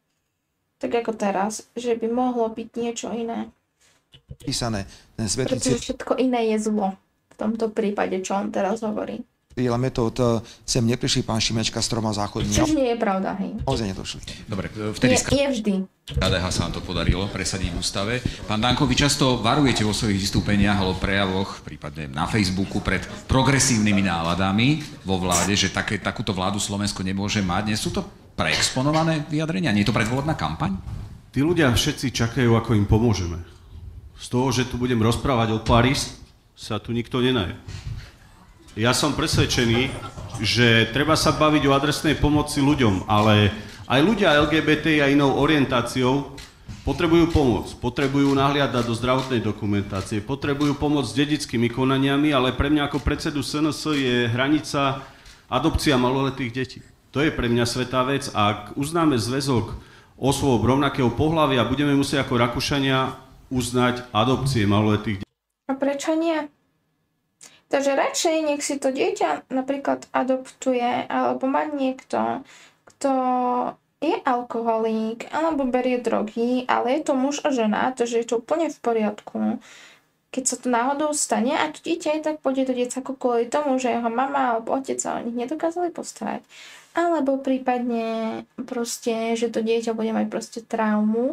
Speaker 1: tak ako teraz, že by mohlo byť niečo iné.
Speaker 11: Písané, ten svätý
Speaker 1: Pretože všetko iné je zlo, v tomto prípade, čo on teraz hovorí.
Speaker 11: Cyrila metód, sem neprišli pán Šimečka s troma záchodmi.
Speaker 1: Čož nie je pravda, hej.
Speaker 11: Naozaj nedošli.
Speaker 2: Dobre, vtedy
Speaker 1: je, je vždy.
Speaker 2: ká dé há sa vám to podarilo presadiť v ústave. Pán Danko, vy často varujete vo svojich vystúpeniach alebo prejavoch, prípadne na Facebooku, pred progresívnymi náladami vo vláde, že také, takúto vládu Slovensko nemôže mať. Nie sú to preexponované vyjadrenia? Nie je to predvolebná kampaň?
Speaker 8: Tí ľudia všetci čakajú, ako im pomôžeme. Z toho, že tu budem rozprávať o Paris, sa tu nikto nenaje. Ja som presvedčený, že treba sa baviť o adresnej pomoci ľuďom, ale aj ľudia el gé bé té a inou orientáciou potrebujú pomoc, potrebujú nahliadať do zdravotnej dokumentácie, potrebujú pomoc s dedickými konaniami, ale pre mňa ako predsedu es en es je hranica adopcia maloletých detí. To je pre mňa svätá vec. Ak uznáme zväzok osôb rovnakého pohlavia, budeme musieť ako Rakúšania uznať adopcie maloletých detí.
Speaker 1: A prečo nie? Takže radšej nech si to dieťa napríklad adoptuje, alebo má niekto, kto je alkoholík, alebo berie drogy, ale je to muž a žena, takže je to úplne v poriadku. Keď sa to náhodou stane a to dieťa je tak pôjde do detsaku kvôli tomu, že jeho mama alebo otec sa o nich nedokázali postarať. Alebo prípadne proste, že to dieťa bude mať proste traumu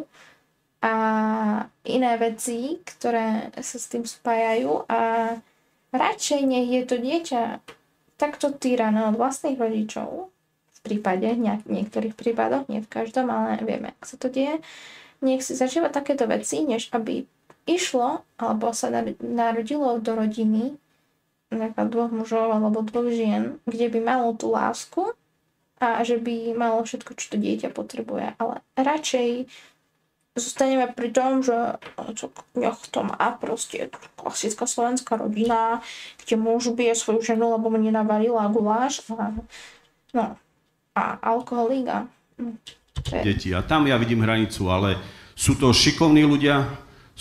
Speaker 1: a iné veci, ktoré sa s tým spájajú a radšej nech je to dieťa takto týrané od vlastných rodičov, v prípade, v niektorých prípadoch, nie v každom, ale vieme, ak sa to deje, nech si zažíva takéto veci, než aby išlo, alebo sa narodilo do rodiny napríklad dvoch mužov alebo dvoch žien, kde by malo tú lásku a že by malo všetko, čo to dieťa potrebuje. Ale radšej zostaneme pri tom, že nech to má proste klasická slovenská rodina, kde muž bije svoju ženu, lebo mu nenavarila guláš a, no, a alkoholík a je...
Speaker 8: deti. A tam ja vidím hranicu, ale sú to šikovní ľudia,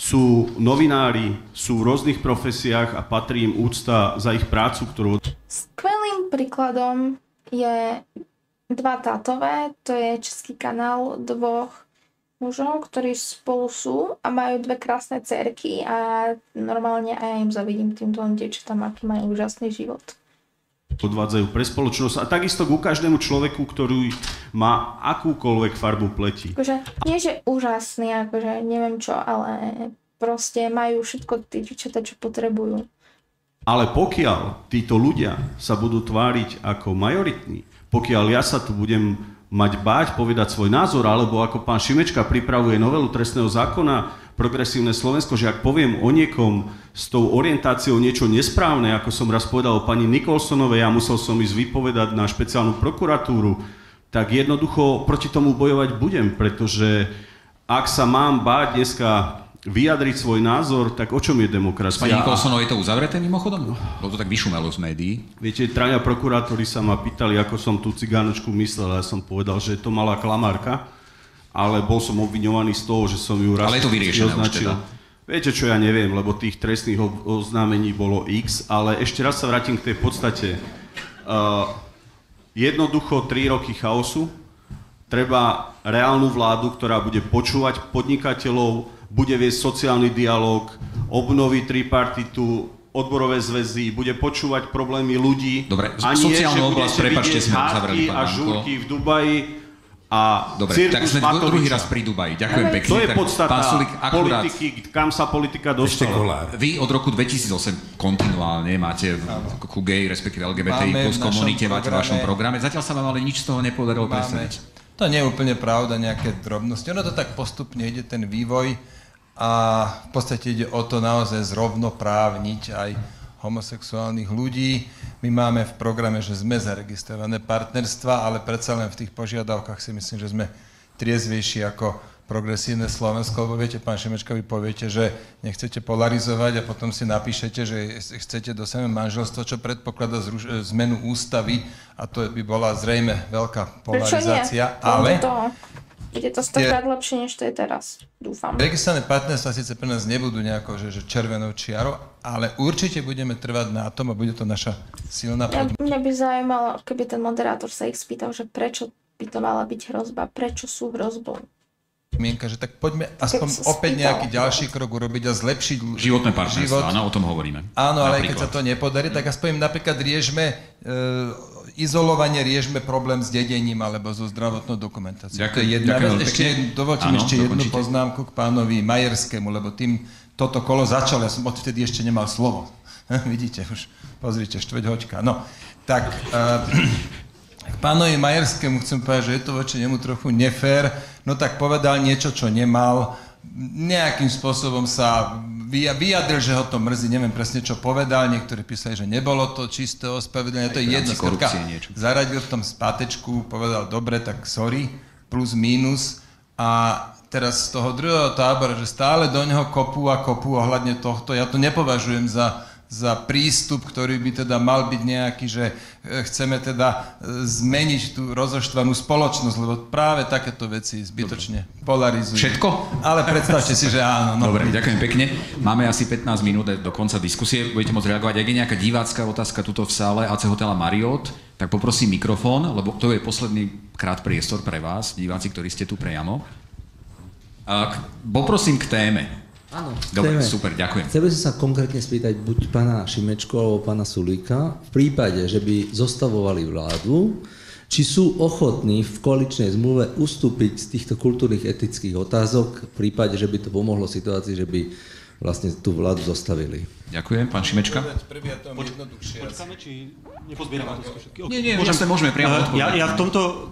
Speaker 8: sú novinári, sú v rôznych profesiách a patrí im úcta za ich prácu, ktorú...
Speaker 1: Skvelým príkladom je Dva tátové, to je český kanál dvoch mužov, ktorí spolu sú a majú dve krásne dcerky a normálne aj ja im zavidím týmto dievčatám, aký majú úžasný život.
Speaker 8: Odvádzajú pre spoločnosť a takisto ku každému človeku, ktorý má akúkoľvek farbu pleti.
Speaker 1: Akože nie, že úžasný, akože neviem čo, ale proste majú všetko tí dievčatá, čo potrebujú.
Speaker 8: Ale pokiaľ títo ľudia sa budú tváriť ako majoritní, pokiaľ ja sa tu budem mať báť povedať svoj názor, alebo ako pán Šimečka pripravuje novelu trestného zákona Progresívne Slovensko, že ak poviem o niekom s tou orientáciou niečo nesprávne, ako som raz povedal o pani Nikolsonovej a musel som ísť vypovedať na špeciálnu prokuratúru, tak jednoducho proti tomu bojovať budem, pretože ak sa mám báť dneska vyjadriť svoj názor, tak o čom je demokracia?
Speaker 2: Pani Nikolsonovou je to uzavreté mimochodom? Lebo to tak vyšumelo z médií.
Speaker 8: Viete, traja prokurátori sa ma pýtali, ako som tú cigánočku myslel, a ja som povedal, že je to malá klamárka, ale bol som obviňovaný z toho, že som ju raz...
Speaker 2: Ale je to vyriešené už teda.
Speaker 8: Viete čo, ja neviem, lebo tých trestných oznámení bolo X, ale ešte raz sa vrátim k tej podstate. Uh, jednoducho tri roky chaosu, treba reálnu vládu, ktorá bude počúvať podnikateľov, bude viesť sociálny dialog, obnoví tripartitu, odborové zväzy, bude počúvať problémy ľudí.
Speaker 2: Dobre,
Speaker 8: a nie,
Speaker 2: sociálnu oblasť, prepáčte, sme uzavreli,
Speaker 8: pán Danko. A žúrky v Dubaji. a
Speaker 2: dobre, tak sme
Speaker 8: Matoviča.
Speaker 2: druhý raz pri Dubaji. Ďakujem pekne.
Speaker 8: To je podstata
Speaker 2: pán Sulík, akurát,
Speaker 8: politiky, kam sa politika dostala.
Speaker 2: Vy od roku dvetisícosem kontinuálne máte ku gay, respektíve el gé bé té í plus komunite, máte v vašom programe. Zatiaľ sa vám ale nič z toho nepodarilo presadiť.
Speaker 7: To nie je úplne pravda, nejaké drobnosti. Ono to tak postupne ide, ten vývoj, a v podstate ide o to naozaj zrovnoprávniť aj homosexuálnych ľudí. My máme v programe, že sme zaregistrované partnerstva, ale predsa len v tých požiadavkách si myslím, že sme triezvejší ako progresívne Slovensko, lebo viete, pán Šimečka, vy poviete, že nechcete polarizovať a potom si napíšete, že chcete dosiahnuť manželstvo, čo predpokladá zruš- zmenu ústavy, a to by bola zrejme veľká polarizácia. Ale
Speaker 1: je to stokrát lepšie, než to je teraz. Dúfam.
Speaker 7: Registrované partnerstva síce pre nás nebudú nejako, že, že červenou čiarou, ale určite budeme trvať na tom a bude to naša silná podmienka.
Speaker 1: Mňa by zaujímalo, keby ten moderátor sa ich spýtal, že prečo by to mala byť hrozba, prečo sú hrozbou.
Speaker 7: Mienka, že tak poďme aspoň opäť nejaký ďalší krok urobiť a zlepšiť
Speaker 2: životné partnerstvo, áno, o tom hovoríme.
Speaker 7: Áno, ale napríklad. Keď sa to nepodarí, tak aspoň napríklad riešme, e, izolovanie riešme problém s dedením alebo so zdravotnou dokumentáciou. Ďakujem, to je jedna vec. Ešte, dovolte mi ešte jednu dokončite. poznámku k pánovi Majerskému, lebo tým toto kolo začalo, ja som odvtedy ešte nemal slovo. Vidíte, už pozrite, štvrť hoďka. No, tak... E, k pánovi Majerskému chcem povedať, že je to voči nemu trochu nefér, no tak povedal niečo, čo nemal, nejakým spôsobom sa vyjadril, že ho to mrzí, neviem presne, čo povedal, niektorí písali, že nebolo to čisté ospravedlnenie, to je jedno, skôrka, zaradil v tom spátečku, povedal, dobre, tak sorry, plus, mínus, a teraz z toho druhého tábora, že stále do neho kopú a kopú ohľadne tohto, ja to nepovažujem za za prístup, ktorý by teda mal byť nejaký, že chceme teda zmeniť tú rozoštvanú spoločnosť, lebo práve takéto veci zbytočne polarizujú.
Speaker 2: Všetko?
Speaker 7: Ale predstavte si, že áno. No.
Speaker 2: Dobre, ďakujem pekne. Máme asi pätnásť minút do konca diskusie. Budete môcť reagovať. Ak je nejaká divácka otázka tuto v sále á cé Hotela Marriott, tak poprosím mikrofón, lebo to je posledný krát priestor pre vás, diváci, ktorí ste tu priamo. A poprosím k téme.
Speaker 12: Áno,
Speaker 2: dobre, super, ďakujem.
Speaker 12: Chcel by som sa konkrétne spýtať buď pána Šimečku alebo pána Sulíka, v prípade, že by zostavovali vládu, či sú ochotní v koaličnej zmluve ustúpiť z týchto kultúrnych etických otázok, v prípade, že by to pomohlo situácii, že by vlastne tú vládu zostavili.
Speaker 2: Ďakujem, pán Šimečka.
Speaker 3: Počkáme, či nepozbierame to všetky?
Speaker 2: Nie, nie, jasne, môžeme priamo odpovedať.
Speaker 3: Ja, ja v tomto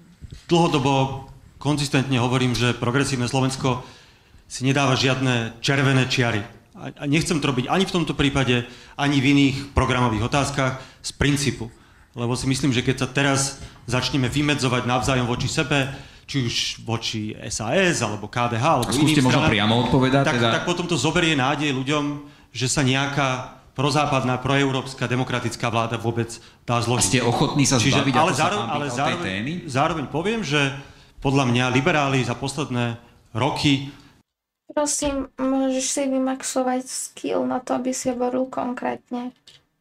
Speaker 3: dlhodobo konzistentne hovorím, že progresívne Slovensko si nedáva žiadne červené čiary. A nechcem to robiť ani v tomto prípade, ani v iných programových otázkach z princípu. Lebo si myslím, že keď sa teraz začneme vymedzovať navzájom voči sebe, či už voči es a es, alebo ká dé há, alebo
Speaker 2: iným
Speaker 3: stranám,
Speaker 2: možno priamo odpovedať,
Speaker 3: tak,
Speaker 2: teda...
Speaker 3: tak potom to zoberie nádej ľuďom, že sa nejaká prozápadná, proeurópska, demokratická vláda vôbec dá zložiť.
Speaker 2: A ste ochotní sa zbaviť,
Speaker 3: ale
Speaker 2: ako sa
Speaker 3: zároveň,
Speaker 2: pán
Speaker 3: ale
Speaker 2: pýtal
Speaker 3: zároveň,
Speaker 2: tej témy?
Speaker 3: Zároveň poviem, že podľa mňa liberáli za posledné roky
Speaker 1: Prosím, môžeš si vymaxovať skill na to, aby si hovoril konkrétne.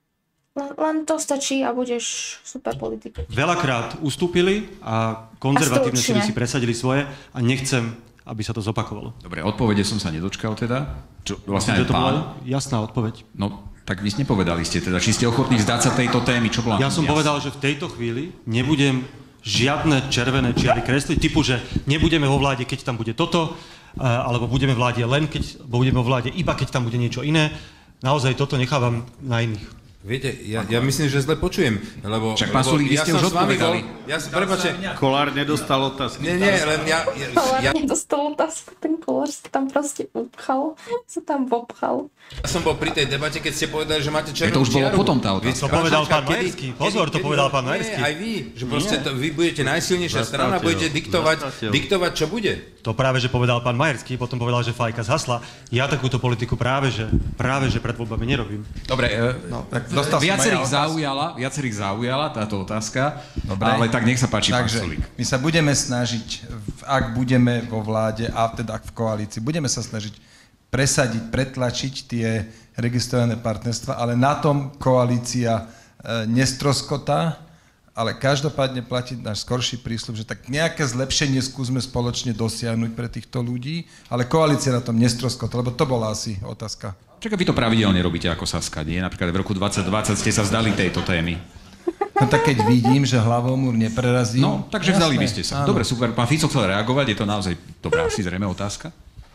Speaker 1: Len, len to stačí a budeš super politik.
Speaker 3: Veľakrát ustúpili a konzervatívne síly si presadili svoje a nechcem, aby sa to zopakovalo.
Speaker 2: Dobre, odpovede som sa nedočkal teda. Čo, vlastne aj
Speaker 3: to
Speaker 2: pán.
Speaker 3: bola jasná odpoveď.
Speaker 2: No, tak vy nepovedali ste teda, či ste ochotní vzdať sa tejto témy, čo bola...
Speaker 3: Ja som povedal, že v tejto chvíli nebudem žiadne červené čiary kresliť, typu, že nebudeme vo vláde, keď tam bude toto, alebo budeme v vláde len, keď budeme vo vláde iba, keď tam bude niečo iné. Naozaj toto nechávam na iných.
Speaker 6: Viete, ja, ja myslím, že zle počujem, lebo...
Speaker 2: Však pán Sulík, vy ste už odpovedali.
Speaker 6: Ja som, prepáčte...
Speaker 8: Kolár nedostal otázky.
Speaker 6: Nie, nie, len ja... ja
Speaker 1: Kolár
Speaker 6: ja,
Speaker 1: nedostal otázku, ten Kolár sa tam proste upchal, sa tam vopchal.
Speaker 6: Ja som bol pri tej debate, keď ste povedali, že máte červenú čiaru.
Speaker 2: To už bolo potom tá otázka.
Speaker 3: To povedal pán Majerský. Pozor, to povedal pán Majerský.
Speaker 6: Nie, aj vy, že proste to, vy budete najsilnejšia strana, budete diktovať, diktovať, čo bude.
Speaker 3: To práve, že povedal pán Majerský, potom povedal, že fajka zhasla. Ja takúto politiku práve, že, práve, že pred voľbami nerobím.
Speaker 2: Dobre, no, tak viacerých zaujala, viacerých zaujala táto otázka, dobre, ale tak nech sa páči,
Speaker 7: takže, pán Sulík. My sa budeme snažiť, ak budeme vo vláde a teda v koalícii, budeme sa snažiť presadiť, pretlačiť tie registrované partnerstva, ale na tom koalícia e, nestroskotá, ale každopádne platí náš skorší prísľub, že tak nejaké zlepšenie skúsme spoločne dosiahnuť pre týchto ľudí, ale koalícia na tom nestroskotá, lebo to bola asi otázka.
Speaker 2: Čaká, vy to pravidelne robíte ako Saska, nie? Napríklad v roku dvadsať dvadsať ste sa vzdali tejto témy.
Speaker 7: No tak keď vidím, že hlavomúr neprerazí...
Speaker 2: No, takže vzdali by ste sa. Áno. Dobre, super. Pán Fico chcel reagovať, je to naozaj dobrá, si zrejme otázka.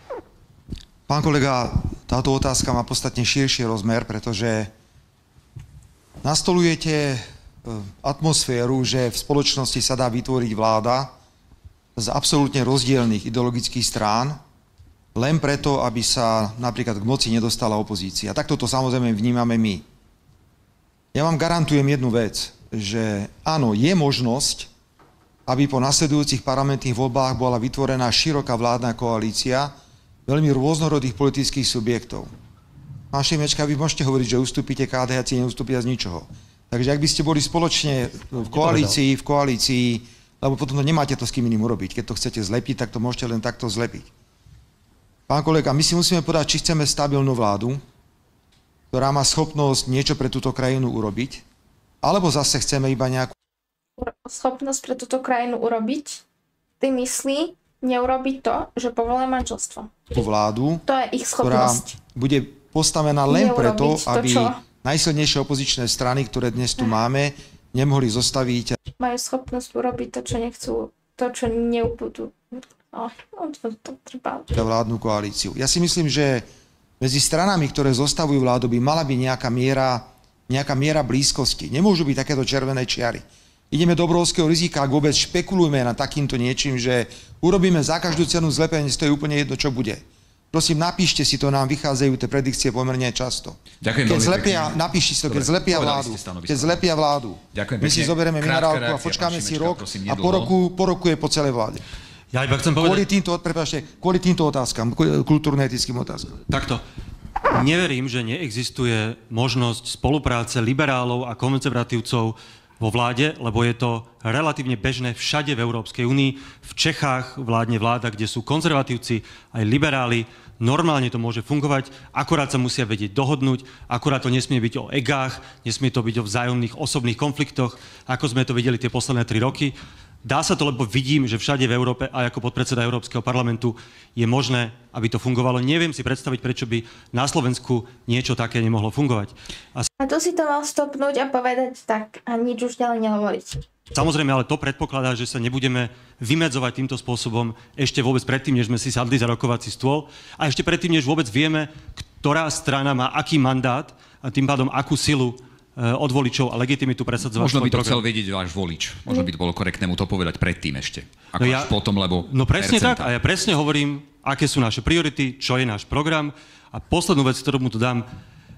Speaker 11: Pán kolega, táto otázka má podstatne širší rozmer, pretože nastolujete atmosféru, že v spoločnosti sa dá vytvoriť vláda z absolútne rozdielnych ideologických strán, len preto, aby sa napríklad k moci nedostala opozícia. Takto to samozrejme vnímame my. Ja vám garantujem jednu vec, že áno, je možnosť, aby po nasledujúcich parlamentných voľbách bola vytvorená široká vládna koalícia veľmi rôznorodých politických subjektov. Pán Šimečka, vy môžete hovoriť, že ustúpite ká dé há, neustúpia z ničoho. Takže ak by ste boli spoločne v koalícii, v koalícii, lebo potom to nemáte to s kým iným urobiť. Keď to chcete zlepiť, tak to môžete len takto zlepiť. Pán kolega, my si musíme povedať, či chceme stabilnú vládu, ktorá má schopnosť niečo pre túto krajinu urobiť, alebo zase chceme iba nejakú...
Speaker 1: Schopnosť pre túto krajinu urobiť? Ty myslí neurobiť to, že povolia manželstvo?
Speaker 11: Vládu,
Speaker 1: to je ich schopnosť.
Speaker 11: Ktorá bude postavená len
Speaker 1: neurobiť
Speaker 11: preto,
Speaker 1: to,
Speaker 11: aby
Speaker 1: čo?
Speaker 11: najsilnejšie opozičné strany, ktoré dnes tu máme, nemohli zostaviť.
Speaker 1: Majú schopnosť urobiť to, čo nechcú, to, čo neubudú. Oh, to, to treba.
Speaker 11: Vládnu koalíciu. Ja si myslím, že medzi stranami, ktoré zostavujú vládu, by mala byť nejaká miera, nejaká miera blízkosti. Nemôžu byť takéto červené čiary. Ideme do obrovského rizika, ak vôbec špekulujeme na takýmto niečím, že urobíme za každú cenu zlepenie, to je úplne jedno, čo bude. Prosím, napíšte si to, nám vychádzajú tie predikcie pomerne často.
Speaker 2: Ďakujem
Speaker 11: keď zlepia, napíšte si to, keď zlepia vládu. Keď zlepia vládu.
Speaker 2: Ďakujem
Speaker 11: my si zoberieme minerálku a počkáme si rok a po roku, po roku je po celej vláde.
Speaker 3: Ja iba chcem povedať...
Speaker 11: Kvôli týmto, prepáčte, kvôli týmto otázkam, kultúrno-etickým otázkam.
Speaker 3: Takto. Neverím, že neexistuje možnosť spolupráce liberálov a konzervatívcov vo vláde, lebo je to relatívne bežné všade v Európskej únii. V Čechách vládne vláda, kde sú konzervatívci aj liberáli. Normálne to môže fungovať, akorát sa musia vedieť dohodnúť, akorát to nesmie byť o egách, nesmie to byť o vzájomných osobných konfliktoch, ako sme to videli tie posledné tri roky. Dá sa to, lebo vidím, že všade v Európe, aj ako podpredseda Európskeho parlamentu, je možné, aby to fungovalo. Neviem si predstaviť, prečo by na Slovensku niečo také nemohlo fungovať. A,
Speaker 1: a to si to mal stopnúť a povedať tak a nič už ďalej nehovoriť.
Speaker 3: Samozrejme, ale to predpokladá, že sa nebudeme vymedzovať týmto spôsobom ešte vôbec predtým, než sme si sadli za rokovací stôl a ešte predtým, než vôbec vieme, ktorá strana má aký mandát a tým pádom akú silu od voličov a legitimitu presadzovať.
Speaker 2: Možno by to chcel vedieť váš volič. Možno by to bolo korektné mu to povedať predtým ešte. Ako no ja, až potom, lebo...
Speaker 3: No presne
Speaker 2: percenta.
Speaker 3: tak a ja presne hovorím, aké sú naše priority, čo je náš program a poslednú vec, ktorú mu tu dám,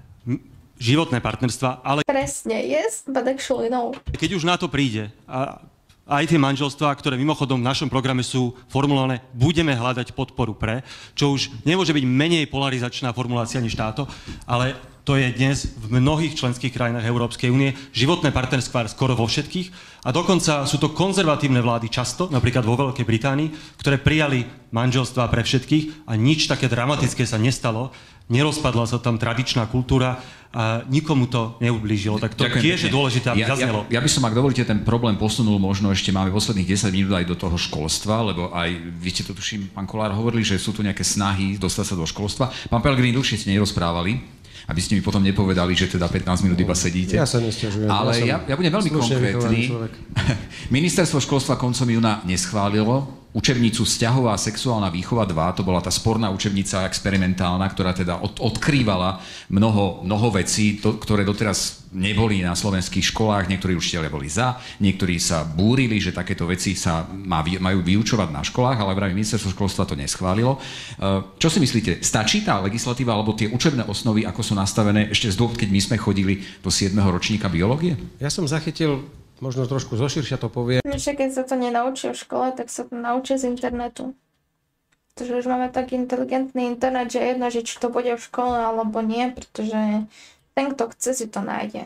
Speaker 3: životné partnerstva, ale...
Speaker 1: Presne, yes, but actually no.
Speaker 3: Keď už na to príde a aj tie manželstvá, ktoré mimochodom v našom programe sú formulované, budeme hľadať podporu pre, čo už nemôže byť menej polarizačná formulácia než táto, ale to je dnes v mnohých členských krajinách Európskej únie, životné partnerstvá skoro vo všetkých a dokonca sú to konzervatívne vlády často, napríklad vo Veľkej Británii, ktoré prijali manželstvá pre všetkých a nič také dramatické sa nestalo, nerozpadla sa tam tradičná kultúra a nikomu to neublížilo. Tak to Ďakujem tiež pekne. Je dôležité, aby
Speaker 2: ja,
Speaker 3: zaznelo.
Speaker 2: Ja, ja by som, ak dovolíte, ten problém posunul možno ešte, máme posledných desať minút aj do toho školstva, lebo aj, vy ste to tuším, pán Kollár, hovorili, že sú tu nejaké snahy dostať sa do školstva. Pán Pellegrini, dlhšie ste nerozprávali, aby ste mi potom nepovedali, že teda pätnásť minút iba sedíte.
Speaker 5: Ja sa nesťažujem.
Speaker 2: Ale ja, ja, ja budem veľmi konkrétny. Ministerstvo školstva koncom júna neschválilo učebnicu Vzťahová sexuálna výchova dva, to bola tá sporná učebnica experimentálna, ktorá teda od, odkrývala mnoho, mnoho vecí, to, ktoré doteraz neboli na slovenských školách, niektorí učitelia boli za, niektorí sa búrili, že takéto veci sa má, majú vyučovať na školách, ale vraj ministerstvo školstva to neschválilo. Čo si myslíte, stačí tá legislatíva alebo tie učebné osnovy, ako sú nastavené ešte z dob, keď my sme chodili do siedmeho ročníka biológie?
Speaker 5: Ja som zachytil, možno trošku zoširšia to povie.
Speaker 1: Ešte keď sa to nenaučia v škole, tak sa to naučia z internetu. Pretože už máme tak inteligentný internet, že jedno, že či to bude v škole alebo nie, pretože ten, kto chce, si to nájde.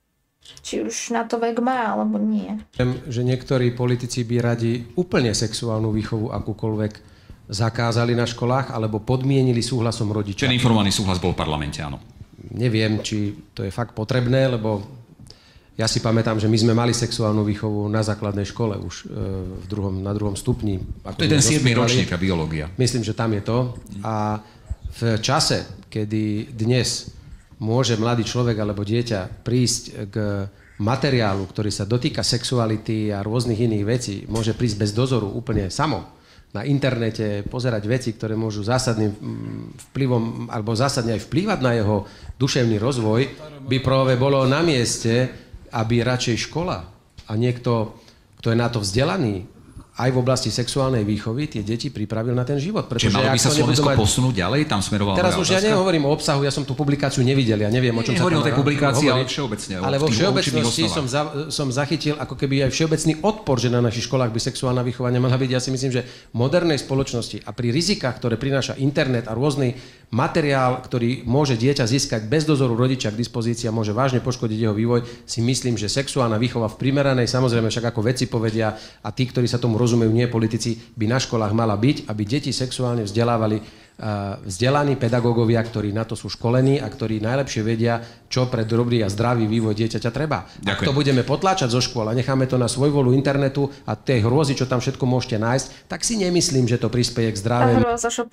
Speaker 1: Či už na to vek má, alebo nie.
Speaker 5: Viem, že niektorí politici by radi úplne sexuálnu výchovu akúkoľvek zakázali na školách, alebo podmienili súhlasom rodiča.
Speaker 2: Ten informovaný súhlas bol v parlamente, áno.
Speaker 5: Neviem, či to je fakt potrebné, lebo ja si pamätám, že my sme mali sexuálnu výchovu na základnej škole už v druhom, na druhom stupni.
Speaker 2: Ako to je ten siedmy ročník a biológia.
Speaker 5: Myslím, že tam je to. A v čase, kedy dnes môže mladý človek alebo dieťa prísť k materiálu, ktorý sa dotýka sexuality a rôznych iných vecí, môže prísť bez dozoru úplne samo na internete, pozerať veci, ktoré môžu zásadným vplyvom, alebo zásadne aj vplývať na jeho duševný rozvoj, by práve bolo na mieste, aby radšej škola a niekto, kto je na to vzdelaný, aj v oblasti sexuálnej výchovy tie deti pripravil na ten život.
Speaker 2: Čiže malo by sa Slovensko mať... posunúť ďalej? Tam smerovala
Speaker 5: Teraz už
Speaker 2: otázka?
Speaker 5: Ja nehovorím o obsahu, ja som tú publikáciu nevidel, ja neviem, o čom sa tam...
Speaker 2: Nehovorím o tej publikácii,
Speaker 5: hovorí,
Speaker 2: ale všeobecne.
Speaker 5: Ale vo všeobecnosti som, za, som zachytil ako keby aj všeobecný odpor, že na našich školách by sexuálna výchova nemala byť. Ja si myslím, že v modernej spoločnosti a pri rizikách, ktoré prináša internet a rôzny materiál, ktorý môže dieťa získať bez dozoru rodiča k dispozícii a môže vážne poškodiť jeho vývoj, si myslím, že sexuálna výchova v primeranej, samozrejme však ako vedci povedia a tí, ktorí sa tomu rozumejú, nie politici, by na školách mala byť, aby deti sexuálne vzdelávali vzdelaní pedagógovia, ktorí na to sú školení a ktorí najlepšie vedia, čo pre dobrý a zdravý vývoj dieťaťa treba. Ďakujem. Ak to budeme potláčať zo škôl a necháme to na svojvolu internetu a tej hrôzy, čo tam všetko môžete nájsť, tak si nemyslím, že to prispieje k zdravému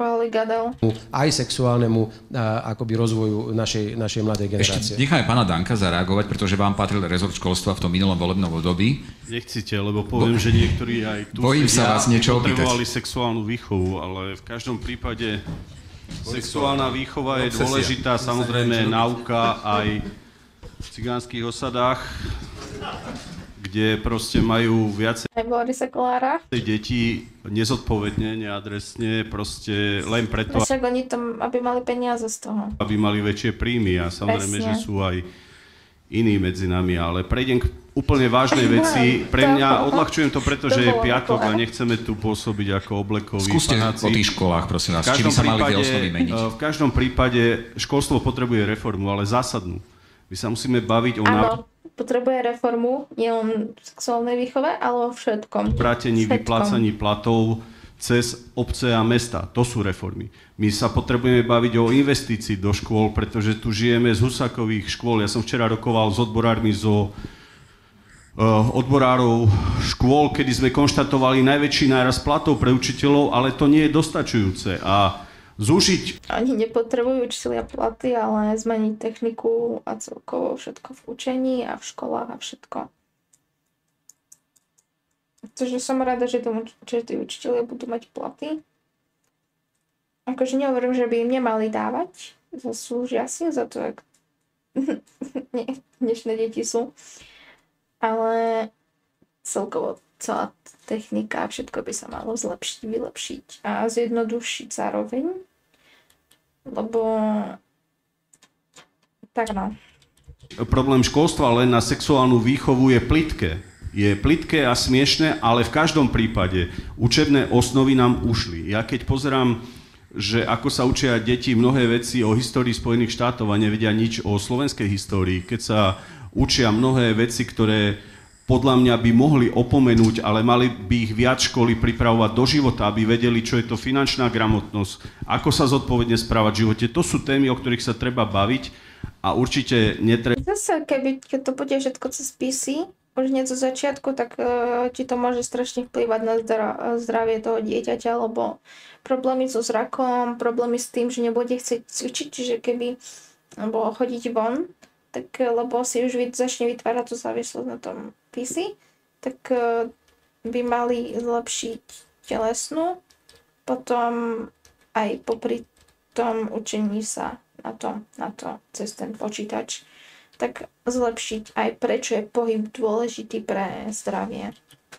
Speaker 5: aj sexuálnemu akoby rozvoju našej, našej mladej generácie.
Speaker 2: Ešte necháme pána Danka zareagovať, pretože vám patril rezort školstva v tom minulom volebnom období.
Speaker 8: Nechcite, lebo poviem, Bo... že niektorí aj tu
Speaker 2: sa vás niečo
Speaker 8: potrebovali sexuálnu výchovu, ale v každom prípade sexuálna výchova je dôležitá, samozrejme náuka aj v cigánskych osadách, kde proste majú viacej deti nezodpovedne, neadresne, proste len preto,
Speaker 1: však oni tam, aby mali peniaze z toho.
Speaker 8: Aby mali väčšie príjmy a samozrejme, Presne. že sú aj iní medzi nami, ale prejdem k úplne vážnej veci. Pre mňa odľahčujem to, pretože je piatok a nechceme tu pôsobiť ako oblekoví
Speaker 2: Skúste
Speaker 8: panáci.
Speaker 2: o tých školách, prosím vás, či by sa mali tie osnovy meniť.
Speaker 8: V každom prípade školstvo potrebuje reformu, ale zásadnú. My sa musíme baviť o...
Speaker 1: Áno, potrebuje reformu, nielen v sexuálnej výchove, ale o všetkom.
Speaker 8: Vrátení, vyplácaní platov cez obce a mesta. To sú reformy. My sa potrebujeme baviť o investícii do škôl, pretože tu žijeme z husákových škôl. Ja som včera rokoval s odborármi zo odborárov škôl, kedy sme konštatovali najväčší nárast platov pre učiteľov, ale to nie je dostačujúce. A zúžiť...
Speaker 1: Oni nepotrebujú učitelia platy, ale zmeniť techniku a celkovo všetko v učení a v školách a všetko. Takže som rada, že, tomu, že tí učitelia budú mať platy. Akože nehovorím, že by im nemali dávať. Zaslúžia si za to, jak dnešné deti sú. Ale celkovo celá technika a všetko by sa malo zlepšiť, vylepšiť a zjednodušiť zároveň. Lebo tak no.
Speaker 8: Problém školstva len na sexuálnu výchovu je plitké. Je plitké a smiešné, ale v každom prípade učebné osnovy nám ušli. Ja keď pozerám, že ako sa učia deti mnohé veci o histórii Spojených štátov a nevedia nič o slovenskej histórii, keď sa učia mnohé veci, ktoré podľa mňa by mohli opomenúť, ale mali by ich viac školy pripravovať do života, aby vedeli, čo je to finančná gramotnosť, ako sa zodpovedne správať v živote. To sú témy, o ktorých sa treba baviť a určite netreba...
Speaker 1: Zase, keby keď to bude všetko cez pé cé, už hneď zo začiatku, tak uh, ti to môže strašne vplývať na zdravie toho dieťaťa, lebo problémy so zrakom, problémy s tým, že nebude chcieť cvičiť, čiže keby alebo chodiť von, tak lebo si už začne vytvárať tú závislosť na tom pé cé, tak uh, by mali zlepšiť telesnú, potom aj popri tom učení sa na to, na to cez ten počítač, tak zlepšiť aj prečo je pohyb dôležitý pre zdravie.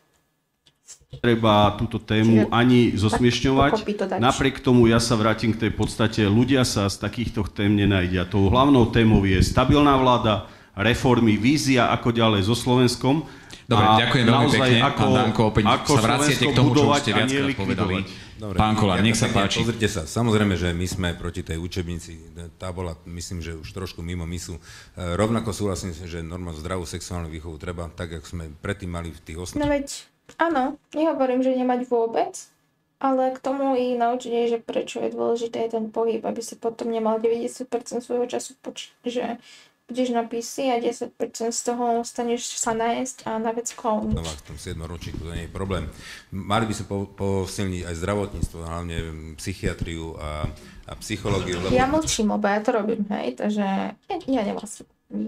Speaker 8: Treba túto tému ani zosmiešňovať. Napriek tomu ja sa vrátim k tej podstate. Ľudia sa z takýchto tém nenajdia. Tou hlavnou témou je stabilná vláda, reformy, vízia, ako ďalej so Slovenskom.
Speaker 2: Dobre, ďakujem veľmi pekne. Ako, pán Danko, opäť sa vraciate k tomu, čo už ste viackrát povedali.
Speaker 6: Dobre,
Speaker 2: pán Kollár, nech sa páči.
Speaker 6: Pozrite sa, samozrejme, že my sme proti tej učebnici, tá bola, myslím, že už trošku mimo misu. Rovnako súhlasím, že normálnu zdravú sexuálnu výchovu treba, tak, ako sme predtým mali v tých osnovách.
Speaker 1: No veď, áno, nehovorím, že nemať vôbec, ale k tomu i naučiť, že prečo je dôležité ten pohyb, aby si potom nemal deväťdesiat percent svojho času počiť, že budeš na pé cé a desať percent z toho staneš sa nájsť a na veckou nič.
Speaker 6: No v tom siedmom ročníku to nie je problém. Mali by sa po, posilniť aj zdravotníctvo, hlavne psychiatriu a, a psychológiu. Lebo...
Speaker 1: Ja mlčím, lebo ja to robím, hej, takže ja, ja nemám.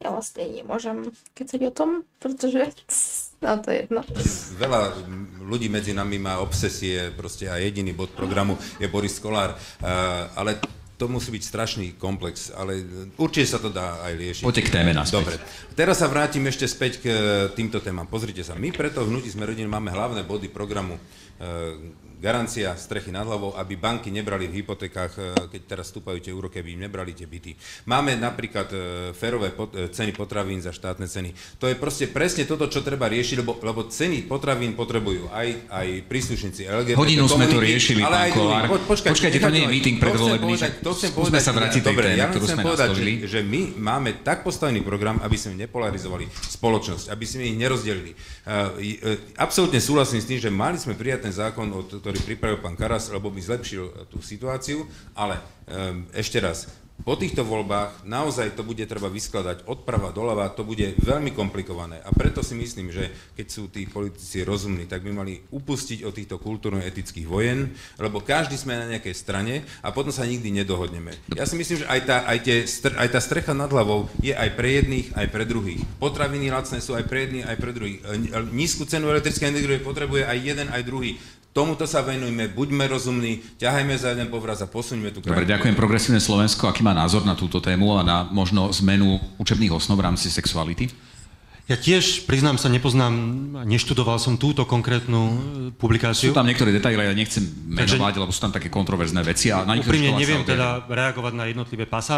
Speaker 1: Ja vlastne nemôžem kecať o tom, pretože no to je jedno.
Speaker 6: Veľa ľudí medzi nami má obsesie, proste a jediný bod programu je Boris Kollár, ale to musí byť strašný komplex, ale určite sa to dá aj riešiť.
Speaker 2: Poďte k téme naspäť.
Speaker 6: Dobre. Teraz sa vrátim ešte späť k týmto témam. Pozrite sa, my preto v Hnutí Sme rodina máme hlavné body programu garancia strechy nad hlavou, aby banky nebrali v hypotékách, keď teraz vstúpajú tie úroky, aby im nebrali tie byty. Máme napríklad férové pot, ceny potravín za štátne ceny. To je proste presne toto, čo treba riešiť, lebo, lebo ceny potravín potrebujú aj, aj príslušníci el gé bé té.
Speaker 2: Hodinu sme to riešili,
Speaker 6: pán
Speaker 2: Kollár.
Speaker 6: Po, počkajte,
Speaker 2: Počkajte, to nie je meeting predvolebný.
Speaker 6: Skúsme
Speaker 2: sa vrátiť tej téme, ktorú sme nastolili.
Speaker 6: Že my máme tak postavený program, aby sme nepolarizovali spoločnosť, aby sme ich nerozdelili. Absolútne súhlasím s tým, že mali sme prijať ten zákon, ktorý pripravil pán Karas, lebo by zlepšil tú situáciu, ale um, ešte raz, po týchto voľbách naozaj to bude treba vyskladať odprava doľava, to bude veľmi komplikované a preto si myslím, že keď sú tí politici rozumní, tak by mali upustiť od týchto kultúrno-etických vojen, lebo každý sme na nejakej strane a potom sa nikdy nedohodneme. Ja si myslím, že aj tá, aj tie, aj tá strecha nad hlavou je aj pre jedných, aj pre druhých. Potraviny lacné sú aj pre jedných, aj pre druhých. Nízku cenu elektrickej energie potrebuje aj jeden, aj druhý. Tomuto sa venujme, buďme rozumní, ťahajme za jeden povraz a posuňme tú krajinu.
Speaker 2: Dobre, ďakujem. Progresívne Slovensko, aký má názor na túto tému a na možno zmenu učebných osnov v rámci sexuality?
Speaker 3: Ja tiež, priznám sa, nepoznám, neštudoval som túto konkrétnu publikáciu.
Speaker 2: Sú tam niektoré detaily, ja nechcem menovať, lebo sú tam také kontroverzné veci. A na
Speaker 3: úprimne neviem teda reagovať na jednotlivé pasáže,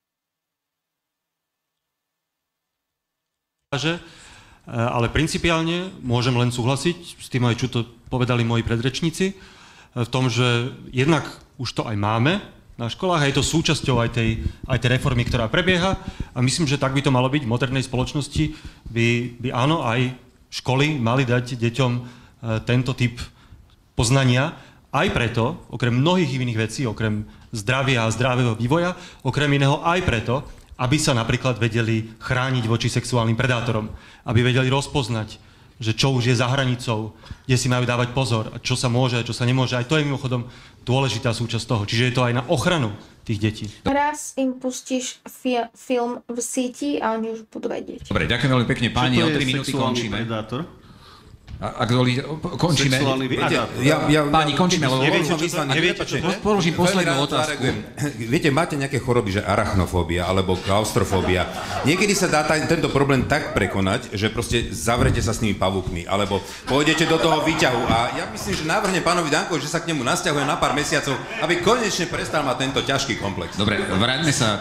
Speaker 3: ale principiálne môžem len súhlasiť s tým aj, čo to povedali moji predrečníci, v tom, že jednak už to aj máme na školách a je to súčasťou aj tej, aj tej reformy, ktorá prebieha a myslím, že tak by to malo byť v modernej spoločnosti, by, by áno, aj školy mali dať deťom tento typ poznania, aj preto, okrem mnohých iných vecí, okrem zdravia a zdravého vývoja, okrem iného aj preto, aby sa napríklad vedeli chrániť voči sexuálnym predátorom, aby vedeli rozpoznať, že čo už je za hranicou, kde si majú dávať pozor, a čo sa môže, a čo sa nemôže. Aj to je mimochodom dôležitá súčasť toho. Čiže je to aj na ochranu tých detí.
Speaker 1: Raz im pustíš fi- film v síti a oni už budú vedieť.
Speaker 2: Dobre, ďakujem veľmi pekne páni, o tri minúty končíme.
Speaker 8: Predátor?
Speaker 2: A, ak dovolí, končíme.
Speaker 8: Viete,
Speaker 6: ja, ja,
Speaker 2: páni, končíme, lebo
Speaker 6: neviete, čo, neviete, čo,
Speaker 2: položím poslednú otázku.
Speaker 6: Viete, máte nejaké choroby, že arachnofóbia alebo klaustrofóbia. Niekedy sa dá taj, tento problém tak prekonať, že proste zavrete sa s tými pavúkmi, alebo pôjdete do toho výťahu. A ja myslím, že navrhne pánovi Dankovi, že sa k nemu nasťahuje na pár mesiacov, aby konečne prestal mať tento ťažký komplex.
Speaker 2: Dobre, vráťme sa.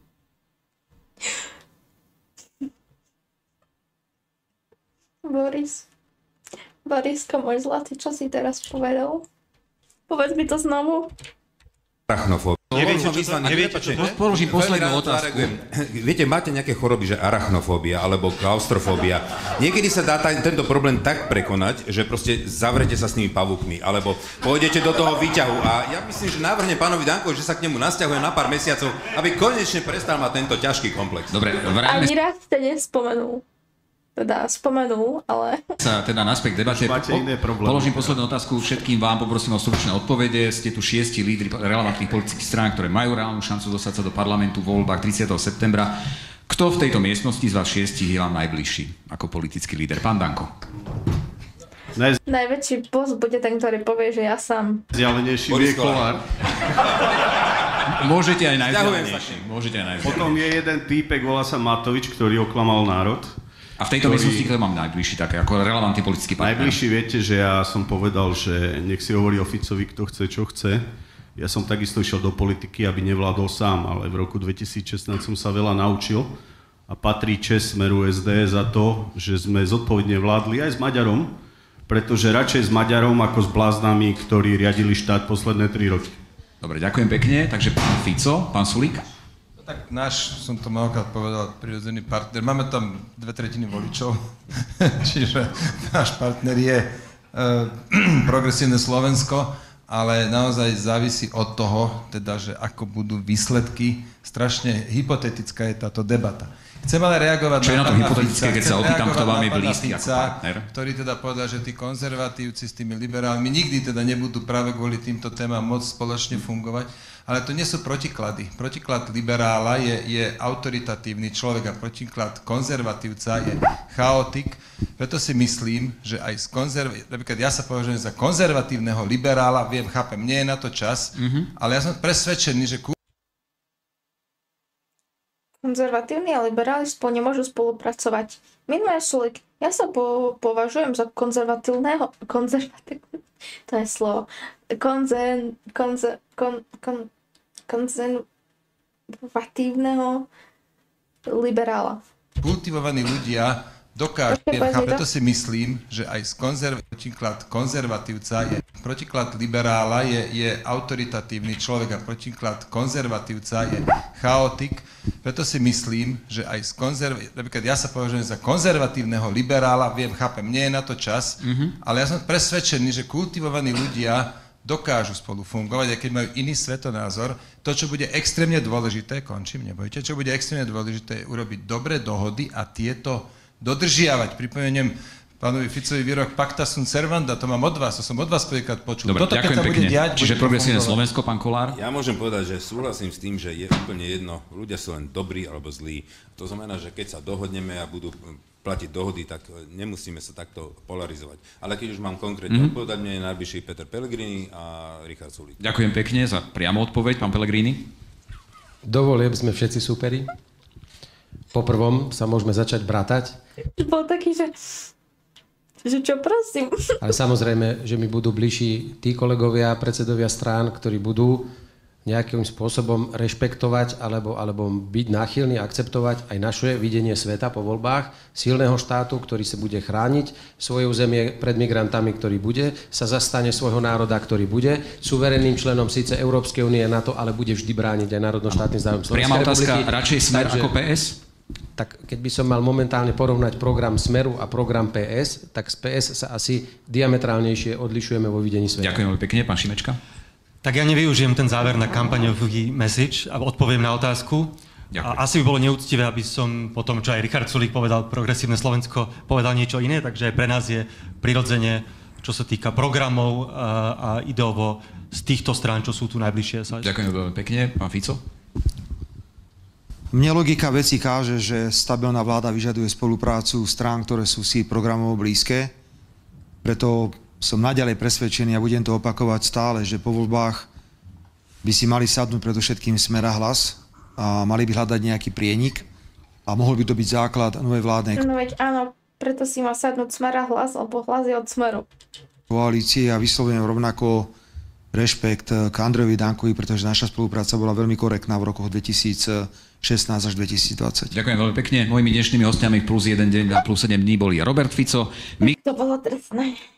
Speaker 1: Boris. Borisko, môj zlatý, čo si teraz povedal? Povedz mi to znovu.
Speaker 6: Arachnofóbia.
Speaker 3: Neviete, čo, neviete, čo,
Speaker 2: položím poslednú otázku.
Speaker 6: Viete, máte nejaké choroby, že arachnofóbia alebo klaustrofóbia. Niekedy sa dá taj, tento problém tak prekonať, že proste zavrete sa s tými pavúkmi, alebo pôjdete do toho výťahu. A ja myslím, že navrhne pánovi Dankovi, že sa k nemu nasťahuje na pár mesiacov, aby konečne prestal mať tento ťažký komplex.
Speaker 2: Dobre, vráťme
Speaker 1: Ani raz ste nespomenul. Teda spomenul, ale...
Speaker 2: sa teda naspäť k debate. Po, položím poslednú otázku všetkým vám, poprosím o stručné odpovede. Ste tu šiesti lídri relevantných politických strán, ktoré majú reálnu šancu dostať sa do parlamentu v voľbách tridsiateho septembra. Kto v tejto miestnosti z vás šiestich je vám najbližší ako politický líder? Pán Danko.
Speaker 1: Naj... Najväčší boss bude ten, ktorý povie, že ja sám.
Speaker 8: Vzdialenejší je Kollár.
Speaker 2: Môžete aj najvzdialenejší. Môžete aj najvzdialenejší.
Speaker 8: Potom je jeden týpek, volá sa Matovič, ktorý oklamal národ.
Speaker 2: A v tejto ktorý... miestnosti, ktoré mám najbližší, také ako relevantný politický partner?
Speaker 8: Najbližší viete, že ja som povedal, že nech si hovorí o Ficovi, kto chce, čo chce. Ja som takisto išiel do politiky, aby nevládol sám, ale v roku dvetisícšestnásť som sa veľa naučil a patrí česť Smeru es dé za to, že sme zodpovedne vládli aj s Maďarom, pretože radšej s Maďarom ako s bláznami, ktorí riadili štát posledné tri roky.
Speaker 2: Dobre, ďakujem pekne. Takže pán Fico, pán Sulík.
Speaker 7: Tak náš, som to mnohokrát povedal, prirodzený partner. Máme tam dve tretiny voličov, čiže náš partner je e, progresívne Slovensko, ale naozaj závisí od toho, teda, že ako budú výsledky. Strašne hypotetická je táto debata. Chcem ale reagovať
Speaker 2: Čo je na to
Speaker 7: pána
Speaker 2: hypotetické,
Speaker 7: Fica,
Speaker 2: keď sa
Speaker 7: chcem
Speaker 2: opýtam, kto
Speaker 7: reagovať
Speaker 2: vám
Speaker 7: na
Speaker 2: je
Speaker 7: pána
Speaker 2: blízky ako
Speaker 7: Fica,
Speaker 2: partner?
Speaker 7: ktorý teda povedal, že tí konzervatívci s tými liberálmi nikdy teda nebudú práve kvôli týmto témam môcť spoločne fungovať. Ale to nie sú protiklady. Protiklad liberála je, je autoritatívny človek a protiklad konzervatívca je chaotik. Preto si myslím, že aj z konzerv... Napríklad ja sa považujem za konzervatívneho liberála, viem, chápem, nie je na to čas, mm-hmm. ale ja som presvedčený, že...
Speaker 1: Konzervatívni a liberáli spolu nemôžu spolupracovať. Minulé Sulik, ja sa po, považujem za konzervatívneho... Konzervatívne... To je slovo. Konzen... Konze... Kon... Kon... Konzervatívneho liberála.
Speaker 7: Kultivovaní ľudia dokážu, preto si myslím, že aj z konzerv... protiklad konzervatívca je, protiklad liberála je, je autoritatívny človek a protiklad konzervatívca je chaotik. Preto si myslím, že aj z konzerv... Napríklad ja sa považujem za konzervatívneho liberála, viem, chápem, nie je na to čas, mm-hmm. ale ja som presvedčený, že kultivovaní ľudia dokážu spolu fungovať, aj keď majú iný svetonázor. To, čo bude extrémne dôležité, končím, nebojte, čo bude extrémne dôležité, je urobiť dobré dohody a tieto dodržiavať. Pripomeniem pánovi Ficovi výrok pacta sunt servanda, to mám od vás, to som od vás prvýkrát počul.
Speaker 2: Dobre,
Speaker 7: Toto,
Speaker 2: ďakujem
Speaker 7: keď sa
Speaker 2: pekne.
Speaker 7: bude diať,
Speaker 2: Čiže
Speaker 7: bude
Speaker 2: progresívne
Speaker 7: fungovať.
Speaker 2: Slovensko, pán Kollár?
Speaker 6: Ja môžem povedať, že súhlasím s tým, že je úplne jedno, ľudia sú len dobrí alebo zlí. To znamená, že keď sa dohodneme a budú platiť dohody, tak nemusíme sa takto polarizovať. Ale keď už mám konkrétne mm-hmm. odpovedať, mne je najbližší Peter Pellegrini a Richard Sulík.
Speaker 2: Ďakujem pekne za priamu odpoveď, pán Pellegrini.
Speaker 5: Do volieb sme všetci superi. Po prvom sa môžeme začať brátať.
Speaker 1: Bol taký, že... že čo prosím.
Speaker 5: Ale samozrejme, že mi budú bližší tí kolegovia, predsedovia strán, ktorí budú nejakým spôsobom rešpektovať alebo, alebo byť náchylní, akceptovať aj naše videnie sveta po voľbách, silného štátu, ktorý sa bude chrániť svoje územie pred migrantami, ktorý bude, sa zastane svojho národa, ktorý bude suverenným členom síce Európskej únie NATO, ale bude vždy brániť aj národno-štátny záujem Slovenskej
Speaker 2: Priama otázka,
Speaker 5: republiky.
Speaker 2: radšej Smer
Speaker 5: Takže,
Speaker 2: ako pé es?
Speaker 5: Tak keď by som mal momentálne porovnať program Smeru a program pé es, tak z pé es sa asi diametrálnejšie odlišujeme vo videní sveta.
Speaker 2: Ďakujem veľmi pekne, pán Šimečka.
Speaker 3: Tak ja nevyužijem ten záver na kampaňový message a odpoviem na otázku. A asi by bolo neúctivé, aby som po tom, čo aj Richard Sulík povedal, Progresívne Slovensko, povedal niečo iné, takže aj pre nás je prirodzene, čo sa týka programov a, a ideovo z týchto strán, čo sú tu najbližšie.
Speaker 2: Ďakujem veľmi pekne. Pán Fico?
Speaker 4: Mne logika veci káže, že stabilná vláda vyžaduje spoluprácu strán, ktoré sú si programovo blízke. Preto som naďalej presvedčený a budem to opakovať stále, že po voľbách by si mali sadnúť predovšetkým Smer a Hlas a mali by hľadať nejaký prienik a mohol by to byť základ novej vládnej
Speaker 1: No veď áno, preto si má sadnúť Smer a Hlas, lebo Hlas je od Smeru.
Speaker 4: koalície a vyslovujem rovnako rešpekt k Andrejovi Dankovi, pretože naša spolupráca bola veľmi korektná v rokoch dvetisícšestnásť až dvetisícdvadsať.
Speaker 2: Ďakujem veľmi pekne. Mojimi dnešnými hostiami v plus jeden deň a plus sedem dní boli Robert Fico. My...
Speaker 1: To bolo trestné.